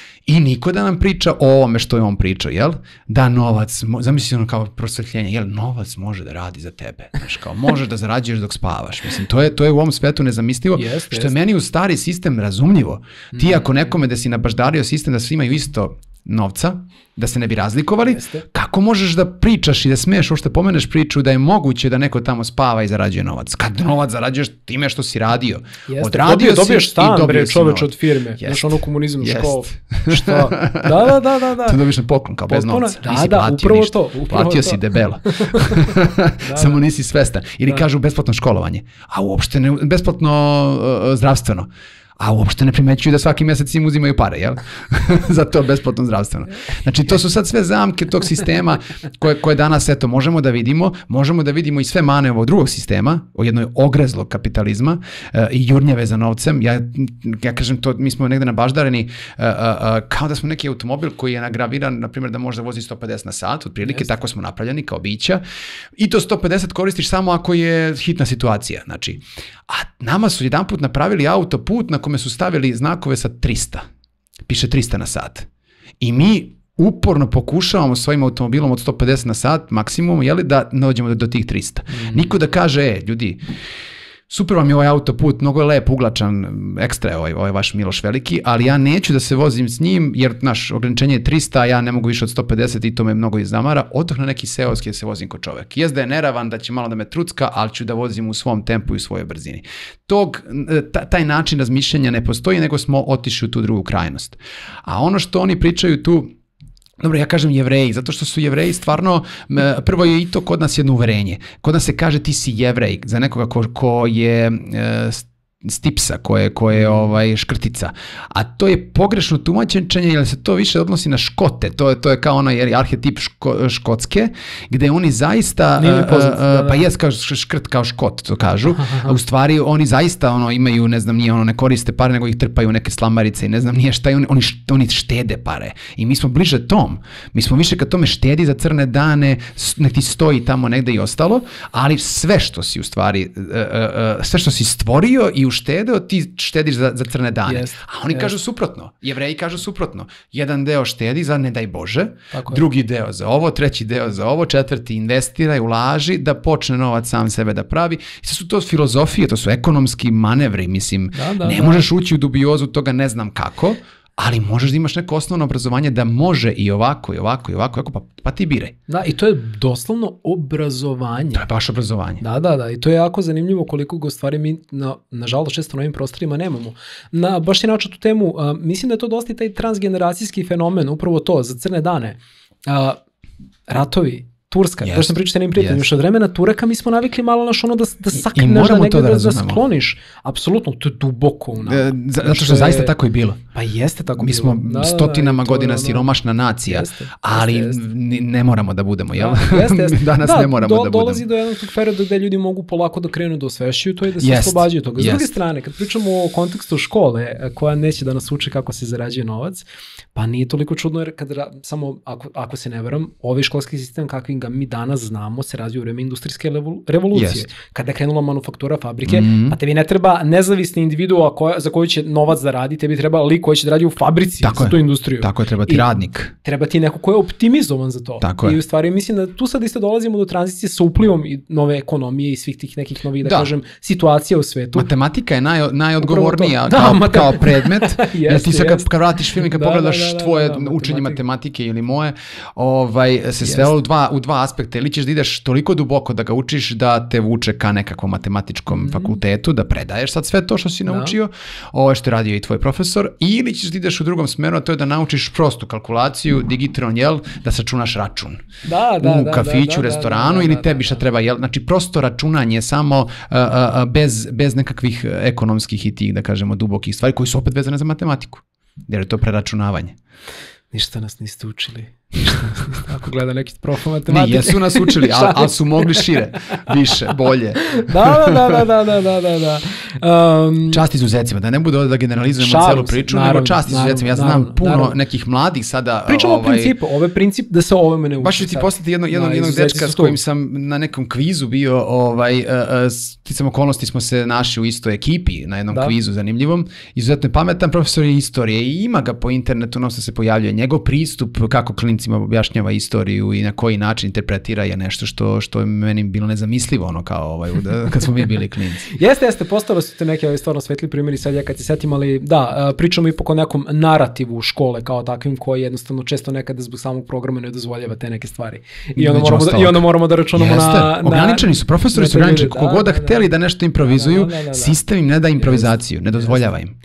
I niko da nam priča o ovome što je on pričao, jel? Da novac, zamisli ono kao prosvetljenje, jel? Novac može da radi za tebe. Znaš, kao možeš da zarađuješ dok spavaš. Mislim, to je, to je u ovom svetu nezamislivo, yes, što yes. je meni u stari sistem razumljivo. Mm. Ti ako nekome da si nabaždario sistem da svi imaju isto novca, da se ne bi razlikovali, Jeste. Kako možeš da pričaš i da smiješ uopšte pomeneš priču da je moguće da neko tamo spava i zarađuje novac? Kad novac zarađuješ time što si radio. Jeste. Odradio Dobije, si dobiješ stan, i dobio bre, čoveč od firme. Znaš ono komunizam, školu. Šta? Da, da, da, da. da. To dobiš na poklon, kao bez novca. Da, da, upravo ništa. to. Upravo platio to. si debelo. da, Samo nisi svestan. Ili da. kažu besplatno školovanje. A uopšte ne, besplatno uh, zdravstveno. A uopšte ne primećuju da svaki mjesec im uzimaju pare, jel? Za to besplatno zdravstveno. Znači, to su sad sve zamke tog sistema koje, koje danas, eto, možemo da vidimo. Možemo da vidimo i sve mane ovog drugog sistema, o jednoj ogrezlog kapitalizma uh, i jurnjave za novcem. Ja, ja kažem to, mi smo negde nabaždareni uh, uh, uh, kao da smo neki automobil koji je nagraviran, na primjer, da može da vozi sto pedeset na sat, otprilike, tako smo napravljeni kao bića. I to sto pedeset koristiš samo ako je hitna situacija. Znači, a nama su jedanput napravili autoput na kome su stavili znakove sa trista. Piše trista na sat. I mi uporno pokušavamo svojim automobilom od sto pedeset na sat maksimum, jeli, da dođemo do, do tih trista. Mm. Niko da kaže, e, ljudi, super vam je ovaj autoput, mnogo je lep, uglačan, ekstra je ovaj, ovaj vaš Miloš Veliki, ali ja neću da se vozim s njim, jer naš ograničenje je trista, a ja ne mogu više od sto pedeset i to me mnogo izdamara, odoh na neki seoski da se vozim ko čovek. Jest da je neravan, da će malo da me trucka, ali ću da vozim u svom tempu i u svojoj brzini. Tog, taj način razmišljanja ne postoji, nego smo otišli u tu drugu krajnost. A ono što oni pričaju tu, dobro, ja kažem Jevreji, zato što su Jevreji stvarno, prvo je i to kod nas jedno uverenje. Kod nas se kaže ti si Jevrej, za nekoga ko, ko je e, stipsa, ko je, ko je ovaj, škrtica. A to je pogrešno tumačenje, jer se to više odnosi na Škote. To je, to je kao onaj arhetip ško, Škotske, gde oni zaista, poznat, uh, da, da. pa jes kao škrt kao Škot, to kažu. A u stvari oni zaista ono, imaju, ne znam, nije ono, ne koriste pare, nego ih trpaju neke slamarice i ne znam nije šta, oni, oni, oni štede pare. I mi smo bliže tom. Mi smo više kad tome štedi za crne dane, nek ti stoji tamo negde i ostalo, ali sve što si u stvari, uh, uh, sve što si stvorio i uštedeo, ti štediš za, za crne dane. Jest, A oni jest. kažu suprotno. Jevreji kažu suprotno. Jedan deo štedi za ne daj Bože, Tako je. drugi deo za ovo, treći deo za ovo, četvrti investiraj, ulaži, da počne novac sam sebe da pravi. I sad su to filozofije, to su ekonomski manevri, mislim. Da, da, ne da. možeš ući u dubiozu toga ne znam kako, ali možeš da imaš neko osnovno obrazovanje da može i ovako, i ovako, i ovako, i ovako pa, pa ti biraj. Da, i to je doslovno obrazovanje. To je baš obrazovanje. Da, da, da, i to je jako zanimljivo koliko ga u stvari mi, na, nažalost, često na ovim prostorima nemamo. Na, baš ti način tu temu, a, mislim da je to dosta i taj transgeneracijski fenomen, upravo to, za crne dane. A, ratovi, Turska, Jest, to što sam pričao sa jednim prijateljem, jest. još od vremena Turaka mi smo navikli malo naš ono da, da I sakneš, da moramo to negdje da da, da razumemo. skloniš. Apsolutno, to je duboko u nama. E, zato što je zaista tako i bilo. Pa jeste tako Mi bilo. smo Da, da, da, stotinama i to je godina ono- siromašna nacija, Jeste, jeste, ali jeste. ni- ne moramo da budemo, jel? Da, jeste, jeste. Danas da, ne moramo do, da budemo. dolazi do jednog tog perioda gde ljudi mogu polako da krenu da osvešćuju to i da se Jest, oslobađaju toga. S druge jest. strane, kad pričamo o kontekstu škole e, koja neće da nas uči kako se zarađuje novac, pa nije toliko čudno jer kad ra- samo, ako, ako se ne veram, ovaj školski sistem kakvim ga mi danas znamo se razvija u vreme industrijske levo- revolucije. Jest. Kada je krenula manufaktura fabrike, Mhm. pa tebi ne treba nezavisni individua koja, za koju će novac da radi, tebi treba lik koji će da radi u fabrici Tako za je. tu industriju. Tako je, treba ti I- radnik. Treba ti neko ko je optimizovan za to. Tako je. I u stvari mislim da tu sad isto dolazimo do tranzicije sa uplivom i nove ekonomije i svih tih nekih novih, da, Da. kažem, situacija u svetu. Matematika je naj, najodgovornija Upravo to. kao, Da, mate- kao predmet. Jer Jeste, ti sad kad, jeste. kad vratiš film i kad Da, pogledaš da, da, da, tvoje da, da, učenje matematika. matematike ili moje, ovaj, se svelo u dva, u dva aspekta. Ili ćeš da ideš toliko duboko da ga učiš da te vuče ka nekakvom matematičkom Mhm. fakultetu, da predaješ sad sve to što si naučio, ovo što je radio i tvoj profesor, ili ćeš da ideš u drugom smeru, a to je da naučiš prostu kalkulaciju, digitron, jel, da sačunaš račun. Da, da, u da, kafiću, da, da, restoranu da, da, ili da, tebi da, šta da. treba, jel? Znači prosto računanje samo a, a, a, bez, bez nekakvih ekonomskih i tih, da kažemo, dubokih stvari koji su opet vezane za matematiku. Jer je to preračunavanje. Ništa nas niste učili. Ništa nas niste. Ako gleda neki prof Ne, matematike. jesu nas učili, ali al su mogli šire, više, bolje. da, da, da, da, da, da, da, da. Um, Čast izuzecima, da ne bude ovdje da generalizujemo Šalim celu se, priču, naravno, nego čast izuzecima. Ja znam naravno, puno naravno. nekih mladih sada... Pričamo ovaj, o principu. Ovo je princip da se ovome ne uči. Baš ću ti sad. poslati jedno, jednog, Da, jednog izuzeci dečka su s tu. kojim sam na nekom kvizu bio, ovaj, uh, uh, sticam okolnosti smo se našli u istoj ekipi na jednom Da. kvizu zanimljivom. Izuzetno je pametan, profesor je istorije i ima ga po internetu, non se pojavljuje. Njegov pristup kako klincima objašnjava istoriju i na koji način interpretira je nešto što, što je meni bilo nezamislivo, ono kao ovaj, da, kad smo mi bili klinci. Jeste, jeste, postalo su te neke ovaj, stvarno svetli primjeri sad ja kad se setim, ali da, pričamo ipak o nekom narativu škole kao takvim koji jednostavno često nekada zbog samog programa ne dozvoljava te neke stvari. I onda, Među moramo da, ostalog. i onda moramo da računamo Jeste, na, na... ograničeni su, profesori na su te ograničeni, ljude, koliko god da da, da, hteli da nešto improvizuju, Da, da, da, da. sistem im ne da improvizaciju, ne dozvoljava im.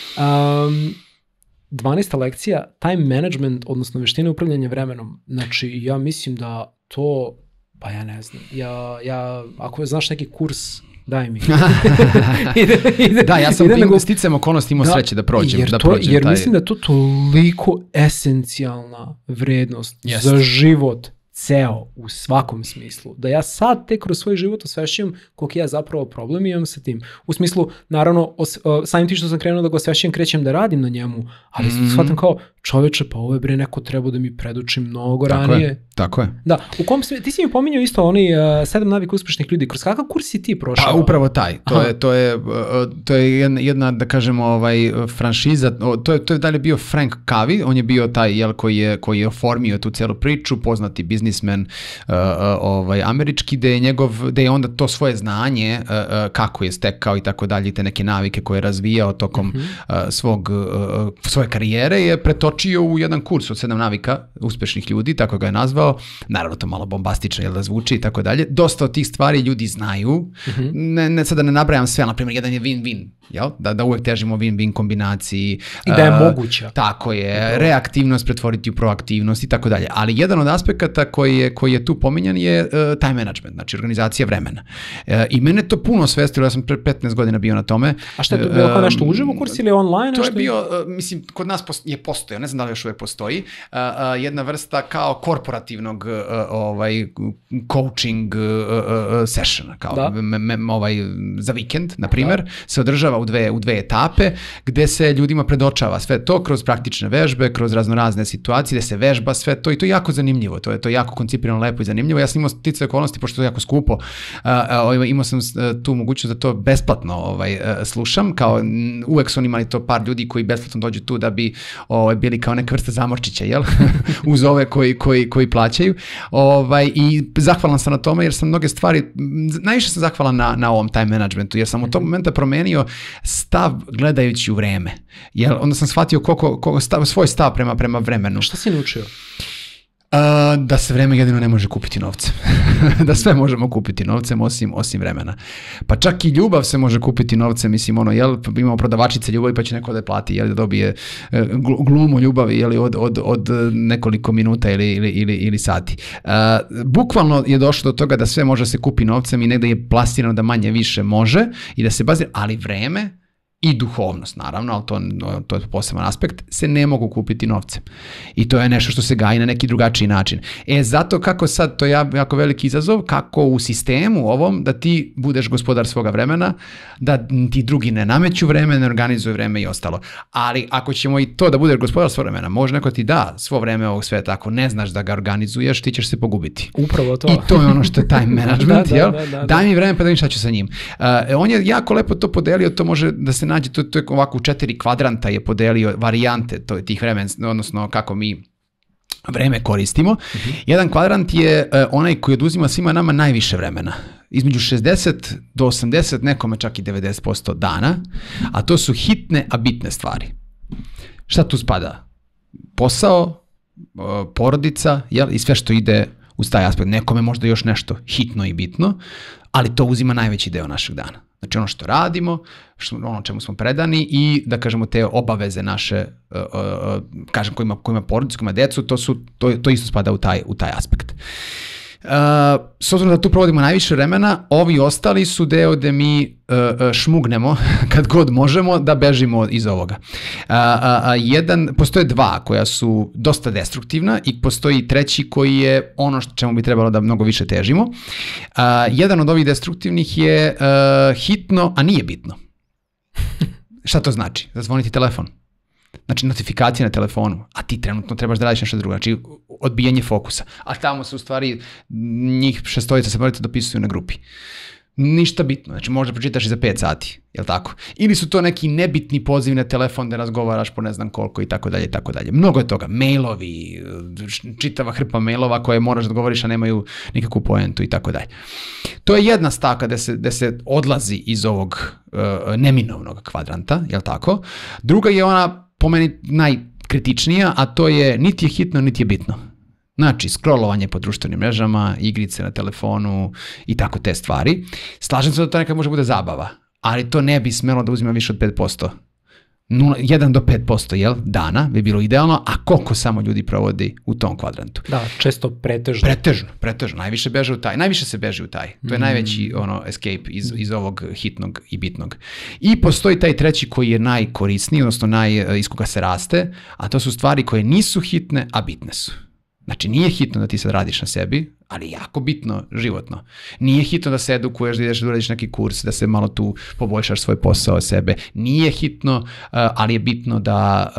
Um, dvanaesta lekcija, time management, odnosno veštine upravljanja vremenom. Znači, ja mislim da to, pa ja ne znam, ja, ja ako znaš neki kurs, daj mi. ide, ide, Da, ja sam ide tim nego- sticajem okolnosti imao Da, sreće da prođem. jer da to, prođem jer taj... mislim da je to toliko esencijalna vrednost Jest. za život ceo u svakom smislu, da ja sad tek kroz svoj život osvešćujem koliko ja zapravo problem imam sa tim. U smislu, naravno, os, o, samim ti što sam krenuo da ga osvešćujem, krećem da radim na njemu, ali Mhm. shvatam kao, čoveče, pa ovo je bre neko trebao da mi preduči mnogo Tako ranije. je, tako je. Da, u kom sve, ti si mi pominjao isto oni uh, sedam navika uspešnih ljudi, kroz kakav kurs si ti prošao? Pa upravo taj, to Aha. je, to je, uh, to je jedna, jedna, da kažemo, ovaj, franšiza, o, to je, to je dalje bio Frank Covey, on je bio taj, jel, koji je, koji je oformio tu celu priču, poznati biznismen, uh, uh, ovaj, američki, da je njegov, da je onda to svoje znanje, uh, uh, kako je stekao i tako dalje, i te neke navike koje je razvijao tokom Mhm. uh, svog, uh, svoje karijere, je pretočio u jedan kurs od sedam navika uspešnih ljudi, tako ga je nazvao, naravno to malo bombastično, jel da zvuči i tako dalje. Dosta od tih stvari ljudi znaju, ne, ne, sada ne nabrajam sve, na primjer, jedan je win-win, jel? Da, da uvek težimo win-win kombinaciji. I da je uh, moguća. Tako je, reaktivnost pretvoriti u proaktivnost i tako dalje. Ali jedan od aspekata koji je, koji je tu pominjan je uh, time management, znači organizacija vremena. Uh, I mene to puno svestilo, ja sam pre petnaest godina bio na tome. A šta je to bilo kao Um, nešto uživo kurs ili online? To je nešto? bio, uh, mislim, kod nas pos- je postojao postojao, ne znam da li još uvijek postoji, uh, uh, jedna vrsta kao korporativnog uh, ovaj, coaching uh, uh, sessiona, kao me, me, ovaj, za vikend, na primjer, da. se održava u dve, u dve etape, gde se ljudima predočava sve to kroz praktične vežbe, kroz raznorazne situacije, gde se vežba sve to i to je jako zanimljivo, to je to je jako koncipirano, lepo i zanimljivo. Ja sam imao sticaje okolnosti, pošto je jako skupo, uh, uh, imao sam uh, tu mogućnost da to besplatno ovaj, uh, slušam, kao uvek su oni imali to par ljudi koji besplatno dođu tu da bi ovaj, bili kao neka vrsta zamorčića, jel? Uz ove koji, koji, koji plaćaju. Ovaj, I zahvalan sam na tome jer sam mnoge stvari, najviše sam zahvalan na, na ovom time managementu, jer sam u tom momenta promenio stav gledajući u vreme. Jel? Onda sam shvatio koliko, koliko stav, svoj stav prema, prema vremenu. Šta si naučio? Uh, da se vreme jedino ne može kupiti novcem. Da sve možemo kupiti novcem osim, osim vremena. Pa čak i ljubav se može kupiti novcem, mislim, ono, jel, imamo prodavačice ljubavi pa će neko da je plati, jel, da dobije uh, glumu ljubavi, jel, od, od, od nekoliko minuta ili, ili, ili, ili sati. Uh, bukvalno je došlo do toga da sve može se kupi novcem i negde je plasirano da manje više može i da se bazira, ali vreme i duhovnost, naravno, ali to, to je poseban aspekt, se ne mogu kupiti novcem. I to je nešto što se gaji na neki drugačiji način. E, zato kako sad, to je jako veliki izazov, kako u sistemu ovom, da ti budeš gospodar svoga vremena, da ti drugi ne nameću vreme, ne organizuju vreme i ostalo. Ali ako ćemo i to da budeš gospodar svog vremena, može neko ti da svo vreme ovog sveta, ako ne znaš da ga organizuješ, ti ćeš se pogubiti. Upravo to. I to je ono što je time management, da, jel? Da, da, da, Daj mi vreme pa da vidim šta ću sa njim. Uh, on je jako lepo to podelio, to može da se nađe, to, to je ovako u četiri kvadranta je podelio varijante to, tih vremena, odnosno kako mi vreme koristimo. Uh-huh. Jedan kvadrant je uh, onaj koji oduzima svima nama najviše vremena. Između šezdeset do osamdeset, nekome čak i devedeset posto dana, a to su hitne, a bitne stvari. Šta tu spada? Posao, uh, porodica, jel? I sve što ide uz taj aspekt. Nekome možda još nešto hitno i bitno, ali to uzima najveći deo našeg dana. Znači ono što radimo, što, ono čemu smo predani i da kažemo te obaveze naše, uh, uh, kažem ko ima, ko ima porodicu, ko ima decu, to, su, to, to isto spada u taj, u taj aspekt. Uh, s obzirom da tu provodimo najviše vremena, ovi ostali su deo gde mi uh, šmugnemo kad god možemo da bežimo iz ovoga. Uh, uh, jedan, postoje dva koja su dosta destruktivna i postoji treći koji je ono što čemu bi trebalo da mnogo više težimo. Uh, jedan od ovih destruktivnih je uh, hitno, a nije bitno. Šta to znači? Zazvoniti telefon. Znači notifikacije na telefonu, a ti trenutno trebaš da radiš nešto drugo, znači odbijanje fokusa, a tamo se u stvari njih šestorica se morate dopisuju na grupi. Ništa bitno, znači možda pročitaš i za pet sati, jel tako? Ili su to neki nebitni pozivi na telefon da razgovaraš po ne znam koliko i tako dalje i tako dalje. Mnogo je toga, mailovi, čitava hrpa mailova koje moraš da odgovoriš, a nemaju nikakvu poentu i tako dalje. To je jedna stavka gde se, gde se odlazi iz ovog uh, neminovnog kvadranta, jel tako? Druga je ona po meni najkritičnija, a to je niti je hitno, niti je bitno. Znači, scrollovanje po društvenim mrežama, igrice na telefonu i tako te stvari. Slažem se da to nekad može bude zabava, ali to ne bi smelo da uzima više od pet posto. jedan do pet posto jel, dana bi bilo idealno, a koliko samo ljudi provodi u tom kvadrantu. Da, često pretežno. Pretežno, pretežno. Najviše beže u taj. Najviše se beže u taj. To je mm. najveći ono, escape iz, iz ovog hitnog i bitnog. I postoji taj treći koji je najkorisniji, odnosno naj, iz koga se raste, a to su stvari koje nisu hitne, a bitne su. Znači, nije hitno da ti sad radiš na sebi, ali jako bitno životno. Nije hitno da se edukuješ, da ideš da uradiš neki kurs, da se malo tu poboljšaš svoj posao sebe. Nije hitno, ali je bitno da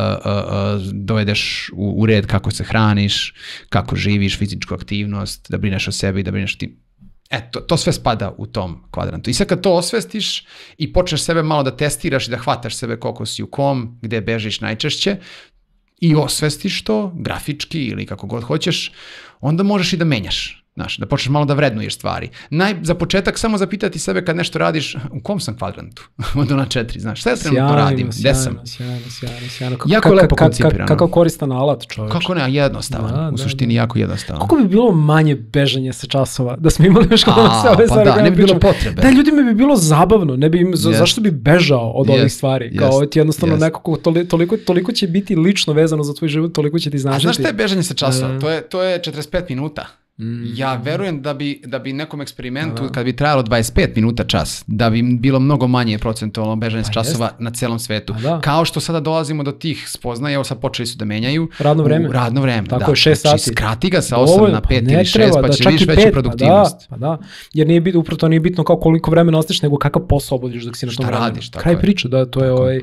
dovedeš u, u red kako se hraniš, kako živiš, fizičku aktivnost, da brineš o sebi, da brineš ti. Eto, to sve spada u tom kvadrantu. I sad kad to osvestiš i počneš sebe malo da testiraš i da hvataš sebe koliko si u kom, gde bežiš najčešće, i osvestiš to, grafički ili kako god hoćeš, onda možeš i da menjaš. Znaš, da počneš malo da vrednuješ stvari. Naj, za početak samo zapitati sebe kad nešto radiš, u kom sam kvadrantu? Od ona četiri, znaš, šta ja trenutno radim? Gde sam? Sjajno, sjajno, sjajno. Jako je lepo koncipirano. Kakav koristan alat, čovječ. Kako ne, jednostavan. Da, u suštini da, jako jednostavan. Kako bi bilo manje bežanja sa časova? Da smo imali još kako se ove stvari. Pa da, ne bi bilo potrebe. Da, ljudima bi bilo zabavno. Ne bi im, yes. Zašto bi bežao od yes. ovih stvari? Kao yes. ti jednostavno yes. nekako toliko, toliko će biti lično vezano za tvoj život, toliko će ti značiti. A znaš šta je bežanje sa časova? Uh, to, je, to je četrdeset pet minuta. Mm. Ja verujem da bi, da bi nekom eksperimentu, da. kad bi trajalo dvadeset pet minuta čas, da bi bilo mnogo manje procentualno bežanje pa časova jest. Na celom svetu. Da. Kao što sada dolazimo do tih spoznaja, evo sad počeli su da menjaju. Radno vreme. U radno vreme, tako da. je, šest znači, sati. Skrati ga sa osam na pet pa ili šest, pa da, će vidiš veću produktivnost. Pa da, pa da, jer nije bitno, upravo to nije bitno kao koliko vremena ostaš, nego kakav posao obavljaš dok si na tom vremenu. Šta radiš, tako Kraj je. Priča, da, to je ovaj...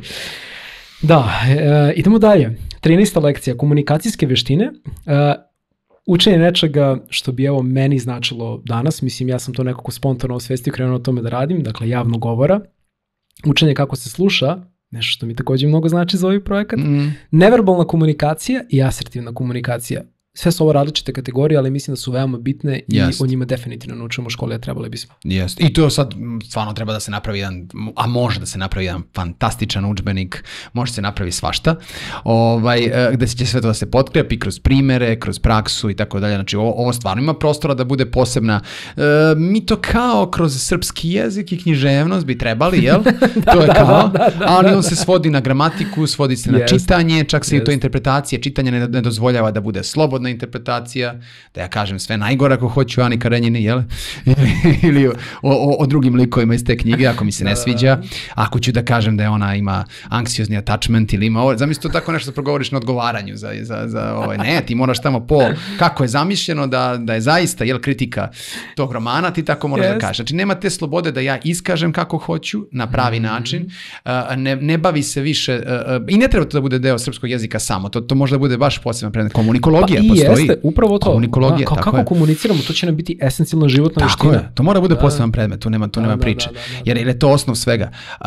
Da, e, idemo dalje. trinaesta lekcija, komunikacijske veštine. E, učenje nečega što bi evo meni značilo danas, mislim ja sam to nekako spontano osvestio, krenuo o tome da radim, dakle javno govora. Učenje kako se sluša, nešto što mi takođe mnogo znači za ovaj projekat. Mm. Neverbalna komunikacija i asertivna komunikacija. Sve su ovo različite kategorije, ali mislim da su veoma bitne i Jest. O njima definitivno naučimo u školi, a trebali bismo. Jeste. I to sad stvarno treba da se napravi jedan, a može da se napravi jedan fantastičan udžbenik, može se napravi svašta, ovaj, gde će sve to da se potkrepi kroz primere, kroz praksu i tako dalje. Znači ovo, ovo stvarno ima prostora da bude posebna. E, mi to kao kroz srpski jezik i književnost bi trebali, jel? da, to je da, kao, da, da, da, ali on da. se svodi na gramatiku, svodi se na Jest. Čitanje, čak se Jest. I to interpretacije, čitanje ne, ne dozvoljava da bude slobodno interpretacija, da ja kažem sve najgore ako hoću Ani Karenjini, jel? Ili o, o, o drugim likovima iz te knjige, ako mi se ne sviđa. Ako ću da kažem da je ona ima anksiozni attachment ili ima ovo, zamisli to tako nešto da progovoriš na odgovaranju za, za, za ovaj, ne, ti moraš tamo po, kako je zamišljeno da, da je zaista, jel, kritika tog romana, ti tako moraš yes. da kažeš. Znači, nema te slobode da ja iskažem kako hoću, na pravi mm. način, uh, ne, ne bavi se više, uh, i ne treba to da bude deo srpskog jezika samo, to, to može da bude baš poseban predmet. Komunikologija pa postoji. Jeste, upravo to. Komunikologija, da, kako je. Komuniciramo, to će nam biti esencijalna životna tako veština. Je, to mora bude da, poseban predmet, tu nema, tu da, nema priče, da, da, da, da. Jer, jer je to osnov svega. Uh,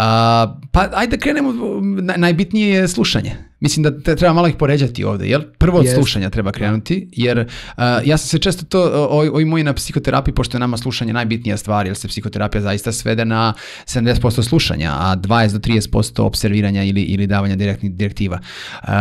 pa ajde krenemo, najbitnije je slušanje. Mislim da treba malo ih poređati ovde, jel? Prvo od yes. slušanja treba krenuti, jer uh, ja sam se često to, ovi moji na psihoterapiji, pošto je nama slušanje najbitnija stvar, jer se psihoterapija zaista svede na sedamdeset posto slušanja, a dvadeset do trideset posto observiranja ili, ili davanja direktnih direktiva. Uh,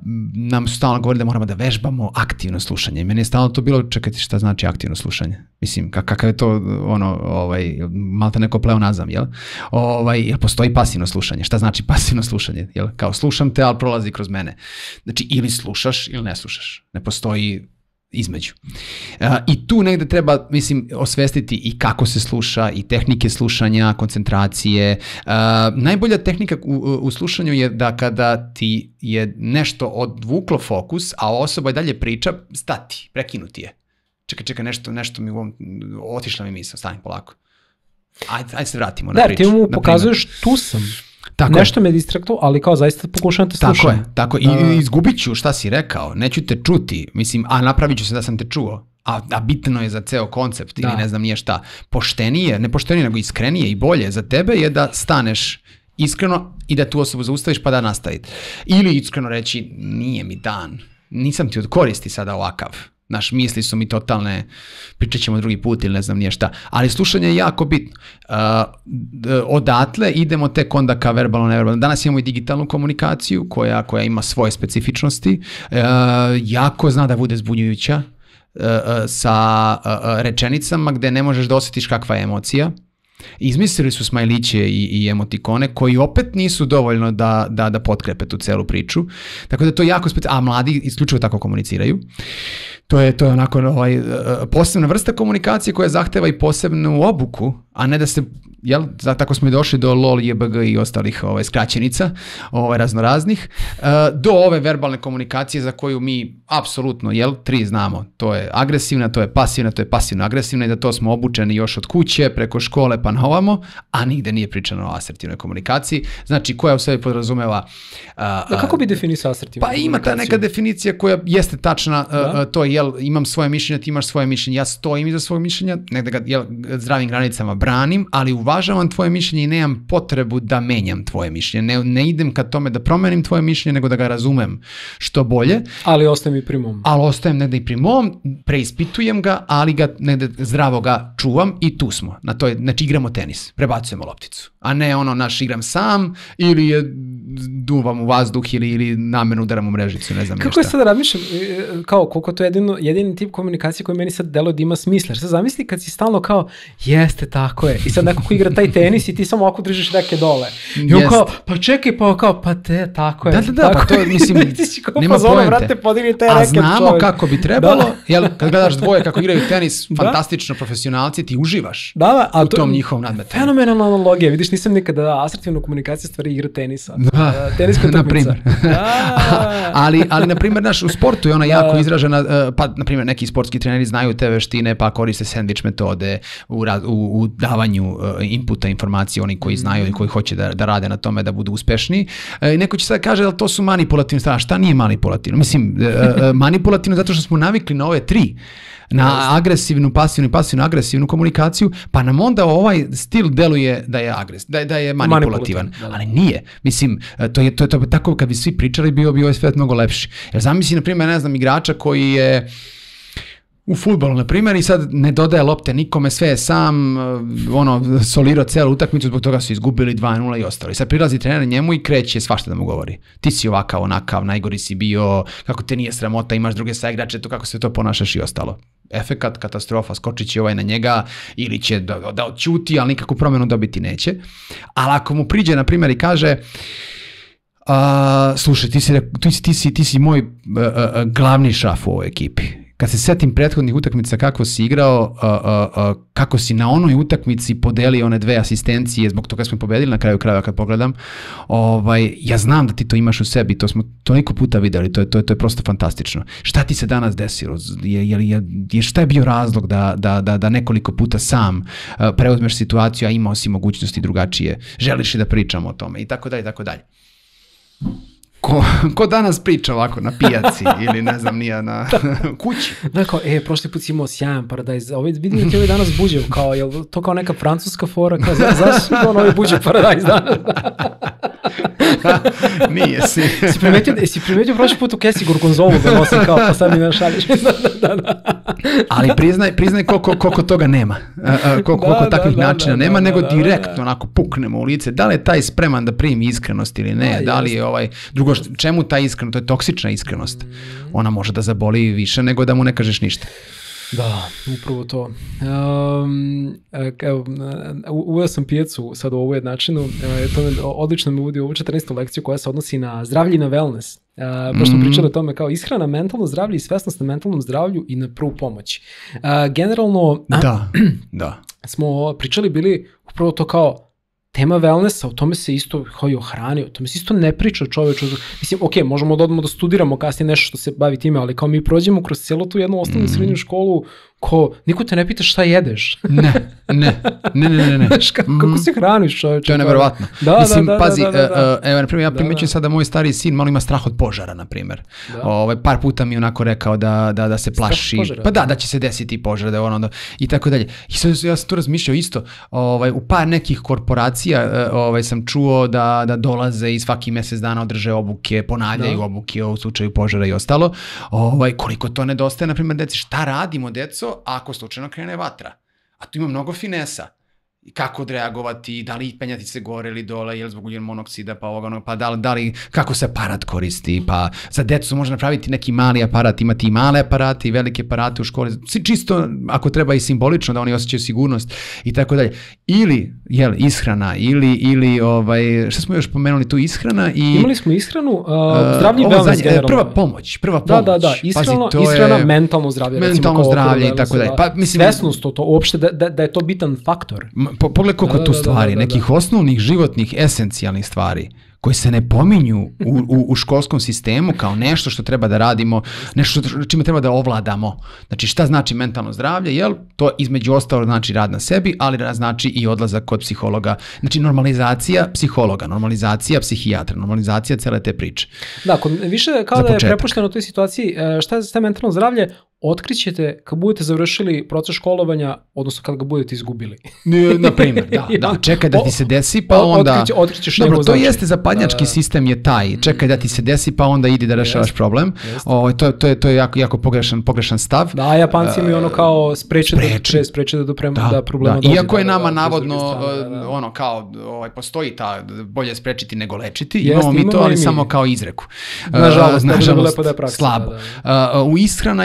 nam su stalno govorili da moramo da vežbamo aktivno slušanje. Meni je stalno to bilo, čekajte šta znači aktivno slušanje? Mislim, kakav je to, ono, ovaj, malta neko pleonazam, jel? Ovaj, jel postoji pasivno slušanje? Šta znači pasivno slušanje? Jel? Kao slušam te, ali prolazi kroz mene. Znači, ili slušaš ili ne slušaš. Ne postoji između. Uh, I tu negde treba, mislim, osvestiti i kako se sluša, i tehnike slušanja, koncentracije. Uh, najbolja tehnika u, u slušanju je da kada ti je nešto odvuklo fokus, a osoba i dalje priča, stati, prekinuti je. Čekaj, čekaj, nešto, nešto mi u ovom, otišla mi misao, stani polako. Ajde, ajde se vratimo na da, priču. Da, ti mu pokazuješ, tu sam. Tako nešto je. Me distraktovao, ali kao zaista pokušavam te slušati. Tako je, tako. I uh, izgubit ću šta si rekao, neću te čuti, mislim, a napravit ću se da sam te čuo. A, a bitno je za ceo koncept da. Ili ne znam nije šta. Poštenije, ne poštenije, nego iskrenije i bolje za tebe je da staneš iskreno i da tu osobu zaustaviš pa da nastaviti. Ili iskreno reći, nije mi dan, nisam ti od koristi sada ovakav. Naš misli su mi totalne, pričat ćemo drugi put ili ne znam nije šta, ali slušanje je jako bitno. Uh, odatle idemo tek onda ka verbalno, neverbalno. Danas imamo i digitalnu komunikaciju koja, koja ima svoje specifičnosti, uh, jako zna da bude zbunjujuća uh, sa uh, rečenicama gde ne možeš da osjetiš kakva je emocija. Izmislili su smajliće i, i emotikone koji opet nisu dovoljno da, da, da potkrepe tu celu priču. Tako da to jako specijalno, a mladi isključivo tako komuniciraju. To je, to je onako ovaj, posebna vrsta komunikacije koja zahteva i posebnu obuku, a ne da se, jel, tako smo i došli do LOL, J B G i ostalih ovaj, skraćenica, ovaj, raznoraznih, do ove verbalne komunikacije za koju mi apsolutno, jel, tri znamo. To je agresivna, to je pasivna, to je pasivno-agresivna i da to smo obučeni još od kuće, preko škole pa na ovamo, a nigde nije pričano o asertivnoj komunikaciji. Znači, koja u sebi podrazumeva... A, da, kako bi definisao asertivnu pa ima ta neka definicija koja jeste tačna, a, to je, jel, imam svoje mišljenje, ti imaš svoje mišljenje, ja stojim iza svog mišljenja, negde ga, jel, zdravim granicama branim, ali uvažavam tvoje mišljenje i nemam potrebu da menjam tvoje mišljenje. Ne, ne idem ka tome da promenim tvoje mišljenje, nego da ga razumem što bolje. Ali ostajem i pri mom. Ali ostajem negde i pri mom, preispitujem ga, ali ga negde zdravo ga čuvam i tu smo. Na toj, znači igramo tenis, prebacujemo lopticu. A ne ono, naš igram sam ili je duvam u vazduh ili, ili namerno udaram u mrežicu, ne znam kako je sad razmišljam, kao koliko to je jedino jedino, jedini tip komunikacije koji meni sad deluje da ima smisla. Sad zamisli kad si stalno kao, jeste, tako je. I sad neko ko igra taj tenis i ti samo ovako držiš reke dole. I on kao, pa čekaj, pa kao, pa te, tako je. Da, da, da, pa to, mislim, nema poente. Vrate, podigni taj A reket, znamo čovjek. kako bi trebalo, jel, kad gledaš dvoje kako igraju tenis, fantastično profesionalci, ti uživaš da, da, a u to, tom njihovom nadmetanju. Fenomenalna analogija, vidiš, nisam nikada asertivnu komunikaciju stvari igra tenisa. Da, teniska utakmica. na primjer. ali, ali, na primjer, naš, u sportu je ona da. jako izražena, pa, na primjer, neki sportski treneri znaju te veštine, pa koriste sandvič metode u, u, u davanju inputa informacije, oni koji znaju i koji hoće da, da rade na tome da budu uspešni. I neko će sad kaže da to su manipulativne stvari. Šta nije manipulativno? Mislim, manipulativno zato što smo navikli na ove tri. Na agresivnu, pasivnu i pasivnu agresivnu komunikaciju, pa nam onda ovaj stil deluje da je agres, da, da je manipulativan, da. ali nije. Mislim, to je, to je to tako kad bi svi pričali, bio bi ovaj svet mnogo lepši. Jer zamisli, na primjer, ne znam, igrača koji je u fudbalu, na primjer, i sad ne dodaje lopte nikome, sve je sam, ono, solirao celu utakmicu, zbog toga su izgubili dva nula i ostali. Sad prilazi trener njemu i kreće svašta da mu govori. Ti si ovakav, onakav, najgori si bio, kako te nije sramota, imaš druge saigrače, to kako se to ponašaš i ostalo. Efekat, katastrofa, skočit će ovaj na njega ili će da, da odćuti, ali nikakvu promjenu dobiti neće. Ali ako mu priđe, na primjer, i kaže uh, slušaj, ti si, ti si, ti si, ti si moj uh, uh, glavni šaf u ovoj ekipi. Kad se setim prethodnih utakmica kako si igrao, uh, uh, uh, kako si na onoj utakmici podelio one dve asistencije, zbog toga smo pobedili na kraju krajeva kad pogledam, ovaj, ja znam da ti to imaš u sebi, to smo toliko puta videli, to je, to je, to je prosto fantastično. Šta ti se danas desilo? Je, je, je, je, šta je bio razlog da, da, da, da nekoliko puta sam uh, preuzmeš situaciju, a imao si mogućnosti drugačije? Želiš li da pričamo o tome? I tako dalje, i tako dalje. Ko, ko danas priča ovako na pijaci ili ne znam nija na kući. Da, kao, e, prošli put si imao sjajan paradajz, ovaj, vidim ti ovaj danas buđev, kao, je to kao neka francuska fora, kao, zašto si on ovaj buđev paradajz danas? Nije si. Si primetio, si primetio prošli put u kesi gorgonzolu da nosim, kao, pa sad mi našalješ. da, da, da. Ali priznaj, priznaj koliko, koliko toga nema, koliko, koliko da, takvih da, načina da, nema, da, nego da, direktno da, da. onako puknemo u lice. Da li je taj spreman da primi iskrenost ili ne, da, da li je ovaj, drugo, čemu ta iskrenost, to je toksična iskrenost. Ona može da zaboli više nego da mu ne kažeš ništa. Da, upravo to. Um, evo, uveo sam pijacu sad u ovu jednačinu, to me odlično me uvodi u ovu četrnaestu lekciju koja se odnosi na zdravlje i na wellness. Uh, pošto smo pričali o tome kao ishrana, mentalno zdravlje i svesnost na mentalnom zdravlju i na prvu pomoć. Uh, generalno, da, da. smo pričali bili upravo to kao tema wellnessa, o tome se isto kao i o hrani, o tome se isto ne priča čoveču. Mislim, ok, možemo da odmah da studiramo kasnije nešto što se bavi time, ali kao mi prođemo kroz cijelu tu jednu osnovnu mm. srednju školu, ko, niko te ne pita šta jedeš. Ne, ne, ne, ne, ne. ne. Znaš, kako, kako se hraniš čoveču? To je neverovatno. Da, Mislim, da, da, pazi, da, da, da. evo, na primjer, ja primećujem da, da. sad da moj stari sin malo ima strah od požara, na primjer. Ovaj, par puta mi je onako rekao da, da, da se plaši. Požara, pa da, da će se desiti požar, da je ono, da, i tako dalje. I sad ja sam tu razmišljao isto, ovaj, u par nekih korporacija ovaj, sam čuo da, da dolaze i svaki mjesec dana održe obuke, ponavljaju da. obuke u slučaju požara i ostalo. Ovaj, koliko to nedostaje, na primjer, deci, šta radimo, deco, ako slučajno krene vatra? A tu ima mnogo finesa. I kako odreagovati, da li penjati se gore ili dole, ili zbog ugljen monoksida, pa ovoga, onoga, pa da li, da li, kako se aparat koristi, pa za decu može napraviti neki mali aparat, imati i male aparate i velike aparate u školi, čisto ako treba i simbolično da oni osjećaju sigurnost i tako dalje. Ili, jel, ishrana, ili, ili, ovaj, šta smo još pomenuli tu, ishrana i... Imali smo ishranu, uh, zdravlje i wellness generalno. Prva pomoć, prva pomoć. Da, da, da, ishrana, Pazi, ishrana je, mentalno zdravlje. Mentalno recimo, zdravlje i tako dalje. Pa, mislim, svesnost to, to uopšte da, da, da je to bitan faktor. Po, pogledaj koliko da, tu stvari, da, da, da, nekih da. osnovnih životnih, esencijalnih stvari koji se ne pominju u, u, u školskom sistemu kao nešto što treba da radimo, nešto što, čime treba da ovladamo. Znači šta znači mentalno zdravlje? Jel? To između ostalo znači rad na sebi, ali znači i odlazak kod psihologa. Znači normalizacija psihologa, normalizacija psihijatra, normalizacija cele te priče. Da, kod, više kao da je prepušteno u toj situaciji, šta je šta mentalno zdravlje, otkrićete kad budete završili proces školovanja, odnosno kad ga budete izgubili. Na primjer, da, da, čekaj da ti se desi, pa onda... Otkrić, otkrićeš Dobro, to znači. jeste zapadnjački da, sistem je taj, čekaj da ti se desi, pa onda idi da rešavaš jest, problem. Jest. O, to, to je, to je jako, jako pogrešan, pogrešan stav. Da, Japanci mi ono kao spreče, spreče. da, spreče da do prema, da, da problema da. dođe. Iako je nama da, navodno, strane, da, da. ono kao, ovaj, postoji ta bolje sprečiti nego lečiti, jest, imamo imamo mi to, ali mi. samo kao izreku. Nažalost, uh, nažalost da je praksa, slabo. Da, da. Uh, u ishrana isto,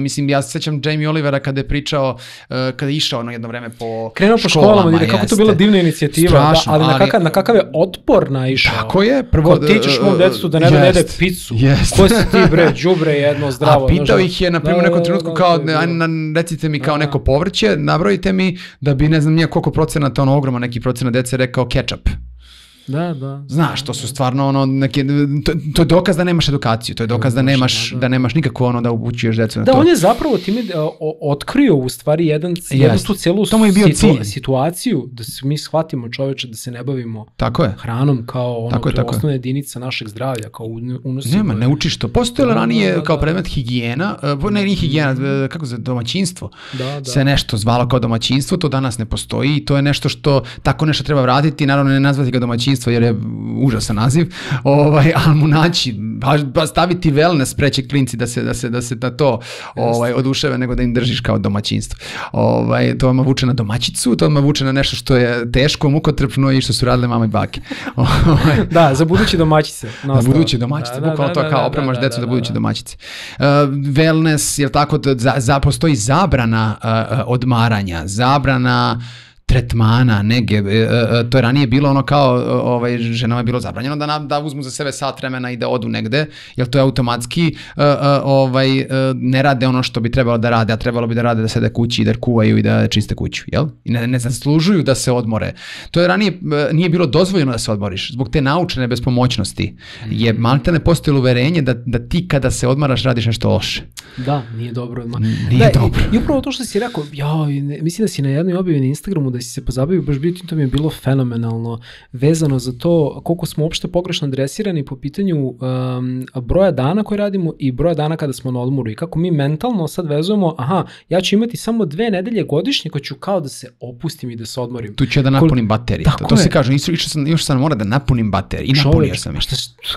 mislim, ja se sećam Jamie Olivera kada je pričao, uh, kada je išao ono jedno vreme po Krenuo po školama, ide, kako to bila divna inicijativa, Strašno, da, ali, ali na kakav, na kakav je otpor naišao. Tako je, prvo... Ko ti ćeš mom detetu da ne da jede picu, jest. Ko si ti bre, đubre jedno zdravo. A pitao ih je, na primjer, da, nekom da, trenutku da, kao, da, da, ajde, recite mi kao da. neko povrće, nabrojite mi da bi, ne znam, nije koliko procenata, ono ogroman neki procenat dece rekao ketchup. Da, da. Znaš, to su stvarno ono neke, to, to je dokaz da nemaš edukaciju, to je dokaz da nemaš, da, da. da nemaš nikako ono da upućuješ decu na Da, to. on je zapravo time o, otkrio u stvari jedan, jednu tu celu To mu je bio situ, cilj. situaciju, da se mi shvatimo čoveče da se ne bavimo Tako je. hranom kao ono, Tako je, to je tako je. osnovna jedinica našeg zdravlja, kao unosimo. Nema, ne učiš to. Postojalo Da, ranije da, da, kao da. predmet higijena, uh, ne, nije higijena, uh, kako se, domaćinstvo. Da, da. Se nešto zvalo kao domaćinstvo, to danas ne postoji i to je nešto što, tako nešto treba vratiti, naravno ne nazvati ga domaćinstvo jer je užasan naziv, ovaj, ali mu naći, baš, baš staviti wellness preće klinci da se, da se, da se na to ovaj, oduševe nego da im držiš kao domaćinstvo. Ovaj, to vam vuče na domaćicu, to vam vuče na nešto što je teško, mukotrpno i što su radile mama i bake. Ovaj, Da, za budući domaćice. Da budući domaćice, Da, bukvalno da, to da, kao da, opremaš da, decu da, da da, budući da. domaćice. Uh, wellness, jel tako, da za, za, postoji zabrana uh, odmaranja, zabrana tretmana, nege, to je ranije bilo ono kao, ovaj, ženama je bilo zabranjeno da, na, da uzmu za sebe sat vremena i da odu negde, jer to je automatski, uh, uh, ovaj, uh, ne rade ono što bi trebalo da rade, a trebalo bi da rade da sede kući i da kuvaju i da čiste kuću, jel? I ne, ne zaslužuju da se odmore. To je ranije, uh, nije bilo dozvoljeno da se odmoriš, zbog te naučene bespomoćnosti je maltene postojilo uverenje da, da ti kada se odmaraš radiš nešto loše. Da, nije dobro. Ma, nije da, dobro. I, I upravo to što si rekao, ja, ne, mislim da si na jednoj objavi na Instagramu da si se pozabavio, baš biti, to mi je bilo fenomenalno vezano za to koliko smo uopšte pogrešno adresirani po pitanju um, broja dana koje radimo i broja dana kada smo na odmoru i kako mi mentalno sad vezujemo, aha, ja ću imati samo dve nedelje godišnje koje ću kao da se opustim i da se odmorim. Tu ću ja da napunim baterije. To, to se kaže, išao sam, još sam mora da napunim baterije i napunio sam je. Šta,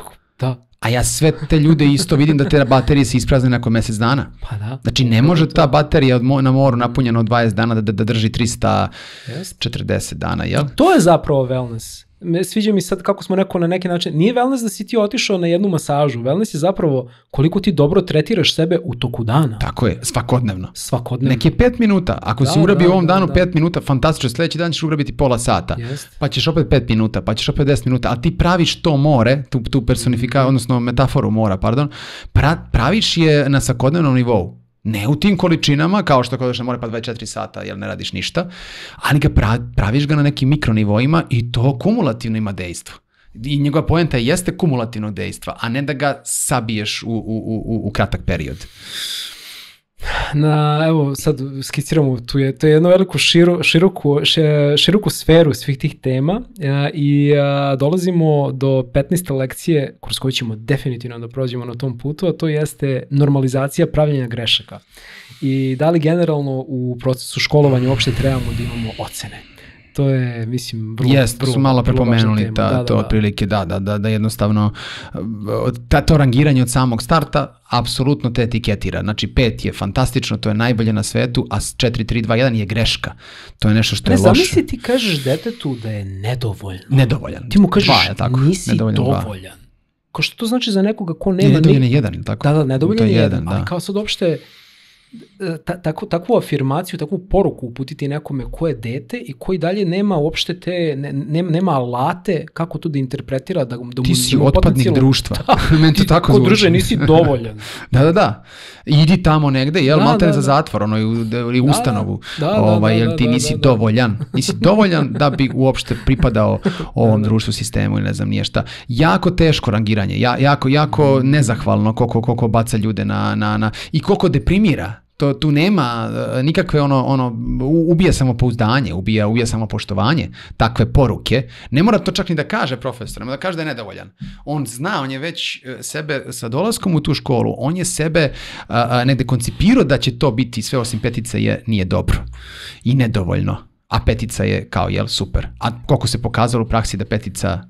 da. A ja sve te ljude isto vidim da te baterije se isprazne nakon mjesec dana. Pa da. Znači ne može ta baterija od mo- na moru napunjena od dvadeset dana da, da drži trista četrdeset dana, jel? To je zapravo wellness. Me sviđa mi sad kako smo rekao na neki način, nije wellness da si ti otišao na jednu masažu, wellness je zapravo koliko ti dobro tretiraš sebe u toku dana. Tako je, svakodnevno. Svakodnevno. Nek je pet minuta, ako da, si urabi da, u ovom da, danu da. pet minuta, fantastično, sljedeći dan ćeš urabiti pola sata, Jest. pa ćeš opet pet minuta, pa ćeš opet deset minuta, ali ti praviš to more, tu, tu personifikaciju, odnosno metaforu mora, pardon, pra, praviš je na svakodnevnom nivou. Ne u tim količinama, kao što kodeš na more pa dvadeset četiri sata jer ne radiš ništa, ali ga praviš ga na nekim mikronivoima i to kumulativno ima dejstvo. I njegova poenta jeste kumulativnog dejstva, a ne da ga sabiješ u, u, u, u kratak period. Na, evo, sad skiciramo, tu je, to je jednu veliku širu, široku, široku sferu svih tih tema a, i a, dolazimo do petnaeste lekcije kroz koju ćemo definitivno da prođemo na tom putu, a to jeste normalizacija pravljenja grešaka. I da li generalno u procesu školovanja uopšte trebamo da imamo ocene? To je, mislim, vrlo, Jest, vrlo, su malo vrlo prepomenuli važna ta, tema. Da, to da, da. otprilike, da, da, da, da jednostavno ta, to rangiranje od samog starta apsolutno te etiketira. Znači pet je fantastično, to je najbolje na svetu, a četiri, tri, dva, jedan je greška. To je nešto što Ne, je loše. zamisli ti kažeš detetu da je nedovoljno. Nedovoljan. Ti mu kažeš Dva je tako. nisi Nedovoljan dva. dovoljan. Ko što to znači za nekoga ko Ne, nema... nedovoljan ni- je jedan, tako? Da, da, nedovoljan To je je jedan, jedan, ali da. kao sad uopšte ta, takvu, takvu afirmaciju, takvu poruku uputiti nekome ko je dete i koji dalje nema uopšte te, ne, nema, nema alate kako to da interpretira, da, da mu, Ti si da mu otpadnik potencijalno- društva. Da, Meni to ti tako ko zvuči. druže nisi dovoljan. Da, da, da. Idi tamo negde, jel, Da, malo te da, za da. zatvor, ono, ili ustanovu, Da, da, ovaj, da, jel da, ti da, nisi da, da. dovoljan. Nisi dovoljan da bi uopšte pripadao ovom društvu, sistemu ili ne znam nije šta. Jako teško rangiranje, ja, jako, jako nezahvalno koliko, koliko baca ljude na, na, na, i koliko deprimira. To, tu nema uh, nikakve ono, ono, u- ubija samopouzdanje, ubija, ubija samopoštovanje, takve poruke. Ne mora to čak ni da kaže profesor, nema da kaže da je nedovoljan. On zna, on je već uh, sebe sa dolaskom u tu školu, on je sebe uh, uh, negde koncipirao da će to biti sve osim petice je nije dobro i nedovoljno. A petica je kao, jel, super. A koliko se pokazalo u praksi da petica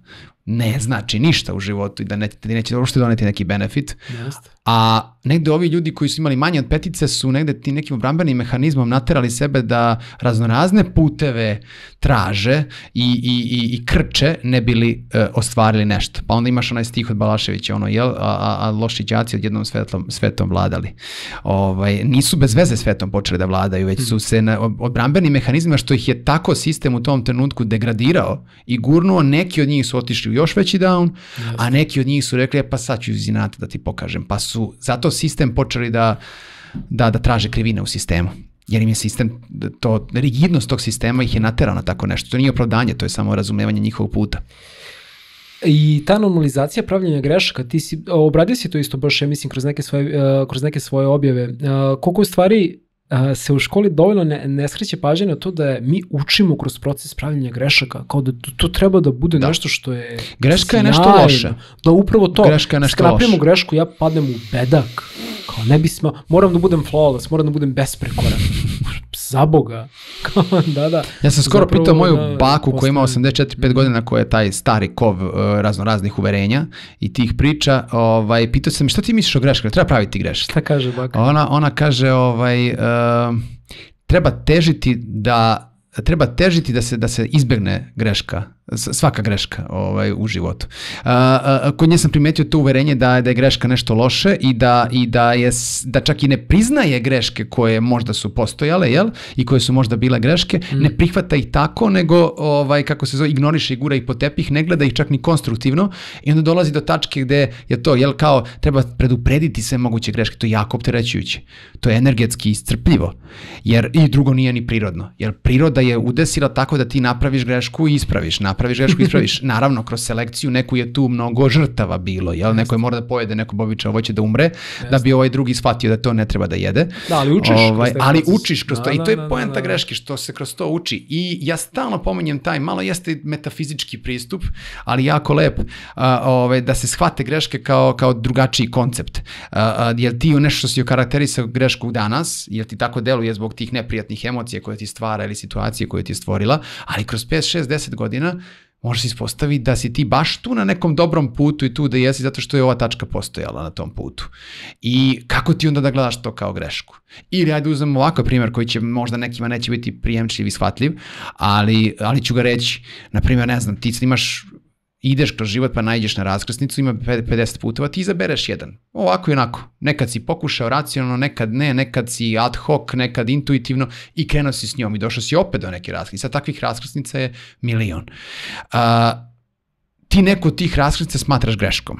ne znači ništa u životu i da, ne, da neće uopšte doneti neki benefit. Jeste. A negde ovi ljudi koji su imali manje od petice su negde tim nekim obrambenim mehanizmom naterali sebe da raznorazne puteve traže i, i, i, i krče ne bili e, ostvarili nešto. Pa onda imaš onaj stih od Balaševića, ono, jel, a, a, a loši đaci odjednom svetom, svetom vladali. Ovaj, nisu bez veze svetom počeli da vladaju, već su se na odbrambenim mehanizmima, što ih je tako sistem u tom trenutku degradirao i gurnuo, neki od njih su otišli u još veći down, yes. a neki od njih su rekli, e, pa sad ću iz inata da ti pokažem. Pa su zato sistem počeli da, da, da traže krivine u sistemu. Jer im je sistem, to, rigidnost tog sistema ih je naterao na tako nešto. To nije opravdanje, to je samo razumevanje njihovog puta. I ta normalizacija pravljenja grešaka, ti si, obradio si to isto baš, ja mislim, kroz neke svoje, uh, kroz neke svoje objave. Uh, koliko u stvari uh, se u školi dovoljno ne, ne skreće pažnje na to da mi učimo kroz proces pravljenja grešaka, kao da to, to treba da bude da. nešto što je greška sjajno, je nešto loše. Da upravo to, greška je nešto skrapljamo loše. grešku, ja padnem u bedak. Kao ne bi smao, moram da budem flawless, moram da budem besprekoran. Za Boga. da, da. Ja sam skoro Zapravo, pitao moju da, baku koja ima osamdeset četiri pet godina, koja je taj stari kov uh, razno raznih uverenja i tih priča, ovaj, pitao sam, šta ti misliš o greškama? Treba praviti greške. Šta kaže baka? Ona, ona kaže, ovaj, uh, treba težiti da treba težiti da se da se izbegne greška, svaka greška ovaj, u životu. A, a, kod nje sam primetio to uverenje da, da je greška nešto loše i da, i da, je, da čak i ne priznaje greške koje možda su postojale, jel? I koje su možda bile greške, mm. ne prihvata ih tako, nego ovaj, kako se zove, ignoriše i gura ih po tepih, ne gleda ih čak ni konstruktivno i onda dolazi do tačke gde je to, jel, kao treba preduprediti sve moguće greške, to je jako opterećujuće. To je energetski iscrpljivo, jer i drugo nije ni prirodno, jer priroda je udesila tako da ti napraviš grešku i ispraviš, napraviš grešku i ispraviš. Naravno, kroz selekciju neku je tu mnogo žrtava bilo, jel? Neko je mora da pojede neko bobiće ovoće da umre, Jeste. da bi ovaj drugi shvatio da to ne treba da jede. Da, ali učiš ovaj, kroz ali proces. učiš kroz da, to da, i to je da, poenta da, da. greške, što se kroz to uči. I ja stalno pominjem taj, malo jeste metafizički pristup, ali jako lep, a, ovaj, da se shvate greške kao, kao drugačiji koncept. A, a, jel ti nešto što si okarakterisao grešku danas, jel ti tako deluje zbog tih neprijatnih emocija koje ti stvara ili situacije koje ti je stvorila, ali kroz pet, šest, deset godina možeš ispostaviti da si ti baš tu na nekom dobrom putu i tu da jesi zato što je ova tačka postojala na tom putu. I kako ti onda da gledaš to kao grešku? Ili ajde uzmemo ovakav primjer koji će možda nekima neće biti prijemčiv i shvatljiv, ali, ali ću ga reći. Na primjer, ne znam, ti imaš ideš kroz život pa naiđeš na raskrsnicu, ima pedeset puteva, ti izabereš jedan. Ovako i onako. Nekad si pokušao racionalno, nekad ne, nekad si ad hoc, nekad intuitivno i krenuo si s njom i došao si opet do neke raskrsnice. Sad takvih raskrsnica je milion. A, ti neko od tih raskrsnica smatraš greškom.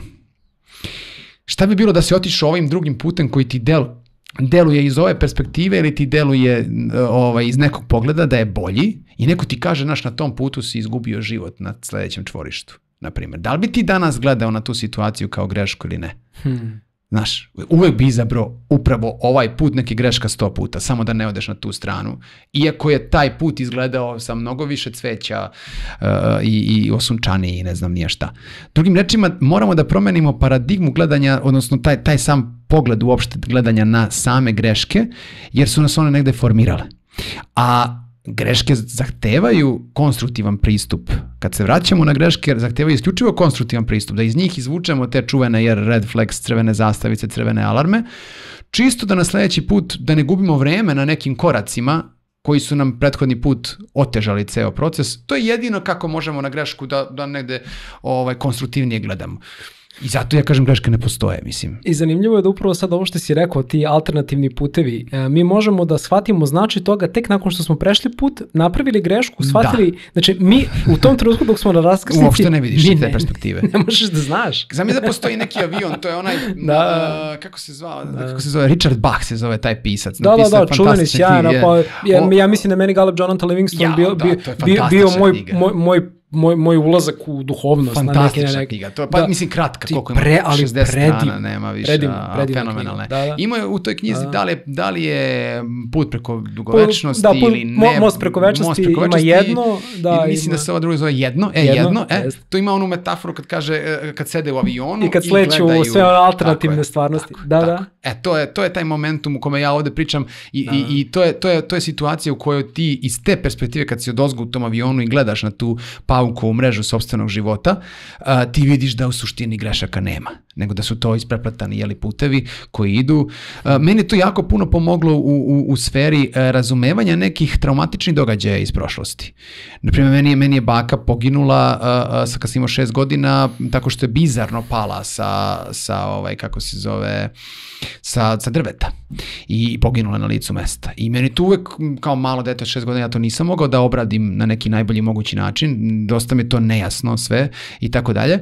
Šta bi bilo da si otišao ovim drugim putem koji ti del, deluje iz ove perspektive ili ti deluje ovaj, iz nekog pogleda da je bolji i neko ti kaže, znaš, na tom putu si izgubio život na sledećem čvorištu, na primjer. Da li bi ti danas gledao na tu situaciju kao grešku ili ne? Hmm. Znaš, uvek bi izabrao upravo ovaj put, neki greška sto puta, samo da ne odeš na tu stranu. Iako je taj put izgledao sa mnogo više cveća uh, i, i osunčaniji i ne znam nije šta. Drugim rečima, moramo da promenimo paradigmu gledanja, odnosno taj, taj sam pogled uopšte gledanja na same greške, jer su nas one negde formirale. A greške zahtevaju konstruktivan pristup. Kad se vraćamo na greške, zahtevaju isključivo konstruktivan pristup, da iz njih izvučemo te čuvene jer red flags, crvene zastavice, crvene alarme, čisto da na sledeći put da ne gubimo vreme na nekim koracima koji su nam prethodni put otežali ceo proces. To je jedino kako možemo na grešku da, da negde ovaj, konstruktivnije gledamo. I zato ja kažem greške ne postoje, mislim. I zanimljivo je da upravo sad ovo što si rekao, ti alternativni putevi, e, mi možemo da shvatimo značaj toga tek nakon što smo prešli put, napravili grešku, shvatili, da. Znači mi u tom trenutku dok smo na raskrsnici, uopšte ne vidiš te ne, perspektive. Ne možeš da znaš. Zamisli da postoji neki avion, to je onaj, da. uh, kako se zvao, da. kako se zove, Richard Bach se zove taj pisac. Da, da, da, čuveni, sjajno, pa ja, ja mislim da meni Galeb Jonathan Livingston ja, bio, da, bio, bio moj, moj, moj Moj, moj ulazak u duhovnost. Fantastična na neke, knjiga. To je, pa, da, mislim, kratka, koliko ima, pre, ali šezdeset predim, strana, nema više, predim, a, predim fenomenalne. Da, da. Ima je u toj knjizi, da. Da, li je, da li je put preko dugovečnosti da, put, ili ne. Most preko večnosti, most preko večnosti ima jedno. Da, mislim ima. da se ova druga zove jedno. E, jedno, jedno e, to ima onu metaforu kad kaže, kad sede u avionu i kad sleću u sve alternativne tako stvarnosti. Tako, da, tako. da. E, to je, to je taj momentum u kome ja ovde pričam i, i, i to, je, to, je, to je situacija u kojoj ti iz te perspektive kad si odozgo u tom avionu i gledaš na tu zavukao u mrežu sopstvenog života, a, ti vidiš da u suštini grešaka nema, nego da su to ispreplatani jeli, putevi koji idu. A, meni je to jako puno pomoglo u, u, u sferi a, razumevanja nekih traumatičnih događaja iz prošlosti. Naprimjer, meni je, meni je baka poginula a, a, sa kad sam imao šest godina tako što je bizarno pala sa, sa ovaj, kako se zove, sa, sa drveta i poginula na licu mesta. I meni tu uvek, kao malo dete od šest godina, ja to nisam mogao da obradim na neki najbolji mogući način, dosta mi je to nejasno sve i tako dalje.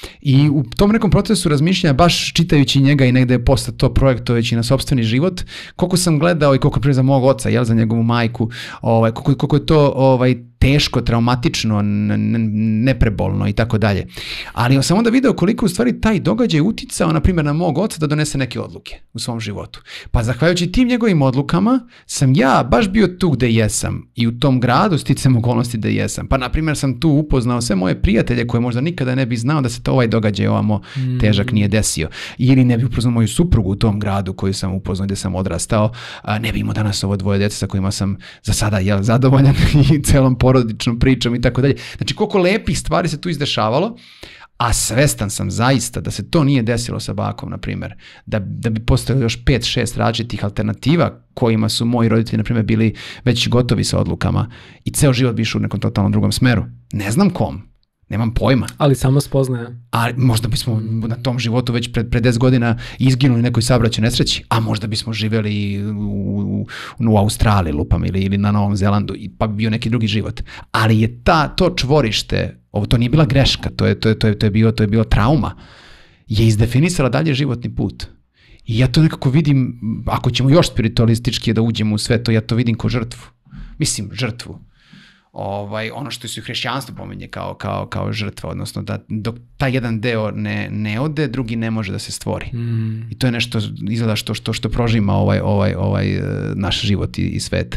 I u tom nekom procesu razmišljanja, baš čitajući njega i negde posle to projektovajući na sopstveni život, koliko sam gledao i koliko prije za mog oca, jel, za njegovu majku, ovaj, koliko, koliko je to ovaj, teško, traumatično, neprebolno i tako dalje. Ali sam onda video koliko u stvari taj događaj uticao, na primjer, na mog oca da donese neke odluke u svom životu. Pa zahvaljujući tim njegovim odlukama sam ja baš bio tu gde jesam i u tom gradu sticam okolnosti gde jesam. Pa na primjer sam tu upoznao sve moje prijatelje koje možda nikada ne bi znao da se to ovaj događaj ovamo težak nije desio. Ili ne bi upoznao moju suprugu u tom gradu koju sam upoznao gde sam odrastao. Ne bi imao danas ovo dvoje djece sa kojima sam za sada jel, zadovoljan i celom porodičnom pričom i tako dalje. Znači koliko lepih stvari se tu izdešavalo, a svestan sam zaista da se to nije desilo sa bakom, na primjer, da, da bi postojalo još pet, šest različitih alternativa kojima su moji roditelji, na primjer, bili već gotovi sa odlukama i ceo život bi išao u nekom totalnom drugom smeru. Ne znam kom, nemam pojma. Ali samo spoznaje. A možda bismo na tom životu već pred, pred deset godina izginuli u nekoj saobraćajnoj nesreći, a možda bismo živjeli u, u, u Australiji, lupam, ili, ili na Novom Zelandu, pa bi bio neki drugi život. Ali je ta, to čvorište, ovo to nije bila greška, to je, to je, to je, to je, bio, to je bilo trauma, je izdefinisala dalje životni put. I ja to nekako vidim, ako ćemo još spiritualistički da uđemo u sve to, ja to vidim kao žrtvu. Mislim, žrtvu. Ovaj, ono što se u hrišćanstvu pominje kao, kao, kao žrtva, odnosno da dok taj jedan deo ne, ne ode, drugi ne može da se stvori. Mm. I to je nešto, izgleda što, što, što prožima ovaj, ovaj, ovaj naš život i, i svet.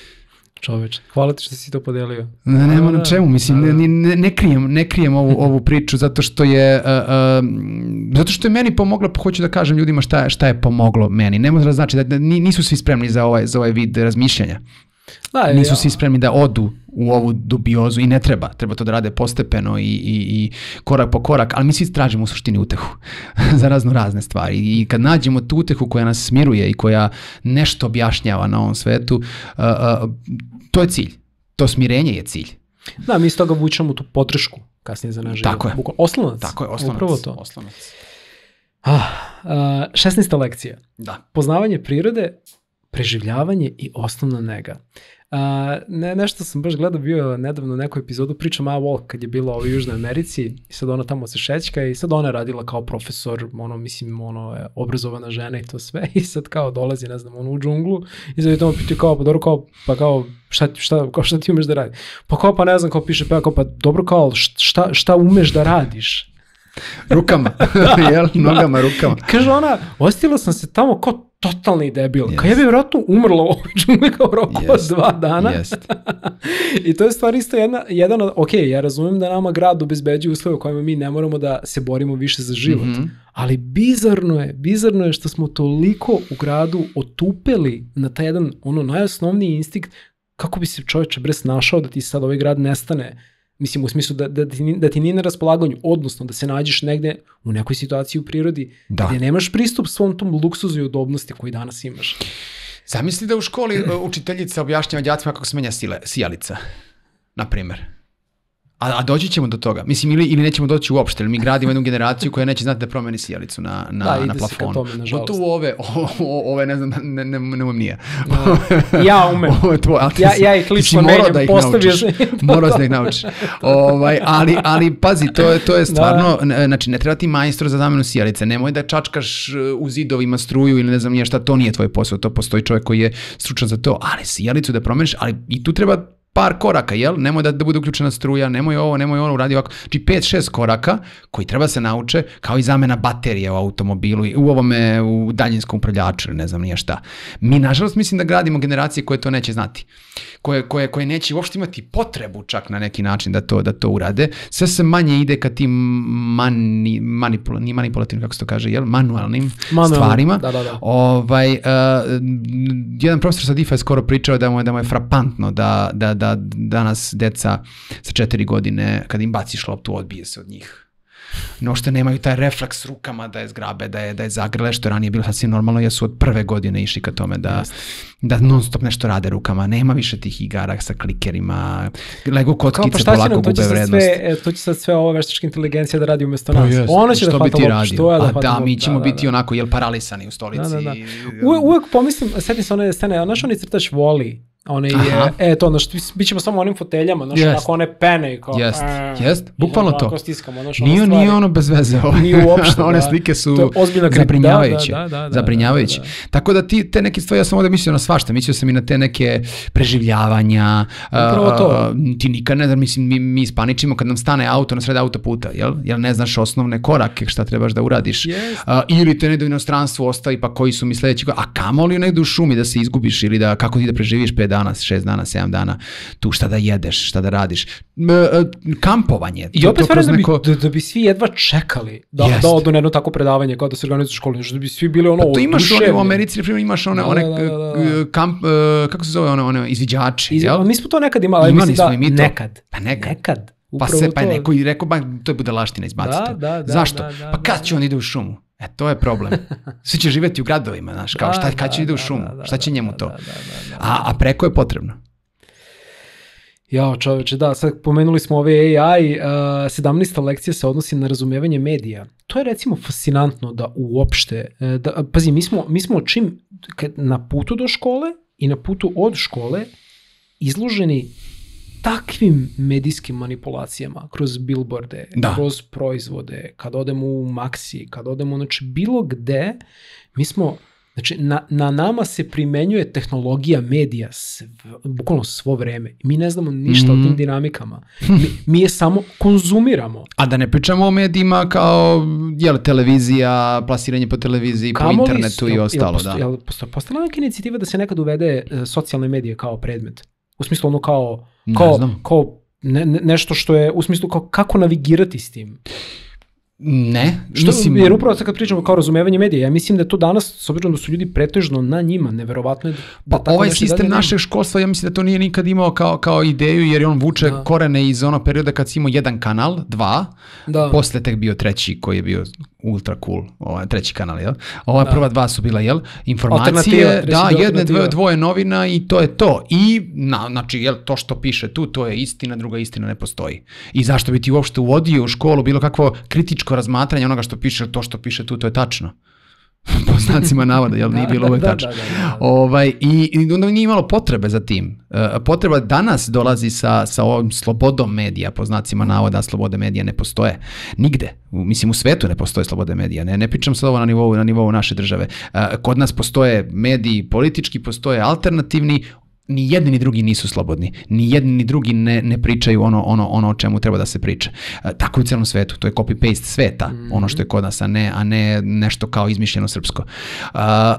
Čoveče, hvala ti što si to podelio. Ne, nema na čemu, mislim, ne, ne, ne krijem, ne krijem ovu, ovu priču zato što je, uh, uh, zato što je meni pomoglo, hoću da kažem ljudima šta, šta je pomoglo meni. Ne može da znači da nisu svi spremni za ovaj, za ovaj vid razmišljanja. Da, nisu ja. svi spremni da odu u ovu dubiozu i ne treba, treba to da rade postepeno i, i, i korak po korak, ali mi svi tražimo u suštini utehu za razno razne stvari i kad nađemo tu utehu koja nas smiruje i koja nešto objašnjava na ovom svetu, uh, uh, to je cilj, to smirenje je cilj. Da, mi iz toga vučemo tu potrešku kasnije za naš život. Tako je. Oslonac. Tako je, oslonac. Upravo to. Oslonac. Ah, uh, šesnaesta lekcija. Da. Poznavanje prirode, preživljavanje i osnovna nega. Uh, ne, nešto sam baš gledao, bio nedavno neku epizodu, pričam Maya Walk kad je bila u Južnoj Americi i sad ona tamo se šećka i sad ona je radila kao profesor, ono, mislim, ono, je obrazovana žena i to sve i sad kao dolazi, ne znam, ono, u džunglu i sad je tamo pitaju kao, pa dobro, kao, pa kao, šta, šta, kao, šta ti umeš da radi? Pa kao, pa ne znam, kao piše, pa kao, pa dobro, kao, šta, šta umeš da radiš? Rukama, jel? Nogama, rukama. Kaže ona, osjetila sam se tamo kao totalni debil. Yes. Kao ja bi vjerojatno umrla u džungli kao roku yes. od dva dana. Yes. I to je stvar isto jedna, jedan od, ok, ja razumijem da nama grad obezbeđuje uslove u kojima mi ne moramo da se borimo više za život. Mm-hmm. Ali bizarno je, bizarno je što smo toliko u gradu otupeli na taj jedan, ono, najosnovniji instinkt kako bi se čovječe bre snašao da ti sad ovaj grad nestane. Mislim, u smislu da, da, da ti nije na raspolaganju, odnosno da se nađeš negde u nekoj situaciji u prirodi da. Gdje nemaš pristup svom tom luksuzu i udobnosti koji danas imaš. Zamisli da u školi učiteljica objašnjava đacima kako se menja sijalica, na primjer. A, a doći ćemo do toga. Mislim, ili, ili nećemo doći uopšte, ili mi gradimo jednu generaciju koja neće znati da promeni sijalicu na, na, da, na plafonu. Da, ide se ka tome, nažalost. Tu ove, o, o, ove, ne znam, ne, ne, ne umem nije. No, ja umem. Tvoj, ja, ja ih lično menjam, postavio se. Morao da ih naučiš. Ovaj, ali, ali, pazi, to je, to je stvarno, da. Znači, ne treba ti majstor za zamenu sijalice. Nemoj da čačkaš u zidovima struju ili ne znam nije šta, to nije tvoj posao. To postoji čovjek koji je stručan za to. Ali sijalicu da promeniš, ali i tu treba par koraka, jel? Nemoj da, da bude uključena struja, nemoj ovo, nemoj ono, uradi ovako. Znači pet šest koraka koji treba se nauče, kao i zamena baterije u automobilu, u ovome, u daljinskom upravljaču, ne znam nije šta. Mi, nažalost, mislim da gradimo generacije koje to neće znati. Koje, koje, koje neće uopšte imati potrebu čak na neki način da to, da to urade. Sve se manje ide ka tim mani, manipula, ni manipulativnim, kako se to kaže, jel? Manualnim Manual, stvarima. Da, da, da. Ovaj, uh, jedan profesor sa D I F A je skoro pričao da mu je, da mu je frapantno da, da, da da danas deca sa četiri godine, kad im baciš loptu, odbije se od njih. No što nemaju taj refleks rukama da je zgrabe, da je, da je zagrle, što je ranije bilo sasvim normalno, jer su od prve godine išli ka tome da, da non stop nešto rade rukama. Nema više tih igara sa klikerima, Lego kockice pa polako gube vrednost. Sve, to će sad sve ovo veštačka inteligencija da radi umjesto nas. Yes. Ona će što da hvata loptu, što ja da hvata loptu. Da, mi ćemo da, biti da, onako, jel, paralisani u stolici. Da, da, da. Uvijek, uvijek pomislim, setim se one scene, znaš onaj crtač Voli, one je, e, to, znaš, bit ćemo samo onim foteljama, znaš, yes. onako one pene i kao, jest, jest, bukvalno to. Stiskamo, znaš, nije, ono nije ono bez veze, nije uopšte, one slike su zabrinjavajuće, da, da, da, da, zabrinjavajuće. Da, da, da. Tako da ti, te neke stvari, ja sam ovdje mislio na svašta, mislio sam i na te neke preživljavanja, upravo to. Uh, ti nikad ne znaš, mislim, mi, mi ispaničimo kad nam stane auto na sred autoputa, jel? Jel ne znaš osnovne korake šta trebaš da uradiš, yes. uh, ili te negdje u inostranstvu ostavi, pa koji su mi sledeći, a kamoli negdje u šumi da se izgubiš ili da, kako ti da preživiš pet dana, šest dana, sedam dana, tu šta da jedeš, šta da radiš. Kampovanje. I opet verujem neko... da, bi, da bi svi jedva čekali da, yes. da odu na jedno tako predavanje kao da se organizuju školu, da bi svi bili ono pa to imaš one, u Americi, na primjer, imaš one, da, one da, da, da. Kamp, kako se zove, one, one izviđači, Iz, jel? Mi smo to nekad imali, imali mislim da, mi to. nekad. Pa nekad. nekad. Pa se, pa je neko i rekao, ba, to je budalaština, izbaci to. Da, da, Zašto? Da, da, pa kad će on ide u šumu? E, to je problem. Svi će živjeti u gradovima, znaš, kao šta, kad će ide u šumu? Šta će njemu to? A, a preko je potrebno. Jao čoveče, da, sad pomenuli smo ove A I, uh, sedamnaesta lekcija se odnosi na razumevanje medija. To je recimo fascinantno da uopšte, da, pazi, mi smo, mi smo čim na putu do škole i na putu od škole izloženi takvim medijskim manipulacijama kroz billboarde, da. kroz proizvode, kad odemo u Maxi, kad odemo, znači bilo gde, mi smo... Znači, na, na nama se primenjuje tehnologija medija sve, bukvalno svo vreme. Mi ne znamo ništa mm. o tim dinamikama. Mi, mi je samo konzumiramo. A da ne pričamo o medijima kao jel, televizija, plasiranje po televiziji, Kamoli, po internetu jel, i ostalo. Jel, posto, da. Jel postala neka inicijativa da se nekad uvede uh, socijalne medije kao predmet? U smislu ono kao, kao, ne kao ne, ne, nešto što je, u smislu kao kako navigirati s tim? Ne, što, mislim... Jer upravo sad kad pričamo kao razumevanje medija, ja mislim da je to danas, s obzirom da su ljudi pretežno na njima, neverovatno je da pa ovaj sistem našeg školstva, ja mislim da to nije nikad imao kao, kao ideju, jer on vuče da. korene iz onog perioda kad si imao jedan kanal, dva, da. posle tek bio treći koji je bio ultra cool, ovaj, treći kanal, jel? Ova da. prva dva su bila, jel? Informacije, da, jedne, dvoje, dvoje novina i to je to. I, na, znači, jel, to što piše tu, to je istina, druga istina ne postoji. I zašto bi ti uopšte uvodio u školu bilo kakvo kritičko razmatranje onoga što piše, to što piše tu, to je tačno. Po znacima navoda, jel, nije bilo uvek tačno. Da, da, da, da. Ovaj, i, I onda nije imalo potrebe za tim. Uh, potreba danas dolazi sa, sa ovom slobodom medija, po znacima navoda, slobode medija ne postoje. Nigde. U, mislim, u svetu ne postoje slobode medija. Ne, ne pričam sad ovo na nivou, na nivou naše države. Uh, kod nas postoje mediji politički, postoje alternativni, ni jedni ni drugi nisu slobodni, ni jedni ni drugi ne, ne pričaju ono, ono, ono o čemu treba da se priča. E, tako je u celom svetu, to je copy-paste sveta, mm-hmm. ono što je kod nas, a ne, a ne nešto kao izmišljeno srpsko. A,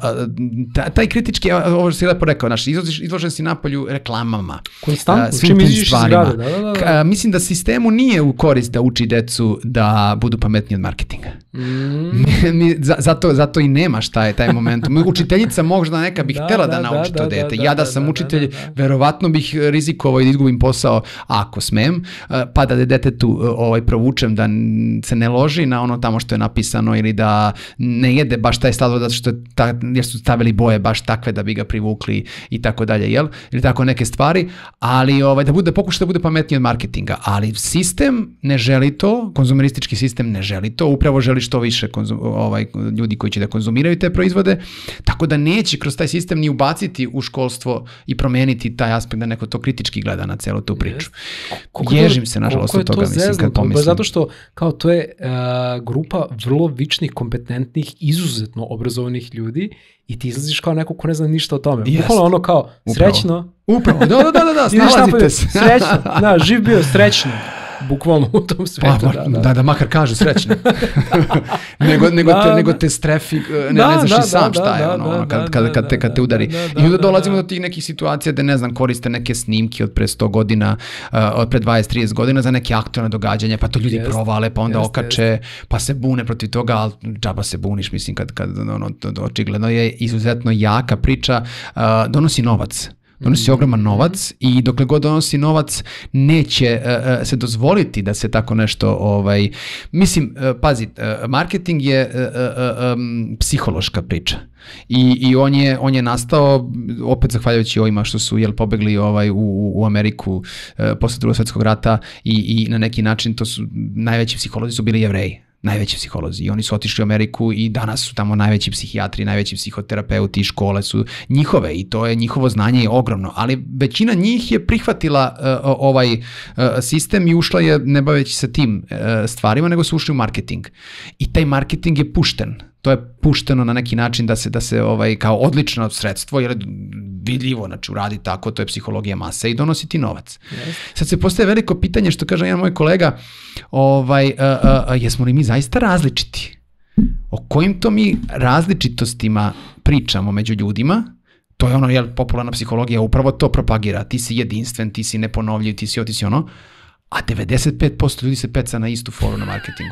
a, taj kritički, ovo što si lepo rekao, naš, izložen, izložen si napolju reklamama, konstantno, svim tim stvarima. Da, da, da. A, mislim da sistemu nije u korist da uči decu da budu pametniji od marketinga. Mm. Mi, zato, zato i nemaš taj, taj moment. Učiteljica možda neka bi da, htela da, da nauči da, to dete. Da, ja da sam da, učitelj, da, da, da. verovatno bih rizikovao da izgubim posao ako smem, pa da detetu ovaj, provučem da se ne loži na ono tamo što je napisano ili da ne jede baš taj sladoled zato što je ta, jer su stavili boje baš takve da bi ga privukli i tako dalje, jel? Ili tako neke stvari, ali ovaj, da bude, pokuša da bude pametniji od marketinga, ali sistem ne želi to, konzumeristički sistem ne želi to, upravo želi što više konzum, ovaj, ljudi koji će da konzumiraju te proizvode, tako da neće kroz taj sistem ni ubaciti u školstvo i promeniti taj aspekt da neko to kritički gleda na celu tu priču. Yes. Ježim se nažalost od toga, mislim, kad pomislim. Zato što kao to je uh, grupa vrlo vičnih, kompetentnih, izuzetno obrazovanih ljudi i ti izlaziš kao neko ko ne zna ništa o tome. Yes. Bukvalno ono kao, srećno. Upravo, da, da, da, da, da snalazite se. Srećno, da, živ bio srećno. Bukvalno u tom svetu. Pa, da, da. da, da makar kažu srećno. nego, nego, da, te, nego te strefi, ne, da, ne znaš da, i sam da, šta je, ono, da, kad, kad, kad, te, kad te udari. Da, da, I onda dolazimo da, da. do tih nekih situacija da, ne znam, koriste neke snimke od pre sto godina, uh, od pre dvadeset trideset godina za neke aktualne događanja, pa to ljudi jest, provale, pa onda jest, okače, jest. pa se bune protiv toga, ali džaba se buniš, mislim, kad, kad ono, to, očigledno je izuzetno jaka priča, uh, donosi novac. Donosi ogroman novac i dokle god donosi novac neće uh, uh, se dozvoliti da se tako nešto, ovaj, mislim, uh, pazi, uh, marketing je uh, uh, um, psihološka priča. I, i on, je, on je nastao opet zahvaljujući ovima što su jel, pobegli ovaj, u, u Ameriku uh, posle drugog svjetskog rata i, i na neki način to su najveći psiholozi su bili Jevreji. Najveći psiholozi i oni su otišli u Ameriku i danas su tamo najveći psihijatri, najveći psihoterapeuti, škole su njihove i to je njihovo znanje je ogromno, ali većina njih je prihvatila uh, ovaj uh, sistem i ušla je ne baveći se tim uh, stvarima, nego su ušli u marketing. I taj marketing je pušten. To je pušteno na neki način da se da se ovaj kao odlično sredstvo jer vidljivo, znači uradi tako, to je psihologija mase i donosi ti novac. Yes. Sad se postaje veliko pitanje što kaže jedan moj kolega, ovaj uh, uh, jesmo li mi zaista različiti? O kojim to mi različitostima pričamo među ljudima? To je ono, jel, popularna psihologija upravo to propagira. Ti si jedinstven, ti si neponovljiv, ti si ovo, ti si ono, a devedeset pet posto ljudi se peca na istu foru na marketingu.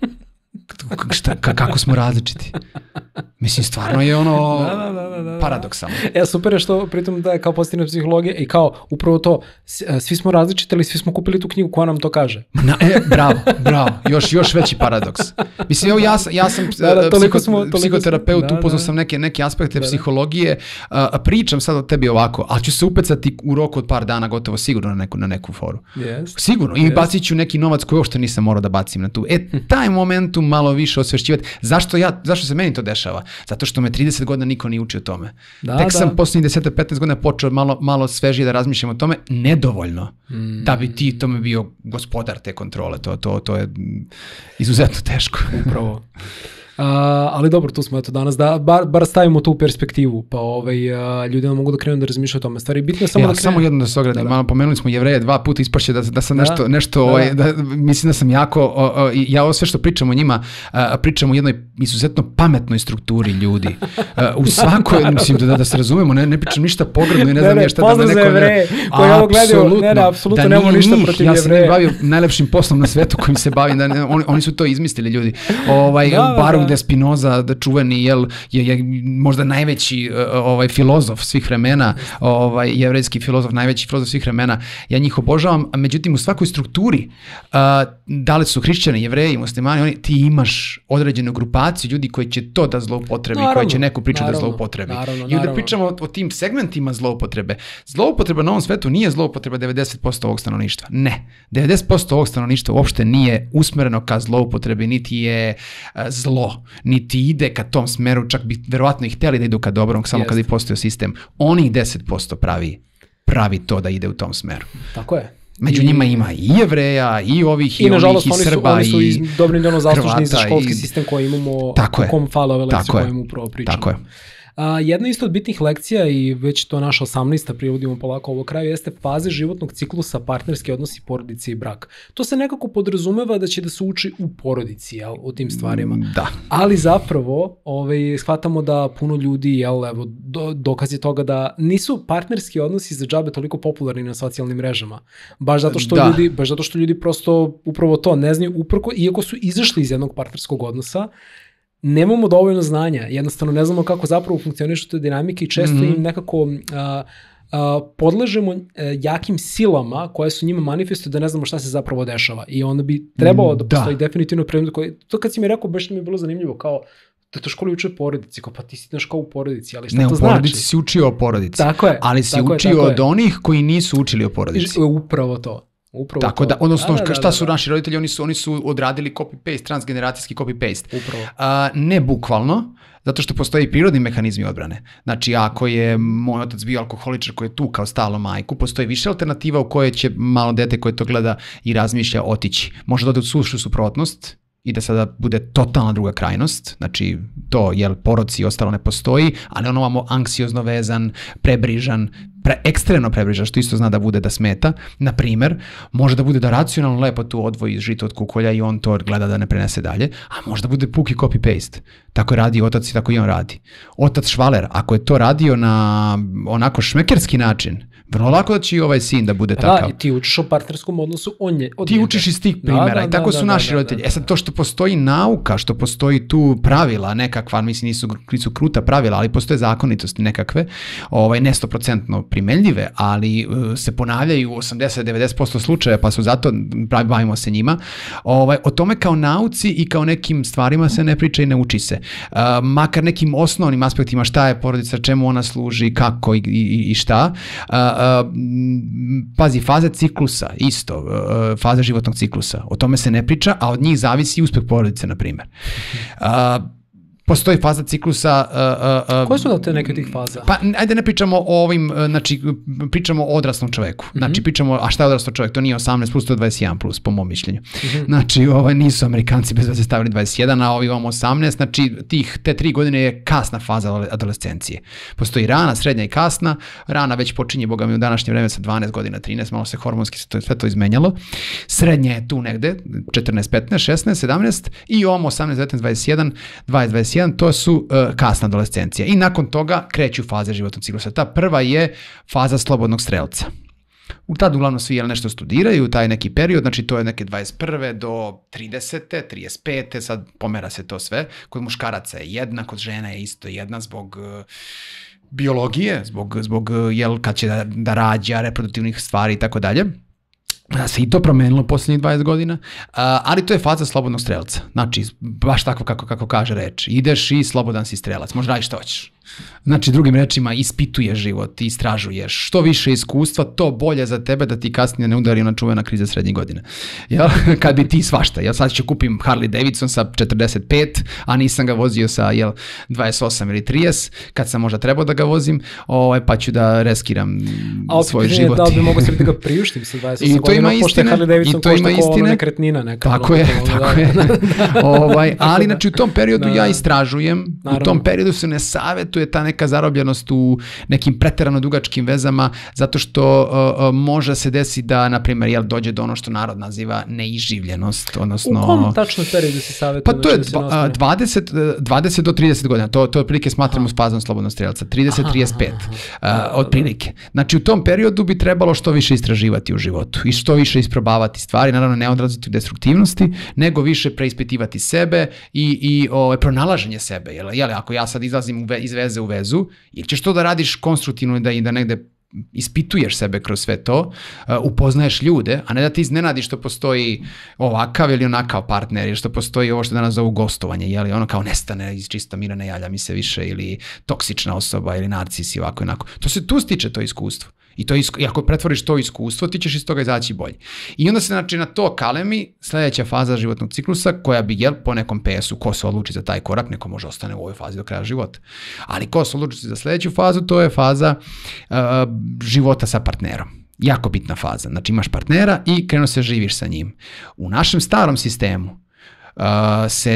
Šta, kako smo različiti? Mislim, stvarno je ono da, da, da, da. paradoksalno. E, super je što pritom da je kao pozitivna psihologija i kao upravo to, svi smo različiti, ali svi smo kupili tu knjigu koja nam to kaže. Na, e, bravo, bravo, još, još veći paradoks. Mislim, evo ja, ja sam da, da, psiho, smo, psihoterapeut, da, upoznao da. sam neke, neke aspekte da, psihologije, a, pričam sad o tebi ovako, ali ću se upecati u roku od par dana gotovo sigurno na neku, na neku foru. Yes. Sigurno, i yes. bacit ću neki novac koji uopšte nisam morao da bacim na tu. E, taj momentum malo više osvešćivati. Zašto ja, zašto se meni to dešava? Zato što me trideset godina niko nije učio o tome. Da, Tek da. sam posljednjih deset do petnaest godina počeo malo, malo svežije da razmišljam o tome, nedovoljno mm. da bi ti tome bio gospodar te kontrole. To, to, to je izuzetno teško. Upravo. Uh, ali dobro, tu smo eto danas, da bar, bar stavimo tu perspektivu, pa ovaj, uh, ljudi nam mogu da krenu da razmišljaju o tome. Stvari, bitno je samo ja, da krenu. Samo jedno da se ogradim, da, da. malo pomenuli smo Jevreje dva puta, ispašće da, da sam da. nešto, nešto da. Ovaj, da, mislim da sam jako, o, o, ja ovo sve što pričam o njima, a, pričam o jednoj izuzetno pametnoj strukturi ljudi. A, u svakoj, mislim da, da se razumemo, ne, ne pričam ništa pogrebno i ne, ne znam ne, šta da me neko... Jevreje, koji ovo gledaju, ne, ne, apsolutno da nemamo ništa protiv Jevreja. Ja sam ne bavio najlepšim poslom na svetu kojim se bavim, da ne, oni, oni su to izmislili ljudi. Ovaj, da, Baruch de Spinoza, da čuveni jel je, je možda najveći uh, ovaj filozof svih vremena, ovaj jevrejski filozof, najveći filozof svih vremena. Ja njih obožavam, a međutim u svakoj strukturi uh, da li su hrišćani, jevreji, muslimani, oni ti imaš određenu grupaciju ljudi koji će to da zloupotrebi, koji će neku priču naravno, da zloupotrebi. Naravno, I onda pričamo o, o tim segmentima zloupotrebe. Zloupotreba na ovom svetu nije zloupotreba devedeset posto ovog stanovništva. Ne. devedeset posto ovog stanovništva uopšte nije usmereno ka zloupotrebi, niti je uh, zlo, niti ide ka tom smeru, čak bi verovatno i hteli da idu ka dobrom, samo kad bi postojao sistem. Onih deset posto pravi, pravi to da ide u tom smeru. Tako je. Među I, njima ima i Jevreja, i ovih, i, i onih, i Srba, oni su, oni su i dobrim delom zaslužni za školski i, sistem koji imamo, tako o kom fale ove lekcije koje imamo upravo pričamo. Tako je. A, jedna isto od bitnih lekcija i već to naša osamnaesta privodimo polako ovo kraju jeste faze životnog ciklusa, partnerski odnosi, porodice i brak. To se nekako podrazumeva da će da se uči u porodici, jel, o tim stvarima. Da. Ali zapravo ovaj, shvatamo da puno ljudi, jel, evo, do, dokaz je toga da nisu partnerski odnosi za džabe toliko popularni na socijalnim mrežama. Baš zato što, ljudi, baš zato što ljudi prosto upravo to ne znaju, uprko, iako su izašli iz jednog partnerskog odnosa, nemamo dovoljno znanja, jednostavno ne znamo kako zapravo funkcionišu te dinamike i često mm-hmm. im nekako a, a, podležemo a, jakim silama koje su njima manifestuju da ne znamo šta se zapravo dešava. I onda bi trebalo da postoji da. definitivno predmet koji, to kad si mi rekao, baš mi je bilo zanimljivo, kao da to školi uče porodici, kao pa ti si znaš kao u porodici, ali šta ne, to znači? Ne, u porodici si učio o porodici, tako je, ali si tako učio je, od onih koji nisu učili o porodici. Upravo to. Upravo tako to. da, odnosno, da, da, šta da, su da. naši roditelji, oni su, oni su odradili copy-paste, transgeneracijski copy-paste. Upravo. A, ne bukvalno, zato što postoje i prirodni mehanizmi odbrane. Znači, ako je moj otac bio alkoholičar koji je tu kao stalo majku, postoji više alternativa u koje će malo dete koje to gleda i razmišlja otići. Može da ode u sušu suprotnost i da sada bude totalna druga krajnost, znači to, jel, poroci i ostalo ne postoji, ali on ovamo anksiozno vezan, prebrižan, pre, ekstremno prebrižan, što isto zna da bude da smeta, na primer, može da bude da racionalno lepo tu odvoji žito od kukolja i on to gleda da ne prenese dalje, a može da bude puki copy-paste. Tako je radio otac i tako i on radi. Otac Švaler, ako je to radio na onako šmekerski način, Vrlo lako da će i ovaj sin da bude pa takav. Da, i ti učiš o partnerskom odnosu on je, od Ti njega. učiš iz tih primjera da, da, i tako da, su da, naši da, roditelji. da, da. E sad to što postoji nauka, što postoji tu pravila nekakva, mislim nisu, nisu kruta pravila, ali postoje zakonitosti nekakve, ovaj, ne sto posto primenljive, ali uh, se ponavljaju u osamdeset do devedeset posto slučaja, pa su zato, bavimo se njima. Ovaj, o tome kao nauci i kao nekim stvarima se ne priča i ne uči se. Uh, makar nekim osnovnim aspektima šta je porodica, čemu ona služi, kako i, i, i šta. Uh, uh, pazi, faze ciklusa, isto, uh, faze životnog ciklusa, o tome se ne priča, a od njih zavisi uspeh porodice, na primjer. Uh, Postoji faza ciklusa... Uh, uh, Koje su da te neke od tih faza? Pa, ajde ne pričamo o ovim, znači, pričamo o odraslom čoveku. Znači, mm-hmm. pričamo, a šta je odraslo čovek? To nije osamnaest plus, to je dvadeset jedan plus, po mom mišljenju. Mm-hmm. Znači, ovaj, nisu Amerikanci bez veze stavili dvadeset jedan, a ovi imamo osamnaest, znači, tih, te tri godine je kasna faza adolescencije. Postoji rana, srednja i kasna. Rana već počinje, boga mi, u današnje vreme sa dvanaest godina, trinaest, malo se hormonski sve to izmenjalo. Srednja je tu negde, četrnaest, petnaest, šesnaest, sedamnaest i ovamo osamnaest, devetnaest, dvadeset jedan, dvadeset, dvadeset jedan, to su uh, kasna adolescencija. I nakon toga kreću faze životnog ciklusa. Ta prva je faza slobodnog strelca. U tad uglavnom svi jel nešto studiraju, taj neki period, znači to je neke dvadeset prve do tridesete, trideset pete, sad pomera se to sve. Kod muškaraca je jedna, kod žena je isto jedna zbog uh, biologije, zbog, zbog jel, kad će da, da rađa, reproduktivnih stvari i tako dalje. Da se i to promenilo posljednjih dvadeset godina, ali to je faza slobodnog strelca. Znači, baš tako kako, kako kaže reč. Ideš i slobodan si strelac, možda radiš što hoćeš. Znači, drugim rečima, ispituješ život, istražuješ. Što više iskustva, to bolje za tebe da ti kasnije ne udari ona čuvena kriza srednjih godina. Jel? Kad bi ti svašta. Jel? Sad ću kupim Harley Davidson sa četrdeset pet, a nisam ga vozio sa jel, dvadeset osam ili trideset, kad sam možda trebao da ga vozim, ovaj, pa ću da reskiram a svoj je, život. Da li bi mogo sebi da ga priuštim sa dvadeset osam I to ima istine, Harley Davidson i to ima košta istine. Nekretnina neka. Tako je, tako je. ovaj, ali znači u tom periodu ja istražujem, u tom periodu se ne savjetuje ta neka zarobljenost u nekim preterano dugačkim vezama, zato što uh, uh, može se desiti da, na primjer, jel, dođe do ono što narod naziva neiživljenost, odnosno... U kom tačno periodu se savjetuje? Pa to je dva, dvadeset, dvadeset do trideset godina, to, to otprilike smatramo s fazom slobodnog strelca, trideset do trideset pet, uh, otprilike. Znači u tom periodu bi trebalo što više istraživati u životu i što više isprobavati stvari, naravno ne odlaziti u destruktivnosti, nego više preispitivati sebe i, i o, pronalaženje sebe. Jel, jel, ako ja sad izlazim iz veze u vezu, ili ćeš to da radiš konstruktivno i da, da negde ispituješ sebe kroz sve to, uh, upoznaješ ljude, a ne da ti iznenadiš što postoji ovakav ili onakav partner, ili što postoji ovo što danas zovu gostovanje, jeli ono kao nestane iz čista mira, ne javlja mi se više, ili toksična osoba, ili narcis i ovako i onako. To se tu stiče to iskustvo. I, to isko, i ako pretvoriš to iskustvo, ti ćeš iz toga izaći bolje. I onda se znači na to kalemi sljedeća faza životnog ciklusa koja bi, jel, po nekom P S-u, ko se odluči za taj korak, neko može ostane u ovoj fazi do kraja života. Ali ko se odluči za sljedeću fazu, to je faza uh, života sa partnerom. Jako bitna faza. Znači imaš partnera i krenuo se živiš sa njim. U našem starom sistemu uh, se,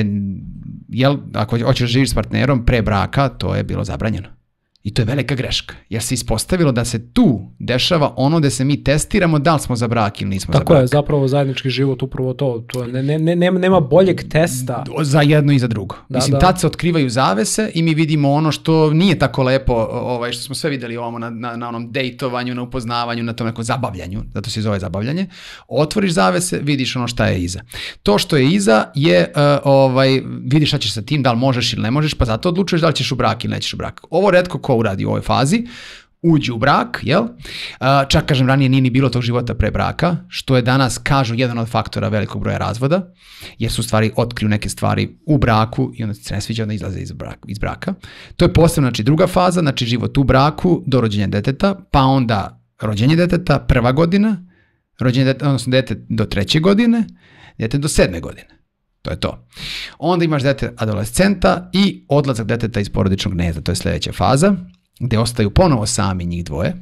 jel, ako hoćeš živiš s partnerom pre braka, to je bilo zabranjeno. I to je velika greška, jer se ispostavilo da se tu dešava ono da se mi testiramo da li smo za brak ili nismo tako za brak. Tako je, zapravo zajednički život upravo to. to ne, ne, ne, nema boljeg testa. Za jedno i za drugo. Da, Mislim, da. tad se otkrivaju zavese i mi vidimo ono što nije tako lepo, ovaj, što smo sve videli ovamo na, na, na onom dejtovanju, na upoznavanju, na tom nekom zabavljanju, zato se zove zabavljanje. Otvoriš zavese, vidiš ono šta je iza. To što je iza je, uh, ovaj, vidiš šta ćeš sa tim, da li možeš ili ne možeš, pa zato odlučuješ da li ćeš u brak ili nećeš u brak. Ovo retko ko uradi u ovoj fazi, uđi u brak, jel? Čak, kažem, ranije nije ni bilo tog života pre braka, što je danas, kažu, jedan od faktora velikog broja razvoda, jer su stvari otkriju neke stvari u braku i onda se ne sviđa, onda izlaze iz braka. Iz braka. To je posebno, znači, druga faza, znači život u braku do rođenja deteta, pa onda rođenje deteta, prva godina, rođenje deteta, odnosno dete do treće godine, dete do sedme godine. To je to. Onda imaš dete adolescenta i odlazak deteta iz porodičnog gnezda, to je sljedeća faza, gde ostaju ponovo sami njih dvoje.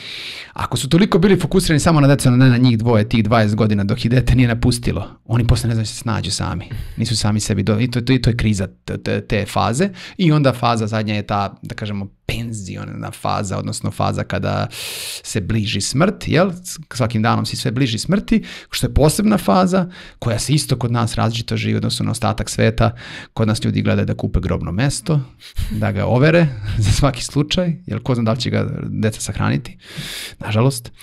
Ako su toliko bili fokusirani samo na decu, ne na njih dvoje, tih dvadeset godina dok ih dete nije napustilo, oni posle ne znaju se snađu sami. Nisu sami sebi do... I to, to, to je kriza te, te faze. I onda faza zadnja je ta, da kažemo, penziona faza, odnosno faza kada se bliži smrt, jel? Svakim danom si sve bliži smrti, što je posebna faza koja se isto kod nas različito živi, odnosno na ostatak sveta. Kod nas ljudi gledaju da kupe grobno mesto, da ga overe za svaki slučaj, jer ko zna da li će ga deca sahraniti, nažalost.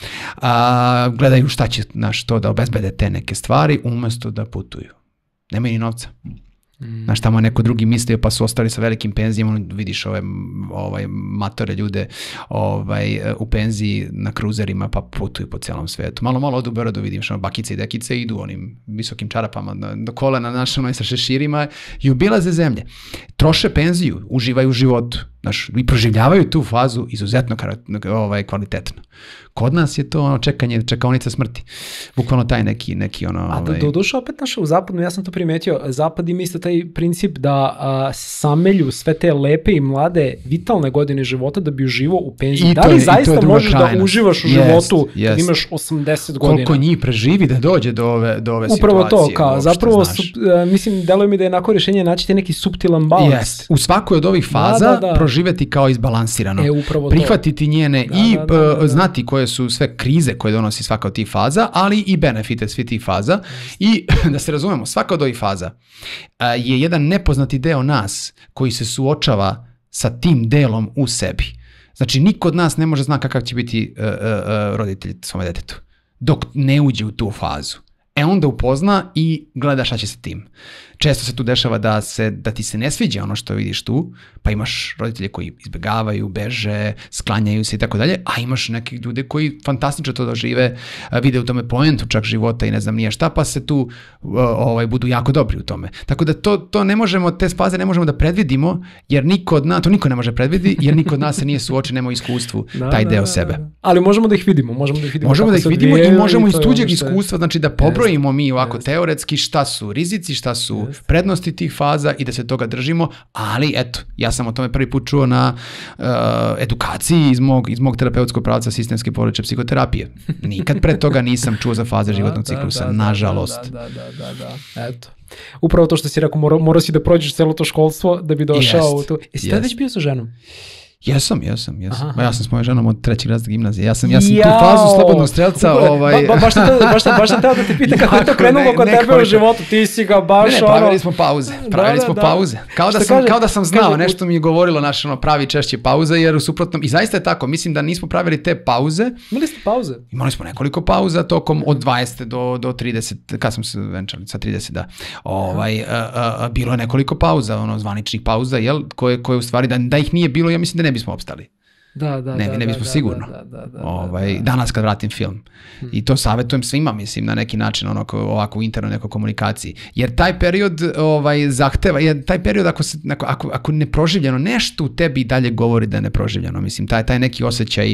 A, gledaju šta će, znaš, to da obezbede te neke stvari umesto da putuju. Nemaju ni novca. Mm. Znaš, tamo je neko drugi mislio pa su ostali sa velikim penzijama, vidiš ove ovaj, matore ljude ovaj, u penziji na kruzerima pa putuju po celom svetu. Malo, malo odu u Beogradu, vidim što bakice i dekice idu onim visokim čarapama do kolena našom sa šeširima i obilaze zemlje. Troše penziju, uživaju u životu. Znaš, i proživljavaju tu fazu izuzetno ovaj, kvalitetno. Kod nas je to ono čekanje, čekaonica smrti. Bukvalno taj neki, neki ono... A ovaj... do, do duše opet naše u zapadu, ja sam to primetio, zapad ima isto taj princip da a, samelju sve te lepe i mlade, vitalne godine života da bi uživao u penziji. Da li je, zaista možeš krajnost. Da uživaš u yes, životu yes. kad imaš osamdeset godina? Koliko njih preživi da dođe do ove, do ove Upravo situacije? Upravo to, kao, zapravo, sub, mislim, deluje mi da je onako rješenje naći te neki suptilan balans. Yes. U svakoj od ovih faza da, da, da. proživeti kao izbalansirano. E, upravo prihvatiti to. njene da, i da, da, da, da. znati koje su sve krize koje donosi svaka od tih faza, ali i benefite svi tih faza. I da se razumemo, svaka od ovih faza je jedan nepoznati deo nas koji se suočava sa tim delom u sebi. Znači, niko od nas ne može zna kakav će biti uh, uh, roditelj svome detetu dok ne uđe u tu fazu. E onda upozna i gleda šta će se tim. Često se tu dešava da, se, da ti se ne sviđa ono što vidiš tu, pa imaš roditelje koji izbegavaju, beže, sklanjaju se i tako dalje, a imaš neke ljude koji fantastično to dožive, vide u tome poentu čak života i ne znam nije šta, pa se tu ovaj, budu jako dobri u tome. Tako da to, to ne možemo, te faze ne možemo da predvidimo, jer niko od nas, to niko ne može predvidi, jer niko od nas se nije suočen, nema u iskustvu da, taj da, deo da, sebe. Da. Ali možemo da ih vidimo, možemo da ih vidimo. Možemo da ih vidimo i možemo iz tuđeg iskustva, znači da pobrojimo jest, mi ovako jest. teoretski šta su rizici, šta su jest. prednosti tih faza i da se toga držimo, ali eto, ja sam o tome prvi put čuo na uh, edukaciji iz mog, iz mog terapeutskog pravca sistemske porodične psihoterapije. Nikad pre toga nisam čuo za faze životnog da, ciklusa, da, nažalost. Da, da, da, da, da, eto. Upravo to što si rekao, morao, morao si da prođeš celo to školstvo da bi došao jest, u tu. Jesi tada već bio sa ženom? Jesam, jesam, jesam. Aha. Ja sam s mojom ženom od trećeg razreda gimnazije. Ja sam, ja sam Jao! tu fazu slobodnog strelca... Upravo, ovaj... ba, ba, baš sam baš, baš sam teo da te pita kako je to krenulo kod tebe u životu. Ti si ga baš ne, ne, pravili ono... smo pauze. Pravili da, smo da, pauze. Kao da, sam, kaže, kao da sam znao, kaže, nešto mi je govorilo naš ono, pravi češće pauze, jer u suprotnom... I zaista je tako, mislim da nismo pravili te pauze. Imali ste pauze? Imali smo nekoliko pauza tokom od dvadeset do, do trideset, kad smo se venčali, sa trideset, da. Ovaj, a, a, a, bilo je nekoliko pauza, ono, zvaničnih pauza, jel, koje, koje u stvari, da, da ih nije bilo, ja mislim da ne bismo opstali. Da, da, ne, da, ne bismo da, sigurno. Da, da, da, ovaj, da, da. Danas kad vratim film. Hmm. I to savjetujem svima, mislim, na neki način, onako, ovako u interno nekoj komunikaciji. Jer taj period ovaj, zahteva, jer taj period ako, se, ako, ako neproživljeno, nešto u tebi dalje govori da je neproživljeno. Mislim, taj, taj neki osjećaj,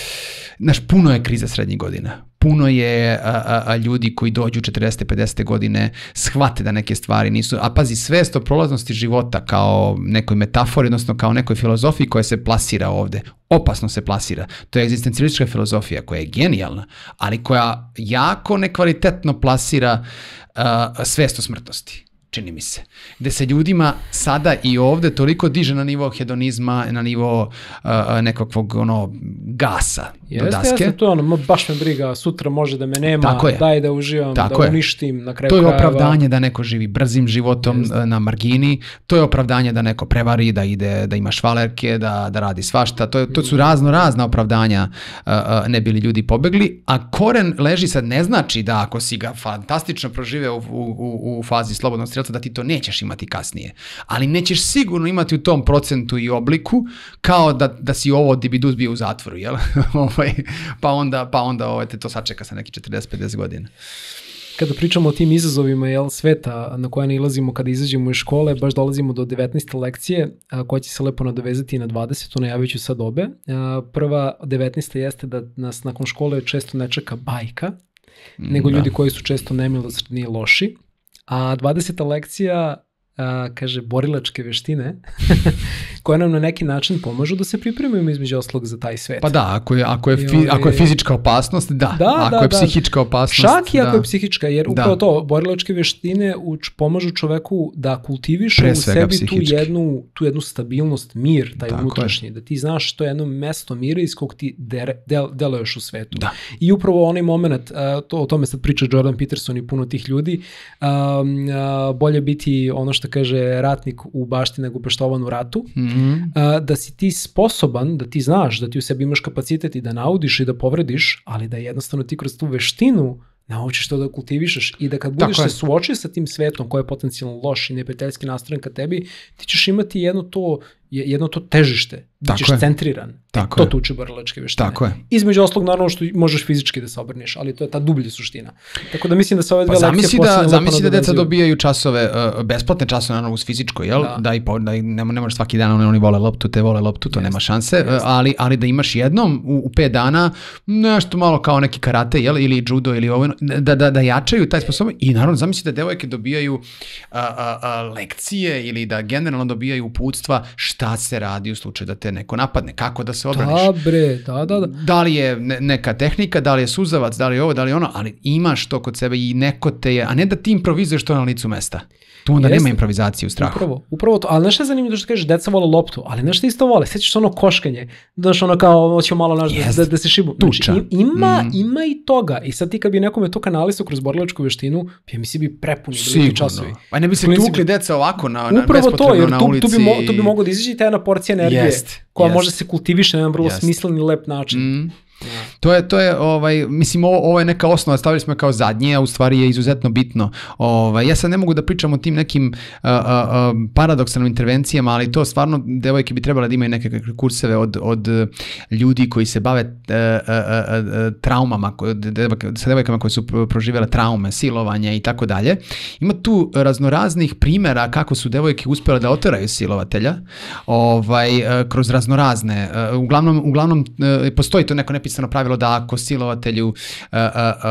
znaš, puno je kriza srednjih godina. Puno je a, a, a ljudi koji dođu četrdesete pedesete godine, shvate da neke stvari nisu, a pazi, svest o prolaznosti života kao nekoj metafori, odnosno kao nekoj filozofiji koja se plasira ovde, opasno se plasira. To je egzistencijalistička filozofija koja je genijalna, ali koja jako nekvalitetno plasira a, svest o smrtnosti. Čini mi se. Gde se ljudima sada i ovde toliko diže na nivo hedonizma, na nivo uh, nekakvog ono, gasa jeste, do daske. Jeste, to je ono, baš me briga, sutra može da me nema, daj da uživam, tako da je. uništim na kraju krajeva. To je krajeva. opravdanje da neko živi brzim životom jeste. Na margini, to je opravdanje da neko prevari, da ide, da ima švalerke, da, da radi svašta, to, je, to su razno razna opravdanja, uh, uh, ne bili ljudi pobegli, a koren leži sad ne znači da ako si ga fantastično proživeo u, u, u fazi slobodnog strelca da ti to nećeš imati kasnije. Ali nećeš sigurno imati u tom procentu i obliku kao da, da si ovo dibidus bio u zatvoru, jel? pa onda, pa onda ovo te to sačeka sa neki četrdeset pedeset godina. Kada pričamo o tim izazovima jel, sveta na koje nalazimo kada izađemo iz škole, baš dolazimo do devetnaeste lekcije a, koja će se lepo nadovezati na dvadesetu, najavit ću sad obe. A, prva devetnaesta jeste da nas nakon škole često ne čeka bajka, nego da. Ljudi koji su često nemilosrdni i loši. A dvadeseta lekcija a, kaže borilačke veštine koje nam na neki način pomažu da se pripremimo između oslog za taj svet. Pa da, ako je, ako je, fi, ovaj, ako je fizička opasnost, da. da ako da, je da. psihička opasnost, čak i ako da. je psihička, jer upravo da. to, borilačke veštine uč, pomažu čoveku da kultiviše u sebi tu jednu, tu jednu stabilnost, mir, taj Tako unutrašnji, je. Da ti znaš što je jedno mesto mira iz kog ti der, del, deluješ u svetu. Da. I upravo onaj moment, to, o tome sad priča Jordan Peterson i puno tih ljudi, um, uh, bolje biti ono što kaže ratnik u bašti nego peštovan u ratu, mm-hmm. uh, da si ti sposoban, da ti znaš, da ti u sebi imaš kapacitet i da naudiš i da povrediš, ali da jednostavno ti kroz tu veštinu naučiš to da kultivišeš i da kad budeš se suočio sa tim svetom koji je potencijalno loš i neprijateljski nastrojen ka tebi, ti ćeš imati jedno to, jedno to težište, da ćeš je. centriran. Tako to je. te uče borilačke veštine. Tako je. Između oslog naravno što možeš fizički da se obrneš, ali to je ta dublja suština. Tako da mislim da se ove dve pa lekcije posebno da, zamisli da deca dobijaju časove, uh, besplatne časove naravno uz fizičko, jel? Da, da i po, da i ne, ne možeš svaki dan, oni vole loptu, te vole loptu, to yes. nema šanse, yes. ali, ali da imaš jednom u, u pet dana nešto malo kao neki karate, jel? Ili judo ili ovo, da, da, da jačaju taj sposobnost i naravno zamisli da devojke dobijaju uh, uh, uh, lekcije ili da generalno dobijaju uputstva šta se radi u slučaju da te neko napadne, kako da se odbraniš. Da bre, da, da, da. Da li je neka tehnika, da li je suzavac, da li je ovo, da li je ono, ali imaš to kod sebe i neko te je, a ne da ti improvizuješ to na licu mesta. Tu onda Jeste. nema improvizacije u strahu. Upravo, upravo to. Ali nešto je zanimljivo što kažeš, deca vole loptu, ali nešto isto vole. Sjećaš ono koškanje, daš ono kao, hoćemo malo naš, da, da se šibu. Tuča. Znači, ima, mm. ima i toga. I sad ti kad bi nekome to kanalisao kroz borilačku veštinu, ja mislim bi prepuni bili časovi. Pa ne bi se tukli deca ovako na, na upravo to, jer na tu, ulici. tu, bi mo, tu bi moglo da izađe ta jedna porcija energije Jest. koja Jest. može se kultiviše na jedan vrlo Jest. smislen i lep način. Mm. Ja. To je, to je, ovaj, mislim, ovo, ovo je neka osnova, stavili smo je kao zadnje, a u stvari je izuzetno bitno. Ovaj, ja sad ne mogu da pričam o tim nekim uh, uh, paradoksalnim intervencijama, ali to stvarno, devojke bi trebale da imaju neke kurseve od, od ljudi koji se bave uh, uh, uh, traumama, sa devojkama koje su proživjele traume, silovanja i tako dalje. Ima tu raznoraznih primjera kako su devojke uspjele da oteraju silovatelja, ovaj, uh, kroz raznorazne, uh, uglavnom, uglavnom uh, postoji to neko nepisano pravilo da ako silovatelju uh, uh,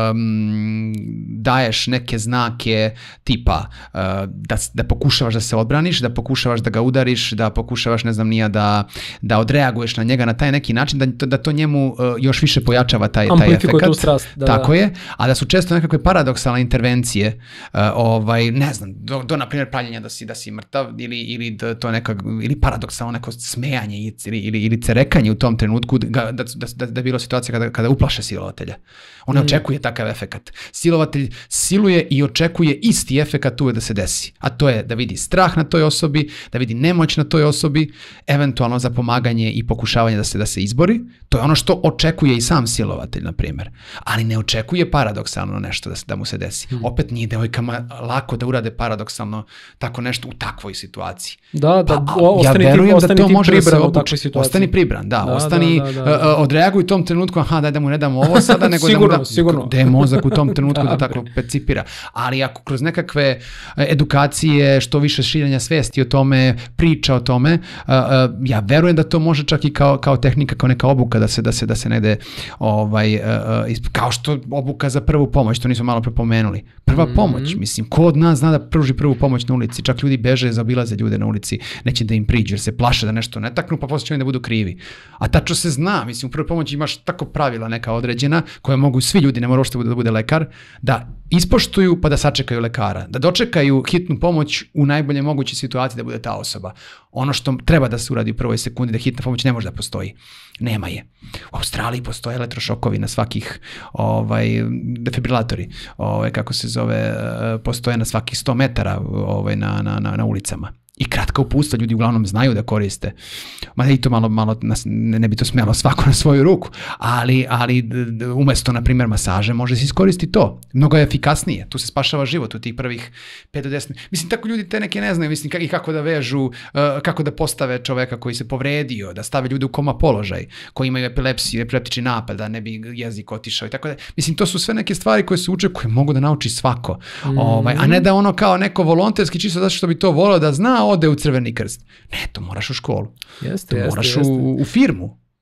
um, daješ neke znake tipa uh, da, da pokušavaš da se odbraniš, da pokušavaš da ga udariš, da pokušavaš, ne znam nija, da, da odreaguješ na njega na taj neki način, da, da to njemu uh, još više pojačava taj, taj efekat. Tu strast, da, Tako da. je, a da su često nekakve paradoksalne intervencije, uh, ovaj, ne znam, do, do na primjer pravljenja da si, da si mrtav ili, ili da to neka, ili paradoksalno neko smejanje ili, ili, ili cerekanje u tom trenutku da, da, da, da bilo situacija kada, kada uplaše silovatelja. On ne mm. očekuje takav efekat. Silovatelj siluje i očekuje isti efekat uvek da se desi. A to je da vidi strah na toj osobi, da vidi nemoć na toj osobi, eventualno za pomaganje i pokušavanje da se da se izbori. To je ono što očekuje i sam silovatelj, na primjer. Ali ne očekuje paradoksalno nešto da, se, da mu se desi. Mm. Opet nije devojkama lako da urade paradoksalno tako nešto u takvoj situaciji. Da, da, pa, ostani ja verujem ti, da to može da se obuči. Ostani pribran, da, da ostani, da, da, da, da. Uh, odreaguj u tom trenutku, aha, daj da mu ne damo ovo sada, nego sigurno, da mu da, sigurno. Da je mozak u tom trenutku da, da tako percipira. Ali ako kroz nekakve edukacije, što više širenja svesti o tome, priča o tome, uh, uh, ja verujem da to može čak i kao, kao tehnika, kao neka obuka da se, da se, da se ne ide, ovaj, uh, uh, kao što obuka za prvu pomoć, to nismo malo prepomenuli. Prva mm-hmm. pomoć, mislim, ko od nas zna da pruži prvu pomoć na ulici, čak ljudi beže, zaobilaze ljude na ulici, neće da im priđu, jer se plaše da nešto ne taknu, pa posle će da budu krivi. A tačno se zna, mislim, u prvoj pomoći imaš tako pravila neka određena, koje mogu svi ljudi, ne mora uopšte da bude lekar, da ispoštuju pa da sačekaju lekara, da dočekaju hitnu pomoć u najbolje mogućoj situaciji da bude ta osoba. Ono što treba da se uradi u prvoj sekundi, da hitna pomoć ne može da postoji. Nema je. U Australiji postoje elektrošokovi na svakih, ovaj, defibrilatori, ovaj, kako se zove, postoje na svakih sto metara ovaj, na, na, na, na ulicama. I kratka uputstva, ljudi uglavnom znaju da koriste. Ma i to malo, malo ne, ne bi to smjelo svako na svoju ruku, ali, ali umjesto, na primjer, masaže, može se iskoristiti to. Mnogo je efikasnije. Tu se spašava život u tih prvih pet do deset. Mislim, tako ljudi te neke ne znaju, mislim, i kako da vežu, kako da postave čoveka koji se povredio, da stave ljude u koma položaj, koji imaju epilepsiju, epileptični napad, da ne bi jezik otišao i tako da. Mislim, to su sve neke stvari koje se uče, koje mogu da nauči svako. Mm-hmm. Ovaj, a ne da ono kao neko volonterski, čisto zato što bi to volio da zna, ode u Crveni krst. Ne, to moraš u školu. Jeste, to jeste, moraš jeste. U, u firmu.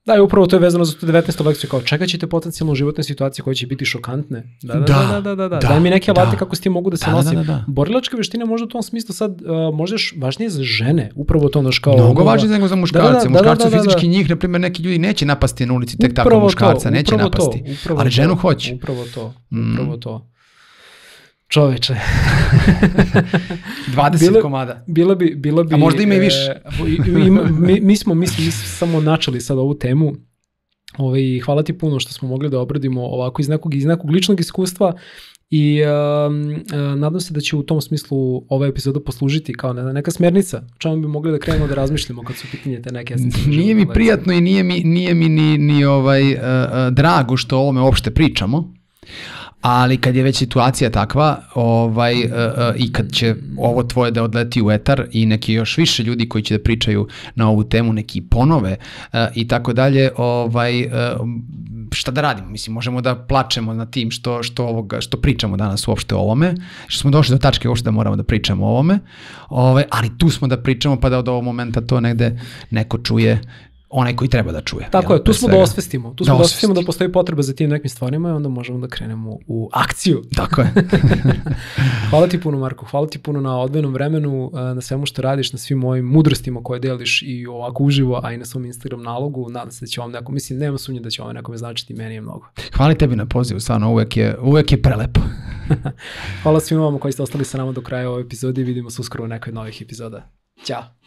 Da, i upravo to je vezano za tu devetnaestu lekciju, kao čekat ćete potencijalno životne situacije koje će biti šokantne. Da, da, da, da, da, da, da. Daj mi neke alate da. Kako s tim mogu da se da, nosim. Da, da, da. Borilačke veštine možda u tom smislu sad uh, možda još važnije za žene, upravo to naš kao... Mnogo važnije nego za muškarce. Da, da, muškarci da, da, da, fizički njih, na primjer, neki ljudi neće napasti na ulici tek tako muškarca, neće napasti. To, ali ženu hoće. Upravo to, upravo to. Čoveče. dvadeset bilo, komada. Bilo bi, bilo bi, a možda ima i više. E, ima, mi, mi, smo, mi smo samo načeli sad ovu temu. Ove, hvala ti puno što smo mogli da obradimo ovako iz nekog, iz nekog ličnog iskustva i um, uh, nadam se da će u tom smislu ova epizoda poslužiti kao ne, neka smjernica, o čemu bi mogli da krenemo da razmišljamo kad su pitanje te neke esencijalne životne Nije mi lekcije. Prijatno i nije mi, nije mi ni, ni ovaj, uh, uh, drago što o ovome uopšte pričamo. Ali kad je već situacija takva ovaj, uh, uh, i kad će ovo tvoje da odleti u etar i neki još više ljudi koji će da pričaju na ovu temu, neki ponove uh, i tako dalje, ovaj, uh, šta da radimo? Mislim, možemo da plačemo na tim što, što, ovoga, što pričamo danas uopšte o ovome, što smo došli do tačke uopšte da moramo da pričamo o ovome, ovaj, ali tu smo da pričamo pa da od ovog momenta to negde neko čuje, onaj koji treba da čuje. Tako jel, je, tu smo svega. da osvestimo. Tu smo da, da osvestimo da postoji potreba za tim nekim stvarima i onda možemo da krenemo u akciju. Tako je. Hvala ti puno, Marko. Hvala ti puno na odvojenom vremenu, na svemu što radiš, na svim mojim mudrostima koje deliš i ovako uživo, a i na svom Instagram nalogu. Nadam se da će vam neko, mislim, nema sumnje da će vam nekome značiti, meni je mnogo. Hvala tebi na pozivu, stvarno, uvek je, uvek je prelepo. Hvala svima vama koji ste ostali sa nama do kraja ove epizode i vidimo se uskoro u nekoj novih epizoda. Ćao.